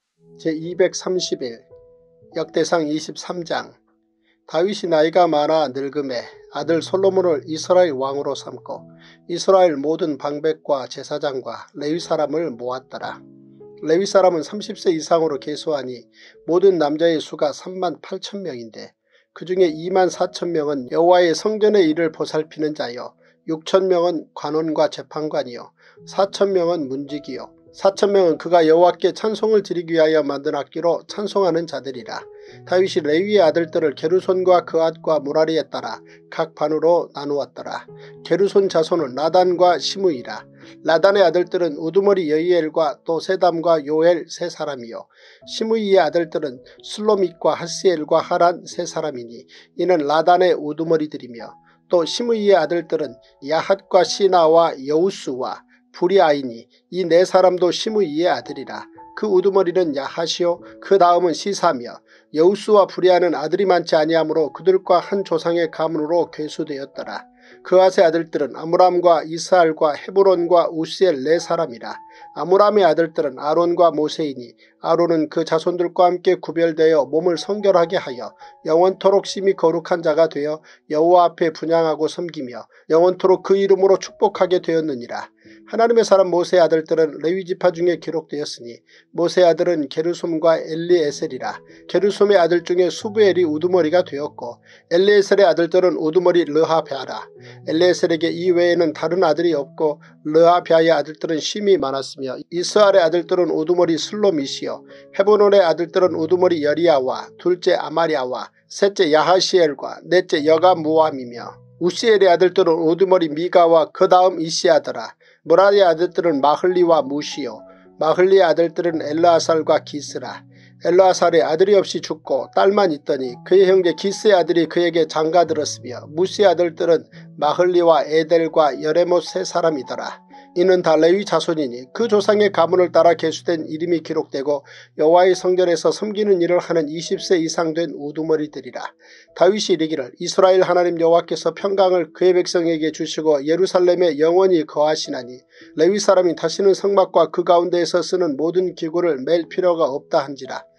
제이백삼십 일 역대상 이십삼 장. 다윗이 나이가 많아 늙음에 아들 솔로몬을 이스라엘 왕으로 삼고 이스라엘 모든 방백과 제사장과 레위 사람을 모았더라. 레위 사람은 삼십 세 이상으로 계수하니 모든 남자의 수가 삼만 팔천 명인데 그 중에 이만 사천 명은 여호와의 성전의 일을 보살피는 자요, 육천 명은 관원과 재판관이요, 사천 명은 문지기요, 사천 명은 그가 여호와께 찬송을 드리기 위하여 만든 악기로 찬송하는 자들이라. 다윗이 레위의 아들들을 게르손과 그앗과 무라리에 따라 각 반으로 나누었더라. 게르손 자손은 라단과 시므이라. 라단의 아들들은 우두머리 여이엘과 또 세담과 요엘 세 사람이요, 시므이의 아들들은 슬로밋과 하스엘과 하란 세 사람이니 이는 라단의 우두머리들이며 또 시므이의 아들들은 야핫과 시나와 여우스와 부리아이니 이 네 사람도 시므이의 아들이라. 그 우두머리는 야핫이요 그 다음은 시사며 여우스와 부리아는 아들이 많지 아니하므로 그들과 한 조상의 가문으로 괴수되었더라. 그앗의 아들들은 아므람과 이스알과 헤브론과 우시엘 네 사람이라. 아므람의 아들들은 아론과 모세이니 아론은 그 자손들과 함께 구별되어 몸을 성결하게 하여 영원토록 심히 거룩한 자가 되어 여호와 앞에 분향하고 섬기며 영원토록 그 이름으로 축복하게 되었느니라. 하나님의 사람 모세의 아들들은 레위지파 중에 기록되었으니 모세의 아들은 게르솜과 엘리에셀이라. 게르솜의 아들 중에 수부엘이 우두머리가 되었고 엘리에셀의 아들들은 우두머리 르하베아라. 엘리에셀에게 이 외에는 다른 아들이 없고 르하베아의 아들들은 심이 많았으며 이스알의 아들들은 우두머리 슬로밋이요 헤브론의 아들들은 우두머리 여리야와 둘째 아마리아와 셋째 야하시엘과 넷째 여가무암이며 우시엘의 아들들은 우두머리 미가와 그 다음 이시아더라. 무라리의 아들들은 마흘리와 무시요 마흘리의 아들들은 엘르아살과 기스라. 엘르아살의 아들이 없이 죽고 딸만 있더니 그의 형제 기스의 아들이 그에게 장가들었으며 무시의 아들들은 마흘리와 에델과 여레못 세 사람이더라. 이는 다 레위 자손이니 그 조상의 가문을 따라 계수된 이름이 기록되고 여호와의 성전에서 섬기는 일을 하는 이십 세 이상 된 우두머리들이라. 다윗이 이르기를 이스라엘 하나님 여호와께서 평강을 그의 백성에게 주시고 예루살렘에 영원히 거하시나니 레위 사람이 다시는 성막과 그 가운데에서 쓰는 모든 기구를 맬 필요가 없다 한지라.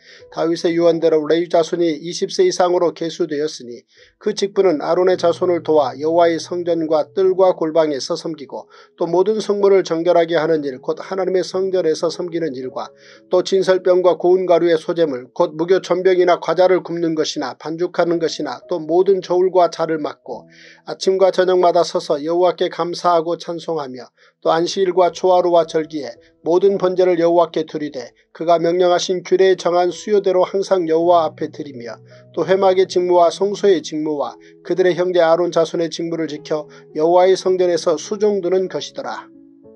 다윗의 유언대로 레위 자손이 이십 세 이상으로 계수되었으니 그 직분은 아론의 자손을 도와 여호와의 성전과 뜰과 골방에서 섬기고 또 모든 성물을 정결하게 하는 일 곧 하나님의 성전에서 섬기는 일과 또 진설병과 고운 가루의 소재물 곧 무교 전병이나 과자를 굽는 것이나 반죽하는 것이나 또 모든 저울과 자를 맡고 아침과 저녁마다 서서 여호와께 감사하고 찬송하며 또 안식일과 초하루와 절기에 모든 번제를 여호와께 드리되 그가 명령하신 규례에 정한 수요대로 항상 여호와 앞에 드리며 또 회막의 직무와 성소의 직무와 그들의 형제 아론 자손의 직무를 지켜 여호와의 성전에서 수종드는 것이더라.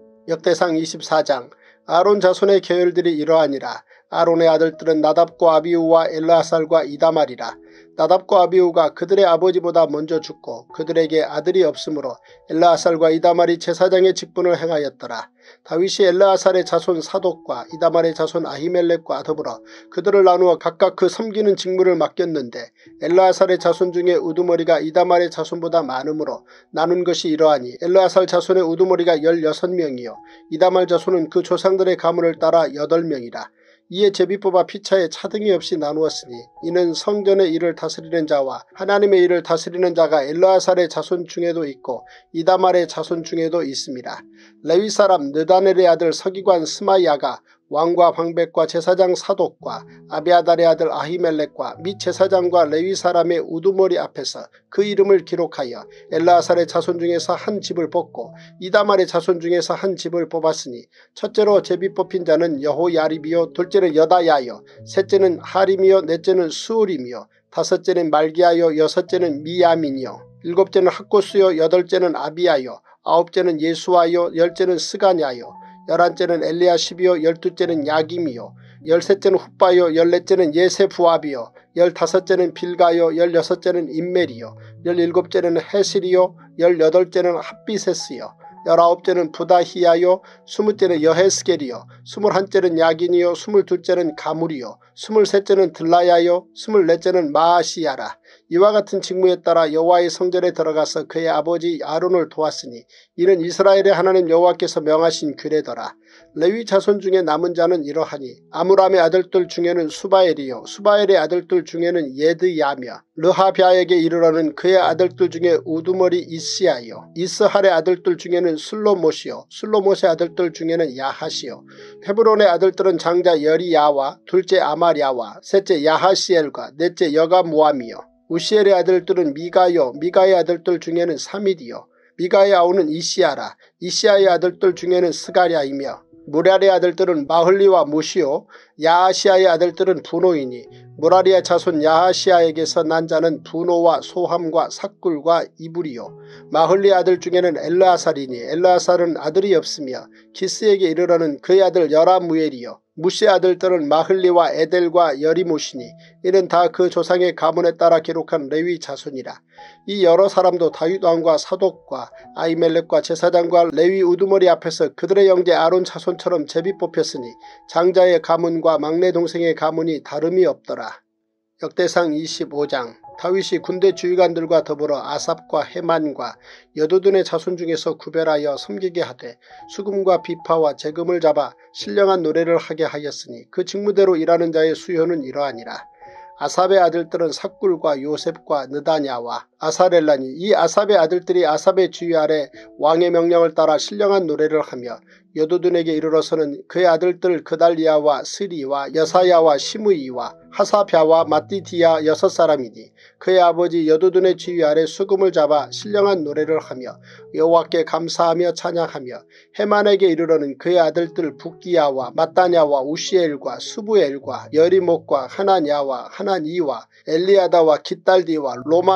역대상 이십사 장. 아론 자손의 계열들이 이러하니라. 아론의 아들들은 나답과 아비후와 엘르아살과 이다말이라. 나답과 아비후가 그들의 아버지보다 먼저 죽고 그들에게 아들이 없으므로 엘르아살과 이다말이 제사장의 직분을 행하였더라. 다윗이 엘르아살의 자손 사독과 이다말의 자손 아히멜렉과 더불어 그들을 나누어 각각 그 섬기는 직무를 맡겼는데 엘르아살의 자손 중에 우두머리가 이다말의 자손보다 많으므로 나눈 것이 이러하니 엘르아살 자손의 우두머리가 열여섯 명이요 이다말 자손은 그 조상들의 가문을 따라 여덟 명이라. 이에 제비 뽑아 피차에 차등이 없이 나누었으니 이는 성전의 일을 다스리는 자와 하나님의 일을 다스리는 자가 엘르아살의 자손 중에도 있고 이다말의 자손 중에도 있습니다. 레위 사람 느다넬의 아들 서기관 스마야가 왕과 방백과 제사장 사독과 아비아달의 아들 아히멜렉과 및 제사장과 레위 사람의 우두머리 앞에서 그 이름을 기록하여 엘르아살의 자손 중에서 한 집을 뽑고 이다말의 자손 중에서 한 집을 뽑았으니 첫째로 제비 뽑힌 자는 여호야립이요 둘째는 여다야요 셋째는 하림이요 넷째는 수울이며 다섯째는 말기야요 여섯째는 미야민이요 일곱째는 학고스요 여덟째는 아비야요 아홉째는 예수와요 열째는 스가냐요 열한째는 엘리야십이요 열두째는 야김이요 열셋째는 훗바요 열넷째는 예세부압이요 열다섯째는 빌가요 열여섯째는 임멜이요 열일곱째는 헤실이요 열여덟째는 합비세스요 열아홉째는 부다히야요 스무째는 여헤스겔이요 스물한째는 야긴이요 스물둘째는 가물이요 스물셋째는 들라야요 스물넷째는 마아시야라. 이와 같은 직무에 따라 여호와의 성전에 들어가서 그의 아버지 아론을 도왔으니 이는 이스라엘의 하나님 여호와께서 명하신 규례더라. 레위 자손 중에 남은 자는 이러하니 아므람의 아들들 중에는 수바엘이요 수바엘의 아들들 중에는 예드야며 르하비아에게 이르러는 그의 아들들 중에 우두머리 이스야요 이스할의 아들들 중에는 슬로못이요 슬로못의 아들들 중에는 야핫이요 헤브론의 아들들은 장자 여리야와 둘째 아마랴와 셋째 야하시엘과 넷째 여가무암이요 우시엘의 아들들은 미가요 미가의 아들들 중에는 사밋이요 미가의 아우는 이시야라. 이시야의 아들들 중에는 스가랴이며 무랄의 아들들은 마흘리와 무시요 야하시아의 아들들은 분노이니 무라리의 자손 야하시아에게서 난 자는 분노와 소함과 삭굴과 이불이요 마흘리의 아들 중에는 엘르아살이니 엘르아살은 아들이 없으며 기스에게 이르러는 그의 아들 여라무엘이요 무시의 아들들은 마흘리와 에델과 여리모시니 이는 다 그 조상의 가문에 따라 기록한 레위 자손이라. 이 여러 사람도 다윗 왕과 사독과 아히멜렉과 제사장과 레위 우두머리 앞에서 그들의 형제 아론 자손처럼 제비 뽑혔으니 장자의 가문과 막내 동생의 가문이 다름이 없더라. 역대상 이십오 장. 다윗이 군대 주의관들과 더불어 아삽과 헤만과 여두둔의 자손 중에서 구별하여 섬기게 하되 수금과 비파와 재금을 잡아 신령한 노래를 하게 하였으니 그 직무대로 일하는 자의 수요는 이러하니라. 아삽의 아들들은 삭굴과 요셉과 느다냐와 아사렐라니 이 아삽의 아들들이 아삽의 주의 아래 왕의 명령을 따라 신령한 노래를 하며 여두둔에게 이르러서는 그의 아들들 그달리아와 스리와 여사야와 시므이와 하사랴와 마띠디아 여섯 사람이니 그의 아버지 여두둔의 지휘 아래 수금을 잡아 신령한 노래를 하며 여호와께 감사하며 찬양하며 헤만에게 이르러는 그의 아들들 붓기야와 마따냐와 우시엘과 수부엘과 여리목과 하나냐와 하나니와 엘리아다와 깃달디와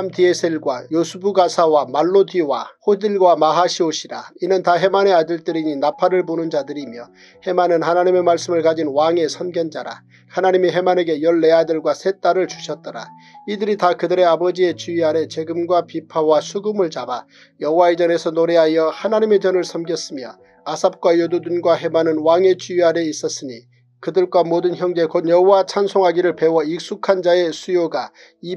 로맘디에셀과 요수부가사와 말로디와 호딜과 마하시옷이라. 이는 다 헤만의 아들들이니 나팔을 부는 자들이며 헤만은 하나님의 말씀을 가진 왕의 선견자라. 하나님이 헤만에게 열네 아들과 세 딸을 주셨더라. 이들이 다 그들의 아버지의 주의 아래 재금과 비파와 수금을 잡아 여호와의 전에서 노래하여 하나님의 전을 섬겼으며 아삽과 여두둔과 헤만은 왕의 주의 아래 있었으니 그들과 모든 형제 곧 여호와 찬송하기를 배워 익숙한 자의 수요가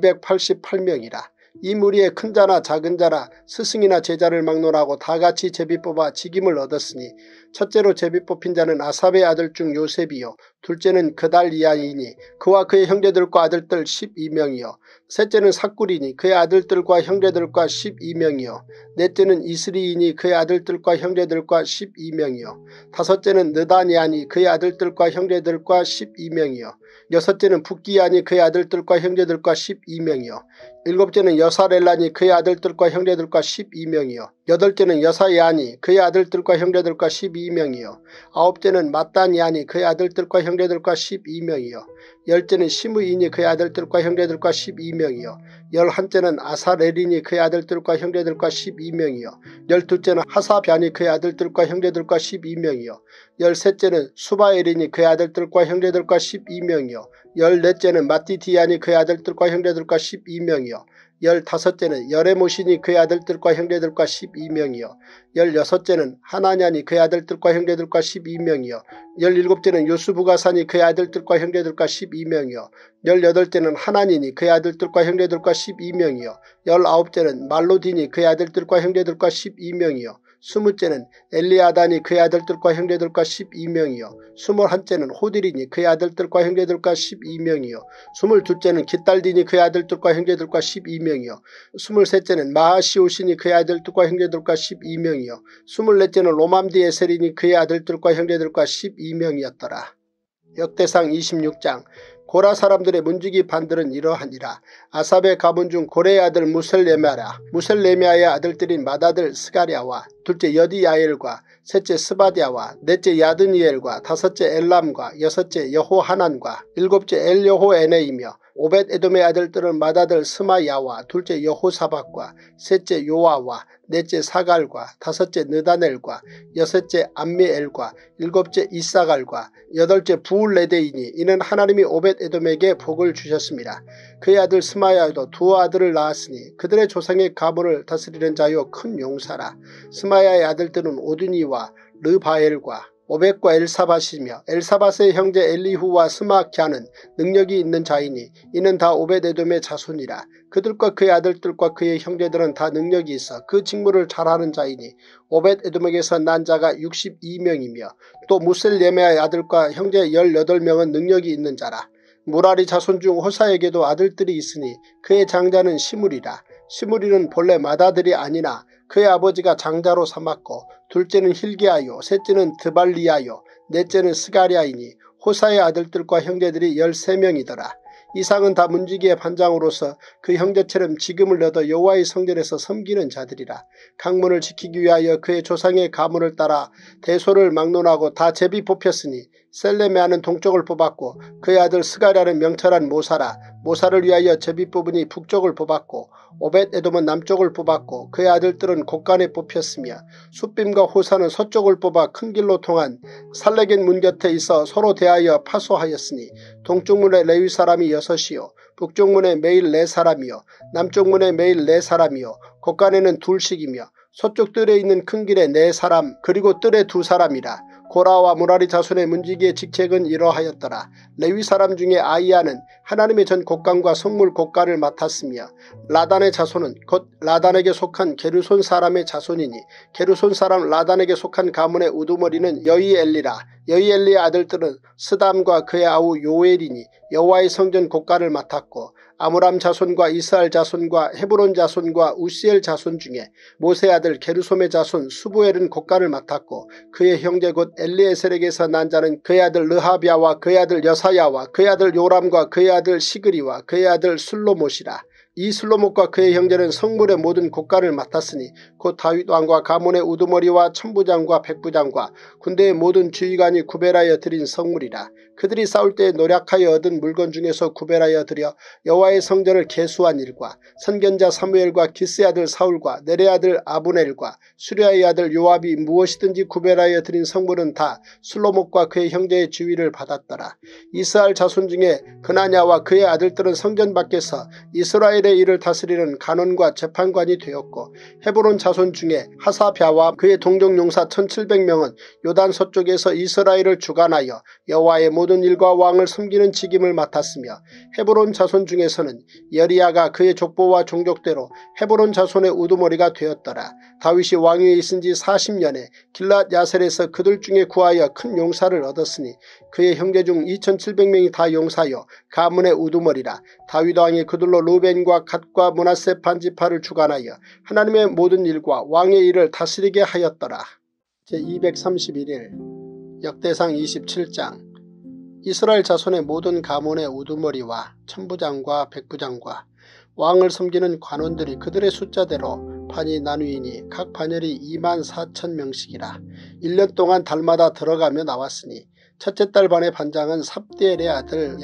이백팔십팔 명이라. 이 무리에 큰 자나 작은 자나 스승이나 제자를 막론하고 다같이 제비 뽑아 직임을 얻었으니 첫째로 제비 뽑힌 자는 아삽의 아들 중 요셉이요 둘째는 그달리아이니 그와 그의 형제들과 아들들 십이 명이요 셋째는 삭굴이니 그의 아들들과 형제들과 십이 명이요 넷째는 이스리이니 그의 아들들과 형제들과 십이 명이요 다섯째는 느다니아니 그의 아들들과 형제들과 십이 명이요 여섯째는 붓기아니 그의 아들들과 형제들과 십이 명이요 일곱째는 여사렐라니 그의 아들들과 형제들과 십이 명이요 여덟째는 여사야니 그의 아들들과 형제들과 십이 명이요 아홉째는 마따니아니 그의 아들들과 형제들과 십이 명이요 열째는 시므이니 그의 아들들과 형제들과 십이 명이요 열한째는 아사렐이니 그의 아들들과 형제들과 십이 명이요 열둘째는 하사변이 그의 아들들과 형제들과 십이 명이요 열셋째는 수바엘이니 그의 아들들과 형제들과 십이 명이요 열넷째는 마띠디아니 그의 아들들과 형제들과 십이 명이요 열다섯째는 여레모시니 그의 아들들과 형제들과 십이 명이요 열여섯째는 하나냐니 그의 아들들과 형제들과 십이 명이요 열일곱째는 요스부가사니 그의 아들들과 형제들과 십이 명이요 열여덟째는 하나니니 그의 아들들과 형제들과 십이 명이요 열아홉째는 말로디니 그의 아들들과 형제들과 십이 명이요 스무째는 엘리아다니 그의 아들들과 형제들과 십이 명이요 스물한째는 호딜이니 그의 아들들과 형제들과 십이 명이요 스물둘째는 깃달디니 그의 아들들과 형제들과 십이 명이요 스물셋째는 마하시오시니 그의 아들들과 형제들과 십이 명이요 스물넷째는 로맘디에셀이니 그의 아들들과 형제들과 십이 명이었더라. 역대상 이십육 장 고라 사람들의 문지기 반들은 이러하니라. 아삽의 가문 중 고레의 아들 무셀레미아라. 무셀레미아의 아들들인 맏아들 스가랴와 둘째 여디야엘과 셋째 스바디아와 넷째 야드니엘과 다섯째 엘람과 여섯째 여호하난과 일곱째 엘여호에네이며 오벳에돔의 아들들은 맏아들 스마야와 둘째 여호사박과 셋째 요아와 넷째 사갈과 다섯째 느다넬과 여섯째 암미엘과 일곱째 이사갈과 여덟째 부울레데이니 이는 하나님이 오벳에돔에게 복을 주셨습니다. 그의 아들 스마야도 두 아들을 낳았으니 그들의 조상의 가문을 다스리는 자요 큰 용사라. 스마야의 아들들은 오드니와 르바엘과 오벳과 엘사밧이며 엘사밧의 형제 엘리후와 스마캬는 능력이 있는 자이니 이는 다 오벳에돔의 자손이라. 그들과 그의 아들들과 그의 형제들은 다 능력이 있어 그 직무를 잘하는 자이니 오벳에돔에게서 난 자가 육십이 명이며 또 무셀레미아의 아들과 형제 열여덟 명은 능력이 있는 자라. 무라리 자손 중 호사에게도 아들들이 있으니 그의 장자는 시므리라. 시므리는 본래 맏아들이 아니나 그의 아버지가 장자로 삼았고 둘째는 힐기야요 셋째는 드발리야요 넷째는 스가랴이니 호사의 아들들과 형제들이 열세 명이더라. 이상은 다 문지기의 반장으로서 그 형제처럼 지금을 얻어 여호와의 성전에서 섬기는 자들이라. 강문을 지키기 위하여 그의 조상의 가문을 따라 대소를 막론하고 다 제비 뽑혔으니 셀레메아는 동쪽을 뽑았고 그의 아들 스가랴는 명철한 모사라. 모사를 위하여 제비 뽑으니 북쪽을 뽑았고 오벳에돔은 남쪽을 뽑았고 그의 아들들은 곳간에 뽑혔으며 숫빔과 호사는 서쪽을 뽑아 큰 길로 통한 살레겐 문 곁에 있어 서로 대하여 파소하였으니 동쪽 문에 레위 사람이 여섯이요 북쪽 문에 매일 네 사람이요 남쪽 문에 매일 네 사람이요 곳간에는 둘씩이며 서쪽 뜰에 있는 큰 길에 네 사람 그리고 뜰에 두 사람이라. 고라와 무라리 자손의 문지기의 직책은 이러하였더라. 레위 사람 중에 아이야는 하나님의 전 곡간과 성물 곡간을 맡았으며 라단의 자손은 곧 라단에게 속한 게르손 사람의 자손이니 게르손 사람 라단에게 속한 가문의 우두머리는 여이엘리라. 여이엘리의 아들들은 스담과 그의 아우 요엘이니 여호와의 성전 곡간을 맡았고 아므람 자손과 이스라엘 자손과 헤브론 자손과 우시엘 자손 중에 모세 아들 게르솜의 자손 수부엘은 곡간을 맡았고 그의 형제 곧 엘리에셀에게서 난 자는 그의 아들 르하비아와 그의 아들 여사야와 그의 아들 요람과 그의 아들 시그리와 그의 아들 슬로못이라. 이 슬로못과 그의 형제는 성물의 모든 곡간을 맡았으니 곧 다윗 왕과 가문의 우두머리와 천부장과 백부장과 군대의 모든 주의관이 구별하여 드린 성물이라. 그들이 싸울 때 노력하여 얻은 물건 중에서 구별하여 드려 여호와의 성전을 개수한 일과 선견자 사무엘과 기스의 아들 사울과 네레의 아들 아브넬과 수리아의 아들 요압이 무엇이든지 구별하여 드린 성물은 다 슬로못과 그의 형제의 주의를 받았더라. 이스라엘 자손 중에 그나냐와 그의 아들들은 성전 밖에서 이스라엘의 이스라엘의 일을 다스리는 간원과 재판관이 되었고 헤브론 자손 중에 하사랴와 그의 동족 용사 천칠백 명은 요단 서쪽에서 이스라엘을 주관하여 여호와의 모든 일과 왕을 섬기는 직임을 맡았으며 헤브론 자손 중에서는 여리야가 그의 족보와 종족대로 헤브론 자손의 우두머리가 되었더라. 다윗이 왕위에 있은 지 사십 년에 길랏 야셀에서 그들 중에 구하여 큰 용사를 얻었으니 그의 형제 중 이천칠백 명이 다 용사여 가문의 우두머리라. 다윗 왕이 그들로 루벤과 갓과 므낫세 반지파를 주관하여 하나님의 모든 일과 왕의 일을 다스리게 하였더라. 제이백삼십일 일 역대상 이십칠 장 이스라엘 자손의 모든 가문의 우두머리와 천부장과 백부장과 왕을 섬기는 관원들이 그들의 숫자대로 반이 나누이니 각 반열이 이만 사천 명씩이라. 일 년 동안 달마다 들어가며 나왔으니 첫째 달 반의 반장은 삽디엘의 아들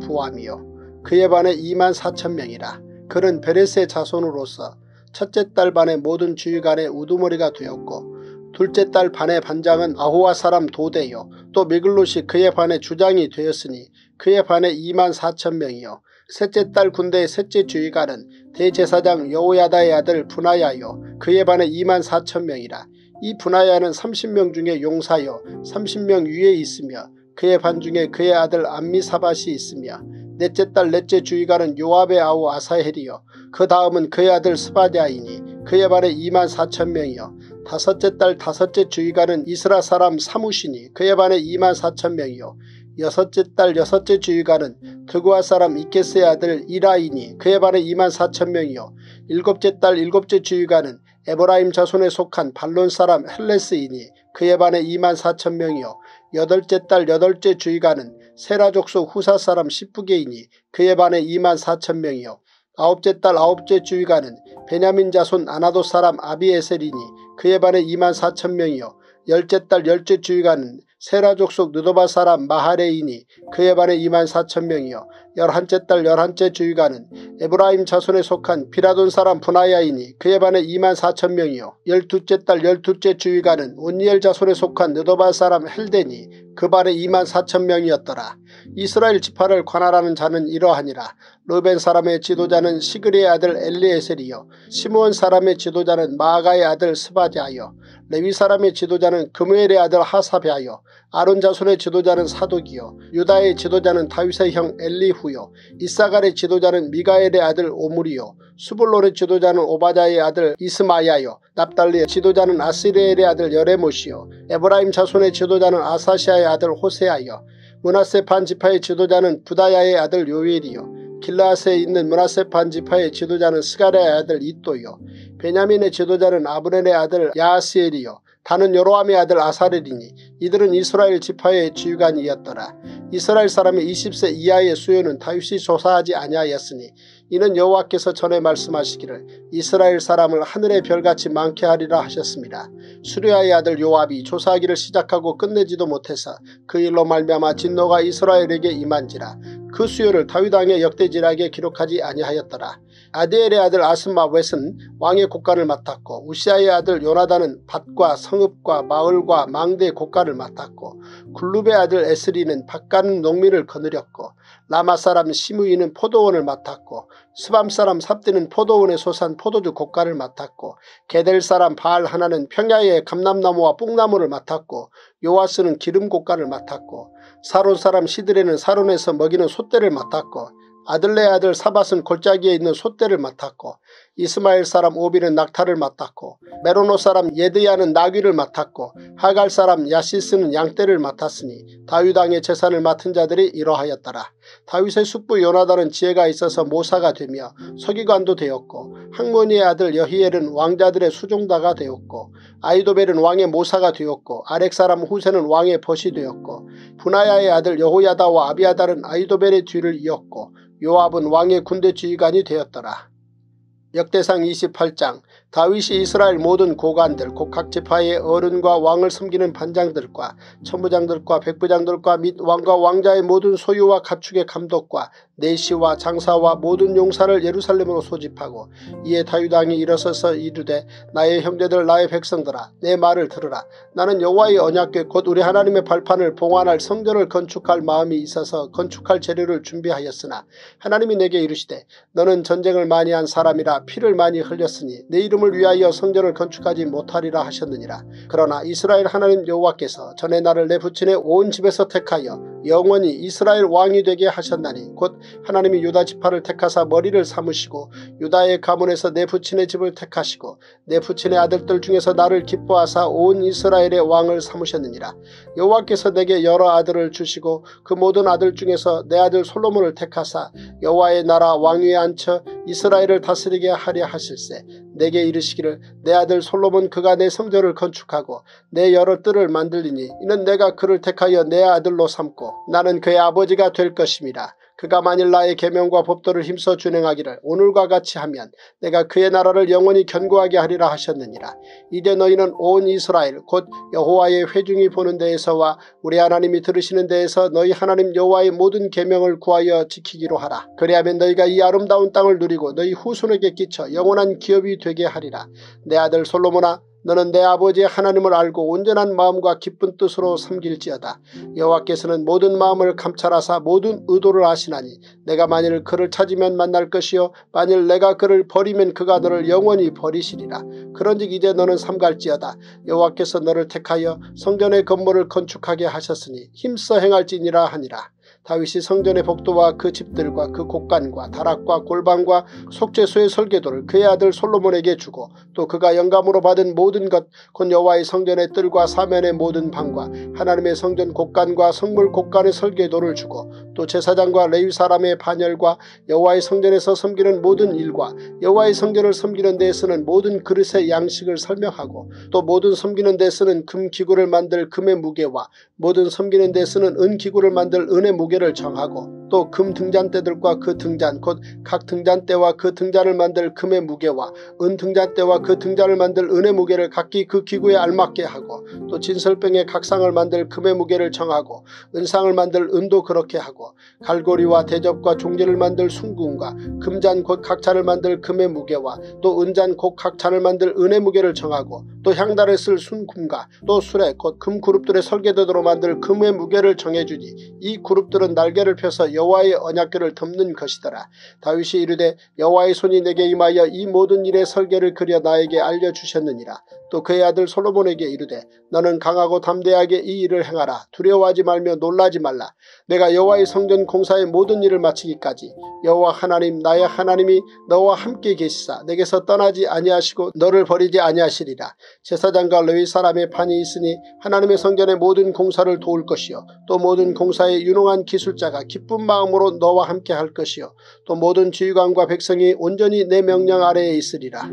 야소부암이요 그의 반에 이만 사천 명이라. 그는 베레스의 자손으로서 첫째 달 반의 모든 주의관의 우두머리가 되었고 둘째 달 반의 반장은 아호와 사람 도대요 또 미글롯이 그의 반의 주장이 되었으니 그의 반에 이만 사천 명이요 셋째 달 군대의 셋째 주의관은 대제사장 여호야다의 아들 분하야요 그의 반에 이만 사천 명이라. 이 분하야는 삼십 명 중에 용사요 삼십 명 위에 있으며 그의 반 중에 그의 아들 암미사밧이 있으며 넷째 달 넷째 주의관은 요압의 아우 아사헬이요 그 다음은 그의 아들 스바랴이니 그의 반에 이만 사천 명이요 다섯째 달 다섯째 주의관은 이스라 사람 사무시니 그의 반에 이만 사천 명이요 여섯째 달 여섯째 주의관은 드구아 사람 이케스의 아들 이라이니 그의 반에 이만 사천 명이요 일곱째 달 일곱째 주의관은 에브라임 자손에 속한 발론 사람 헬레스이니 그의 반에 이만 사천 명이요 여덟째 달 여덟째 주의관은 세라 족속 후사 사람 시프게이니 그의 반에 이만 사천 명이요 아홉째 달 아홉째 주의관은 베냐민 자손 아나도 사람 아비에셀이니 그의 반에 이만 사천 명이요 열째 달 열째 주의관은 세라 족속 느도바 사람 마하레이니 그의 반에 이만 사천 명이요 열한째 달 열한째 주의관은 에브라임 자손에 속한 비라돈 사람 분하야이니 그의 반에 이만 사천 명이요 열두째 달 열두째 주의관은 온니엘 자손에 속한 느도바 사람 헬데니 그 반에 이만 사천 명이었더라. 이스라엘 지파를 관할하는 자는 이러하니라. 르벤 사람의 지도자는 시그리의 아들 엘리에셀이요 시므온 사람의 지도자는 마아가의 아들 스바랴요 레위 사람의 지도자는 그무엘의 아들 하사랴요 아론 자손의 지도자는 사독이요 유다의 지도자는 다윗의 형 엘리후요 이사갈의 지도자는 미가엘의 아들 오므리요 수불론의 지도자는 오바다의 아들 이스마야요 납달리의 지도자는 아스리엘의 아들 여레못이요 에브라임 자손의 지도자는 아사시아의 아들 호세아요 므낫세 반지파의 지도자는 부다야의 아들 요엘이요 길라앗에 있는 므낫세 반지파의 지도자는 스가랴의 아들 이또요 베냐민의 지도자는 아브넬의 아들 야하스엘이요 다는 여로함의 아들 아사렐이니 이들은 이스라엘 지파의 지휘관이었더라. 이스라엘 사람의 이십 세 이하의 수요는 다윗이 조사하지 아니하였으니 이는 여호와께서 전에 말씀하시기를 이스라엘 사람을 하늘의 별같이 많게 하리라 하셨습니다. 수리아의 아들 요압이 조사하기를 시작하고 끝내지도 못해서 그 일로 말미암아 진노가 이스라엘에게 임한지라. 그 수요를 다윗 왕의 역대지략에 기록하지 아니하였더라. 아디엘의 아들 아스마웻은 왕의 곡간을 맡았고 우시아의 아들 요나단은 밭과 성읍과 마을과 망대의 곡간을 맡았고 굴룹의 아들 에스리는 밭 가는 농민을 거느렸고 라마 사람 시므이는 포도원을 맡았고 스밤 사람 삽디는 포도원에 솟은 포도주 곡간을 맡았고 게델 사람 바알 하나는 평야의 감람나무와 뽕나무를 맡았고 요아스는 기름 곡간을 맡았고 사론 사람 시드레는 사론에서 먹이는 솥대를 맡았고 아들레의 아들 사밧은 골짜기에 있는 솥대를 맡았고 이스마엘 사람 오비는 낙타를 맡았고 메로노 사람 예드야는 나귀를 맡았고 하갈 사람 야시스는 양떼를 맡았으니 다윗 왕의 재산을 맡은 자들이 이러하였더라. 다윗의 숙부 요나단은 지혜가 있어서 모사가 되며 서기관도 되었고 학모니의 아들 여히엘은 왕자들의 수종다가 되었고 아이도벨은 왕의 모사가 되었고 아렉 사람 후세는 왕의 벗이 되었고 분하야의 아들 여호야다와 아비아달은 아이도벨의 뒤를 이었고 요압은 왕의 군대 지휘관이 되었더라. 역대상 이십팔 장 다윗이 이스라엘 모든 고관들 곧 각 지파의 어른과 왕을 섬기는 반장들과 천부장들과 백부장들과 및 왕과 왕자의 모든 소유와 가축의 감독과 내시와 장사와 모든 용사를 예루살렘으로 소집하고 이에 다윗 왕이 일어서서 이르되 나의 형제들 나의 백성들아 내 말을 들으라. 나는 여호와의 언약궤 곧 우리 하나님의 발판을 봉안할 성전을 건축할 마음이 있어서 건축할 재료를 준비하였으나 하나님이 내게 이르시되 너는 전쟁을 많이 한 사람이라 피를 많이 흘렸으니 내 이름을 위하여 성전을 건축하지 못하리라 하셨느니라. 그러나 이스라엘 하나님 여호와께서 전에 나를 내 부친의 온 집에서 택하여 영원히 이스라엘 왕이 되게 하셨나니 곧 하나님이 유다 지파를 택하사 머리를 삼으시고 유다의 가문에서 내 부친의 집을 택하시고 내 부친의 아들들 중에서 나를 기뻐하사 온 이스라엘의 왕을 삼으셨느니라. 여호와께서 내게 여러 아들을 주시고 그 모든 아들 중에서 내 아들 솔로몬을 택하사 여호와의 나라 왕위에 앉혀 이스라엘을 다스리게 하려 하실세. 내게 이르시기를 내 아들 솔로몬 그가 내 성전을 건축하고 내 여러 뜰을 만들리니 이는 내가 그를 택하여 내 아들로 삼고 나는 그의 아버지가 될 것임이라. 그가 만일 나의 계명과 법도를 힘써 준행하기를 오늘과 같이 하면 내가 그의 나라를 영원히 견고하게 하리라 하셨느니라. 이제 너희는 온 이스라엘 곧 여호와의 회중이 보는 데에서와 우리 하나님이 들으시는 데에서 너희 하나님 여호와의 모든 계명을 구하여 지키기로 하라. 그리하면 너희가 이 아름다운 땅을 누리고 너희 후손에게 끼쳐 영원한 기업이 되게 하리라. 내 아들 솔로몬아 너는 내 아버지의 하나님을 알고 온전한 마음과 기쁜 뜻으로 섬길지어다. 여호와께서는 모든 마음을 감찰하사 모든 의도를 아시나니 내가 만일 그를 찾으면 만날 것이요 만일 내가 그를 버리면 그가 너를 영원히 버리시리라. 그런즉 이제 너는 삼갈지어다. 여호와께서 너를 택하여 성전의 건물을 건축하게 하셨으니 힘써 행할지니라 하니라. 다윗이 성전의 복도와 그 집들과 그 곡간과 다락과 골방과 속죄소의 설계도를 그의 아들 솔로몬에게 주고 또 그가 영감으로 받은 모든 것 곧 여호와의 성전의 뜰과 사면의 모든 방과 하나님의 성전 곡간과 성물 곡간의 설계도를 주고 또 제사장과 레위 사람의 반열과 여호와의 성전에서 섬기는 모든 일과 여호와의 성전을 섬기는 데에 쓰는 모든 그릇의 양식을 설명하고 또 모든 섬기는 데 쓰는 금기구를 만들 금의 무게와 모든 섬기는 데 쓰는 은기구를 만들 은의 무게를 정하고 또 금 등잔대들과 그 등잔 곧 각 등잔대와 그 등잔을 만들 금의 무게와 은 등잔대와 그 등잔을 만들 은의 무게를 각기 그 기구에 알맞게 하고 또 진설병의 각상을 만들 금의 무게를 정하고 은상을 만들 은도 그렇게 하고 갈고리와 대접과 종지를 만들 순금과 금잔 곧 각잔을 만들 금의 무게와 또 은잔 곧 각잔을 만들 은의 무게를 정하고 또 향단에 쓸 순금과 또 수레 곧 금 그룹들의 설계도로 만들 금의 무게를 정해주니 이 그룹들은 날개를 펴서 여호와의 언약궤를 덮는 것이더라. 다윗이 이르되 여호와의 손이 내게 임하여 이 모든 일의 설계를 그려 나에게 알려주셨느니라. 또 그의 아들 솔로몬에게 이르되 너는 강하고 담대하게 이 일을 행하라. 두려워하지 말며 놀라지 말라. 내가 여호와의 성전 공사의 모든 일을 마치기까지 여호와 하나님 나의 하나님이 너와 함께 계시사 내게서 떠나지 아니하시고 너를 버리지 아니하시리라. 제사장과 레위 사람의 판이 있으니 하나님의 성전의 모든 공사를 도울 것이요 또 모든 공사에 유능한 기술자가 기쁜 마음으로 너와 함께 할 것이요 또 모든 지휘관과 백성이 온전히 내 명령 아래에 있으리라.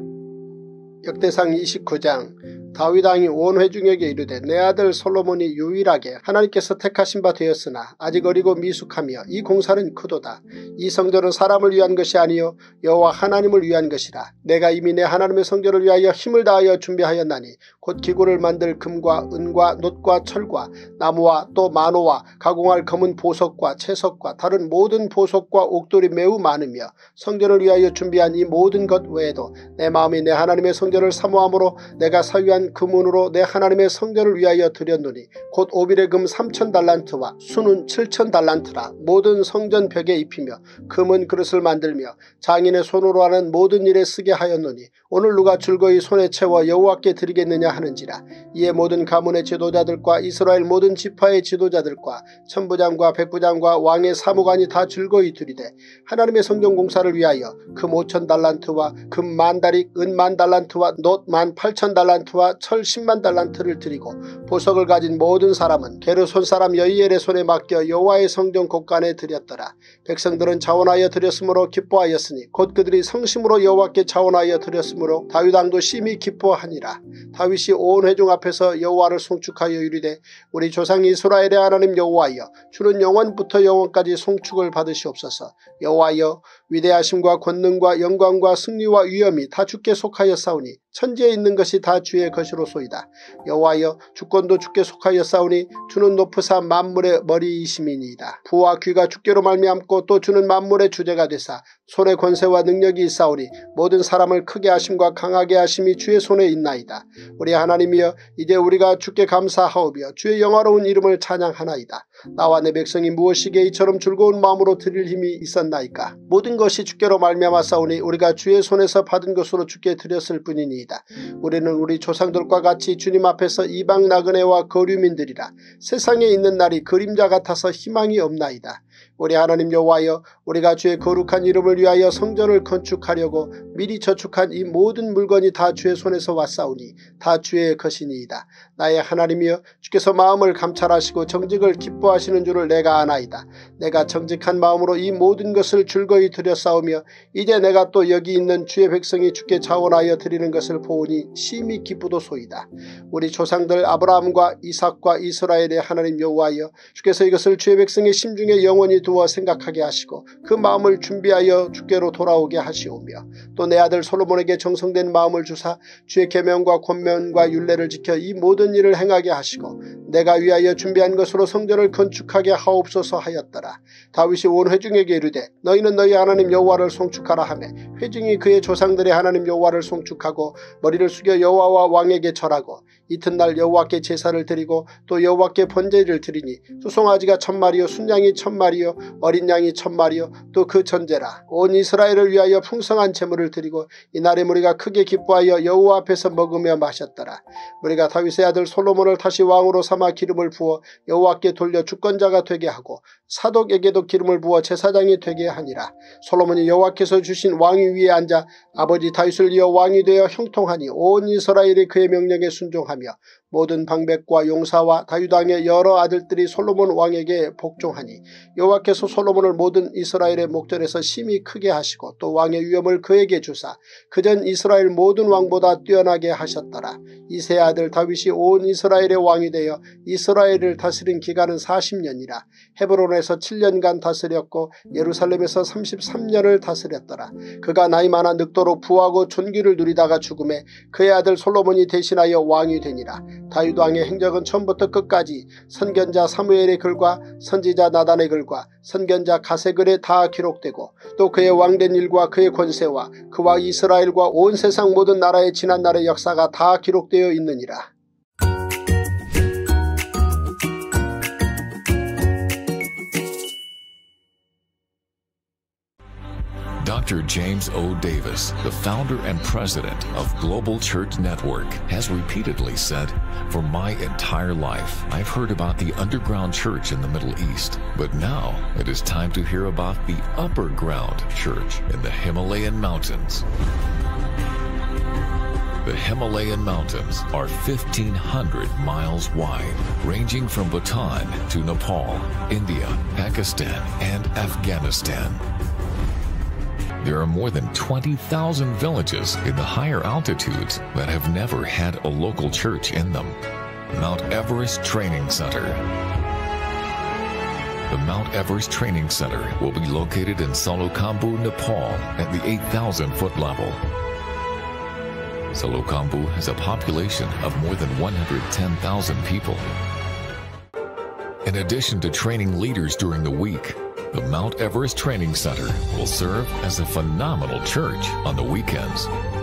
역대상 이십구 장. 다윗 왕이 온 회중에게 이르되 내 아들 솔로몬이 유일하게 하나님께서 택하신 바 되었으나 아직 어리고 미숙하며 이 공사는 크도다. 이 성전은 사람을 위한 것이 아니요 여호와 하나님을 위한 것이라. 내가 이미 내 하나님의 성전을 위하여 힘을 다하여 준비하였나니 곧 기구를 만들 금과 은과 놋과 철과 나무와 또 만호와 가공할 검은 보석과 채석과 다른 모든 보석과 옥돌이 매우 많으며 성전을 위하여 준비한 이 모든 것 외에도 내 마음이 내 하나님의 성전을 사모함으로 내가 사유한 금은으로 내 하나님의 성전을 위하여 드렸노니 곧 오빌의 금 삼천 달란트와 순은 칠천 달란트라. 모든 성전 벽에 입히며 금은 그릇을 만들며 장인의 손으로 하는 모든 일에 쓰게 하였노니 오늘 누가 즐거이 손에 채워 여호와께 드리겠느냐 하는지라. 이에 모든 가문의 지도자들과 이스라엘 모든 지파의 지도자들과 천부장과 백부장과 왕의 사무관이 다 즐거이 드리되 하나님의 성전 공사를 위하여 금 오천 달란트와 금 만 다릭 은 만 달란트와 놋 만 팔천 달란트와 철 십만 달란트를 드리고 보석을 가진 모든 사람은 게르손 사람 여이엘의 손에 맡겨 여호와의 성전 곳간에 드렸더라. 백성들은 자원하여 드렸으므로 기뻐하였으니 곧 그들이 성심으로 여호와께 자원하여 드렸으므로 다윗 왕도 심히 기뻐하니라. 다윗이 온 회중 앞에서 여호와를 송축하여 이르되 우리 조상 이스라엘의 하나님 여호와여 주는 영원부터 영원까지 송축을 받으시옵소서. 여호와여 위대하심과 권능과 영광과 승리와 위엄이 다 주께 속하였사오니 천지에 있는 것이 다 주의 것이로소이다. 여호와여 주권도 주께 속하여 싸우니 주는 높으사 만물의 머리이심이니이다. 부와 귀가 주께로 말미암고 또 주는 만물의 주제가 되사 손에 권세와 능력이 있사오니 모든 사람을 크게 하심과 강하게 하심이 주의 손에 있나이다. 우리 하나님이여 이제 우리가 주께 감사하오며 주의 영화로운 이름을 찬양하나이다. 나와 내 백성이 무엇이기에 이처럼 즐거운 마음으로 드릴 힘이 있었나이까. 모든 것이 주께로 말미암아 싸우니 우리가 주의 손에서 받은 것으로 주께 드렸을 뿐이니이다. 우리는 우리 조상들과 같이 주님 앞에서 이방 나그네와 거류민들이라. 세상에 있는 날이 그림자 같아서 희망이 없나이다. 우리 하나님 여호와여 우리가 주의 거룩한 이름을 위하여 성전을 건축하려고 미리 저축한 이 모든 물건이 다 주의 손에서 왔사오니 다 주의 것이니이다. 나의 하나님이여 주께서 마음을 감찰하시고 정직을 기뻐하시는 줄을 내가 아나이다. 내가 정직한 마음으로 이 모든 것을 즐거이 드렸사오며 이제 내가 또 여기 있는 주의 백성이 주께 자원하여 드리는 것을 보오니 심히 기쁘도소이다. 우리 조상들 아브라함과 이삭과 이스라엘의 하나님 여호와여 주께서 이것을 주의 백성의 심중에 영원히 두어 생각하게 하시고 그 마음을 준비하여 주께로 돌아오게 하시오며 또 내 아들 솔로몬에게 정성된 마음을 주사 주의 계명과 권면과 율례를 지켜 이 모든 일을 행하게 하시고 내가 위하여 준비한 것으로 성전을 건축하게 하옵소서 하였더라. 다윗이 온 회중에게 이르되 너희는 너희 하나님 여호와를 송축하라 하며 회중이 그의 조상들의 하나님 여호와를 송축하고 머리를 숙여 여호와와 왕에게 절하고 이튿날 여호와께 제사를 드리고 또 여호와께 번제를 드리니 수송아지가 천마리요 순양이 천마리요 어린 양이 천마리요 또 그 전제라. 온 이스라엘을 위하여 풍성한 제물을 드리고 이날에 우리가 크게 기뻐하여 여호와 앞에서 먹으며 마셨더라. 우리가 다윗의 아들 솔로몬을 다시 왕으로 삼아 기름을 부어 여호와께 돌려 주권자가 되게 하고 사독에게도 기름을 부어 제사장이 되게 하니라. 솔로몬이 여호와께서 주신 왕위 위에 앉아 아버지 다윗을 이어 왕이 되어 형통하니 온 이스라엘이 그의 명령에 순종하며 모든 방백과 용사와 다윗 왕의 여러 아들들이 솔로몬 왕에게 복종하니 여호와께서 솔로몬을 모든 이스라엘의 목전에서 심히 크게 하시고 또 왕의 위엄을 그에게 주사 그전 이스라엘 모든 왕보다 뛰어나게 하셨더라. 이 세 아들 다윗이 온 이스라엘의 왕이 되어 이스라엘을 다스린 기간은 사십 년이라. 헤브론에서 칠 년간 다스렸고 예루살렘에서 삼십삼 년을 다스렸더라. 그가 나이 많아 늙도록 부하고 존귀를 누리다가 죽음에 그의 아들 솔로몬이 대신하여 왕이 되니라. 다윗 왕의 행적은 처음부터 끝까지 선견자 사무엘의 글과 선지자 나단의 글과 선견자 가세 글에 다 기록되고 또 그의 왕된 일과 그의 권세와 그와 이스라엘과 온 세상 모든 나라의 지난날의 역사가 다 기록되어 있느니라. Doctor James O. Davis, the founder and president of Global Church Network, has repeatedly said, "For my entire life, I've heard about the underground church in the Middle East, but now it is time to hear about the upper ground church in the Himalayan mountains." The Himalayan mountains are fifteen hundred miles wide, ranging from Bhutan to Nepal, India, Pakistan, and Afghanistan. There are more than twenty thousand villages in the higher altitudes that have never had a local church in them. Mount Everest Training Center. The Mount Everest Training Center will be located in Salokhambu, Nepal at the eight thousand foot level. Salokhambu has a population of more than one hundred ten thousand people. In addition to training leaders during the week, the Mount Everest Training Center will serve as a phenomenal church on the weekends.